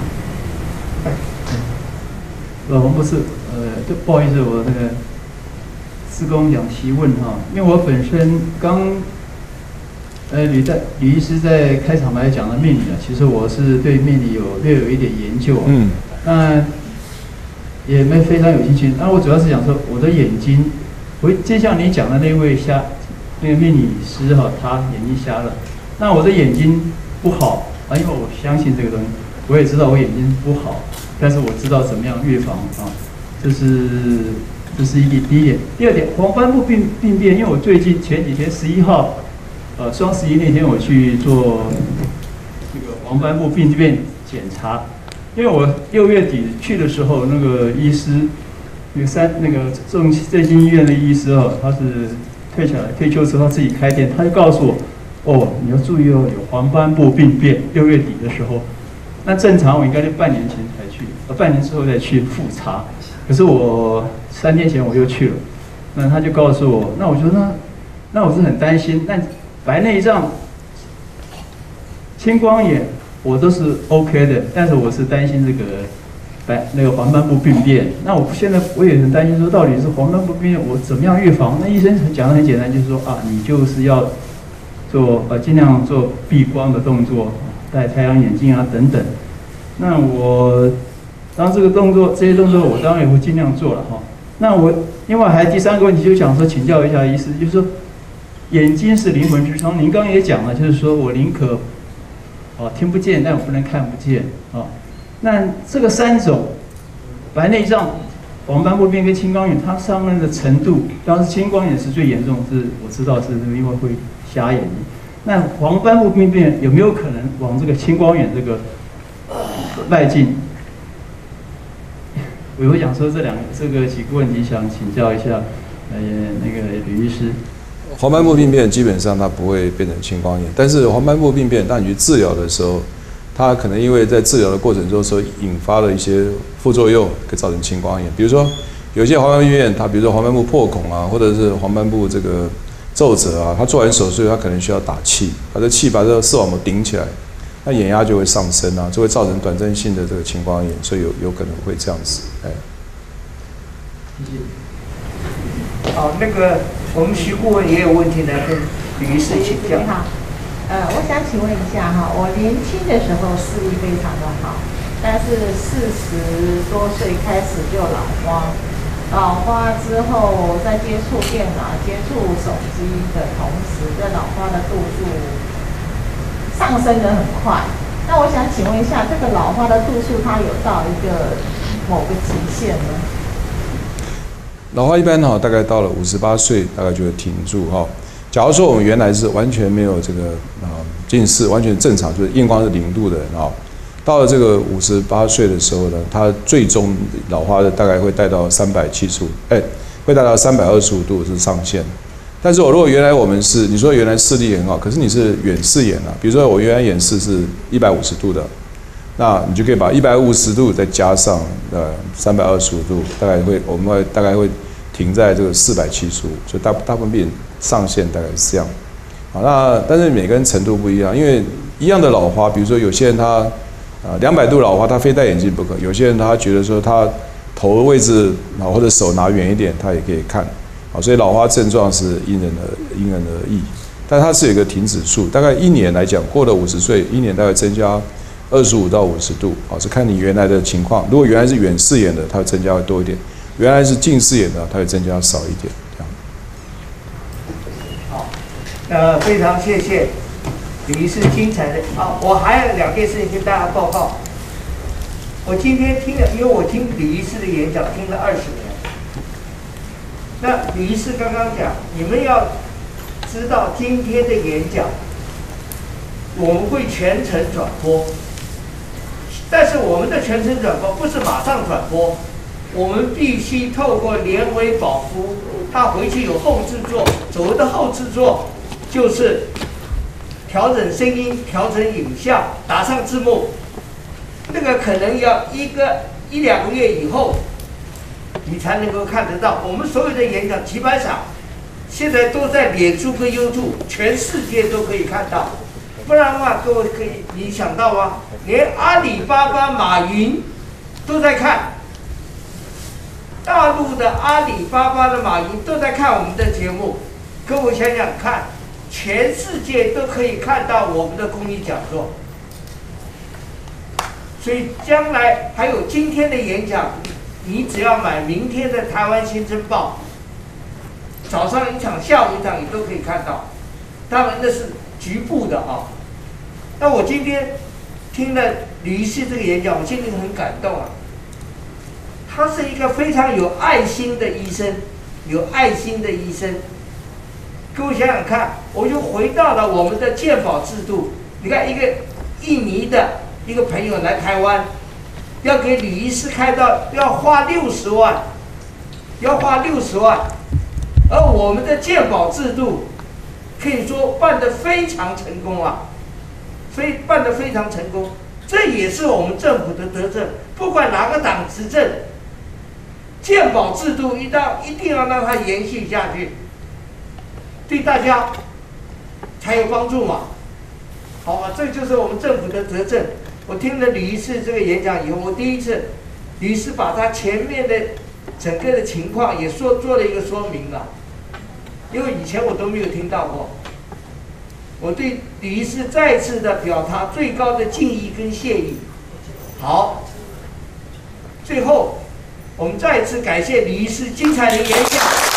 S9: 呃，王博士，呃，就不好意思，我那个施工想提问哈，因为我本身刚，呃，吕在吕医师在开场白讲的命理啊，其实我是对命理有略有一点研究。嗯。那。也没非常有兴趣，那我主要是想说，我的眼睛，我就像你讲的那位瞎，那个命理师哈，他眼睛瞎了，那我的眼睛不好啊，因为我相信这个东西，我也知道我眼睛不好，但是我知道怎么样预防啊，这是这是一第一点。第二点，黄斑部病病变，因为我最近前几天十一号，呃，双十一那天我去做这个黄斑部病变检查。因为我六月底去的时候，那个医师，那个三那个正振兴医院的医师哦，他是退下来退休之后他自己开店，他就告诉我，哦，你要注意哦，有黄斑部病变。六月底的时候，那正常我应该是半年前才去，呃，半年之后再去复查。可是我三天前我又去了，那他就告诉我，那我觉得，那我是很担心，那白内障、青光眼。我都是 OK 的，但是我是担心这个白那个黄斑部病变。那我现在我也很担心，说到底是黄斑部病变，我怎么样预防？那医生讲的很简单，就是说啊，你就是要做呃尽量做避光的动作，戴太阳眼镜啊等等。那我当这个动作这些动作，我当然也会尽量做了哈。那我另外还第三个问题，就想说请教一下医师，就是说眼睛是灵魂之窗，您刚刚也讲了，就是说我宁可。哦，听不见，但我不能看不见啊、哦。那这个三种白内障、黄斑部病跟青光眼，它伤人的程度，当然青光眼是最严重，是我知道是因为会瞎眼睛。那黄斑部病变有没有可能往这个青光眼这个迈进？我有想说这两个这个几个问题，想请教一下，呃，那个吕医师。
S2: 黄斑部病变基本上它不会变成青光眼，但是黄斑部病变，当你去治疗的时候，它可能因为在治疗的过程中所引发的一些副作用，可以造成青光眼。比如说，有些黄斑部病变，它比如说黄斑部破孔啊，或者是黄斑部这个皱褶啊，它做完手术，它可能需要打气，把这气把这个视网膜顶起来，那眼压就会上升啊，就会造成短暂性的这个青光眼，所以有有可能会这样子，哎。
S1: 谢谢。好，那个我们徐顾问也有问题来跟吕医师请教。
S10: 你好，呃，我想请问一下哈，我年轻的时候视力非常的好，但是四十多岁开始就老花，老花之后在接触电脑、接触手机的同时，这老花的度数上升得很快。那我想请问一下，这个老花的度数它有到一个某个极限吗？
S2: 老花一般哈，大概到了五十八岁，大概就会停住哈。假如说我们原来是完全没有这个啊近视，完全正常，就是验光是零度的人啊，到了这个五十八岁的时候呢，它最终老花的大概会带到三百七十五，哎，会带到三百二十五度是上限。但是我如果原来我们是你说原来视力很好，可是你是远视眼啊，比如说我原来远视是一百五十度的。那你就可以把一百五十度再加上呃三百二十五度，大概会我们会大概会停在这个四百七十五，所以大大部分病人上限大概是这样。好，那但是每个人程度不一样，因为一样的老花，比如说有些人他啊两百度老花，他非戴眼镜不可；有些人他觉得说他头的位置啊或者手拿远一点，他也可以看。好，所以老花症状是因人而因人而异，但它是有一个停止数，大概一年来讲，过了五十岁，一年大概增加二十五到五十度，好，是看你原来的情况。如果原来是远视眼的，它会增加会多一点；原来是近视眼的，它会增加少一点。这样。
S1: 好，呃，非常谢谢吕医师精彩的啊！我还有两件事情跟大家报告。我今天听了，因为我听吕医师的演讲听了二十年。那吕医师刚刚讲，你们要知道今天的演讲，我们会全程转播，但是我们的全程转播不是马上转播，我们必须透过连维保夫，他回去有后制作，所谓的后制作就是调整声音、调整影像、打上字幕。那个可能要一个一两个月以后，你才能够看得到。我们所有的演讲几百场，现在都在脸书跟 YouTube， 全世界都可以看到。不然的话，各位可以你想到吗？连阿里巴巴马云都在看，大陆的阿里巴巴的马云都在看我们的节目。各位想想看，全世界都可以看到我们的公益讲座。所以将来还有今天的演讲，你只要买明天的《台湾新生报》，早上一场、下午一场，你都可以看到。当然那是局部的啊。那我今天听了吕医师这个演讲，我心里很感动啊。他是一个非常有爱心的医生，有爱心的医生。各位想想看，我就回到了我们的健保制度。你看，一个印尼的一个朋友来台湾，要给吕医师开刀，要花六十万，要花六十万，而我们的健保制度可以说办得非常成功啊，非办得非常成功，这也是我们政府的德政。不管哪个党执政，健保制度一到一定要让它延续下去，对大家才有帮助嘛。好啊，这就是我们政府的德政。我听了吕医师这个演讲以后，我第一次，吕医师把他前面的整个的情况也说做了一个说明了，因为以前我都没有听到过。我对吕医师再次的表达最高的敬意跟谢意。好，最后我们再次感谢吕医师精彩的演讲。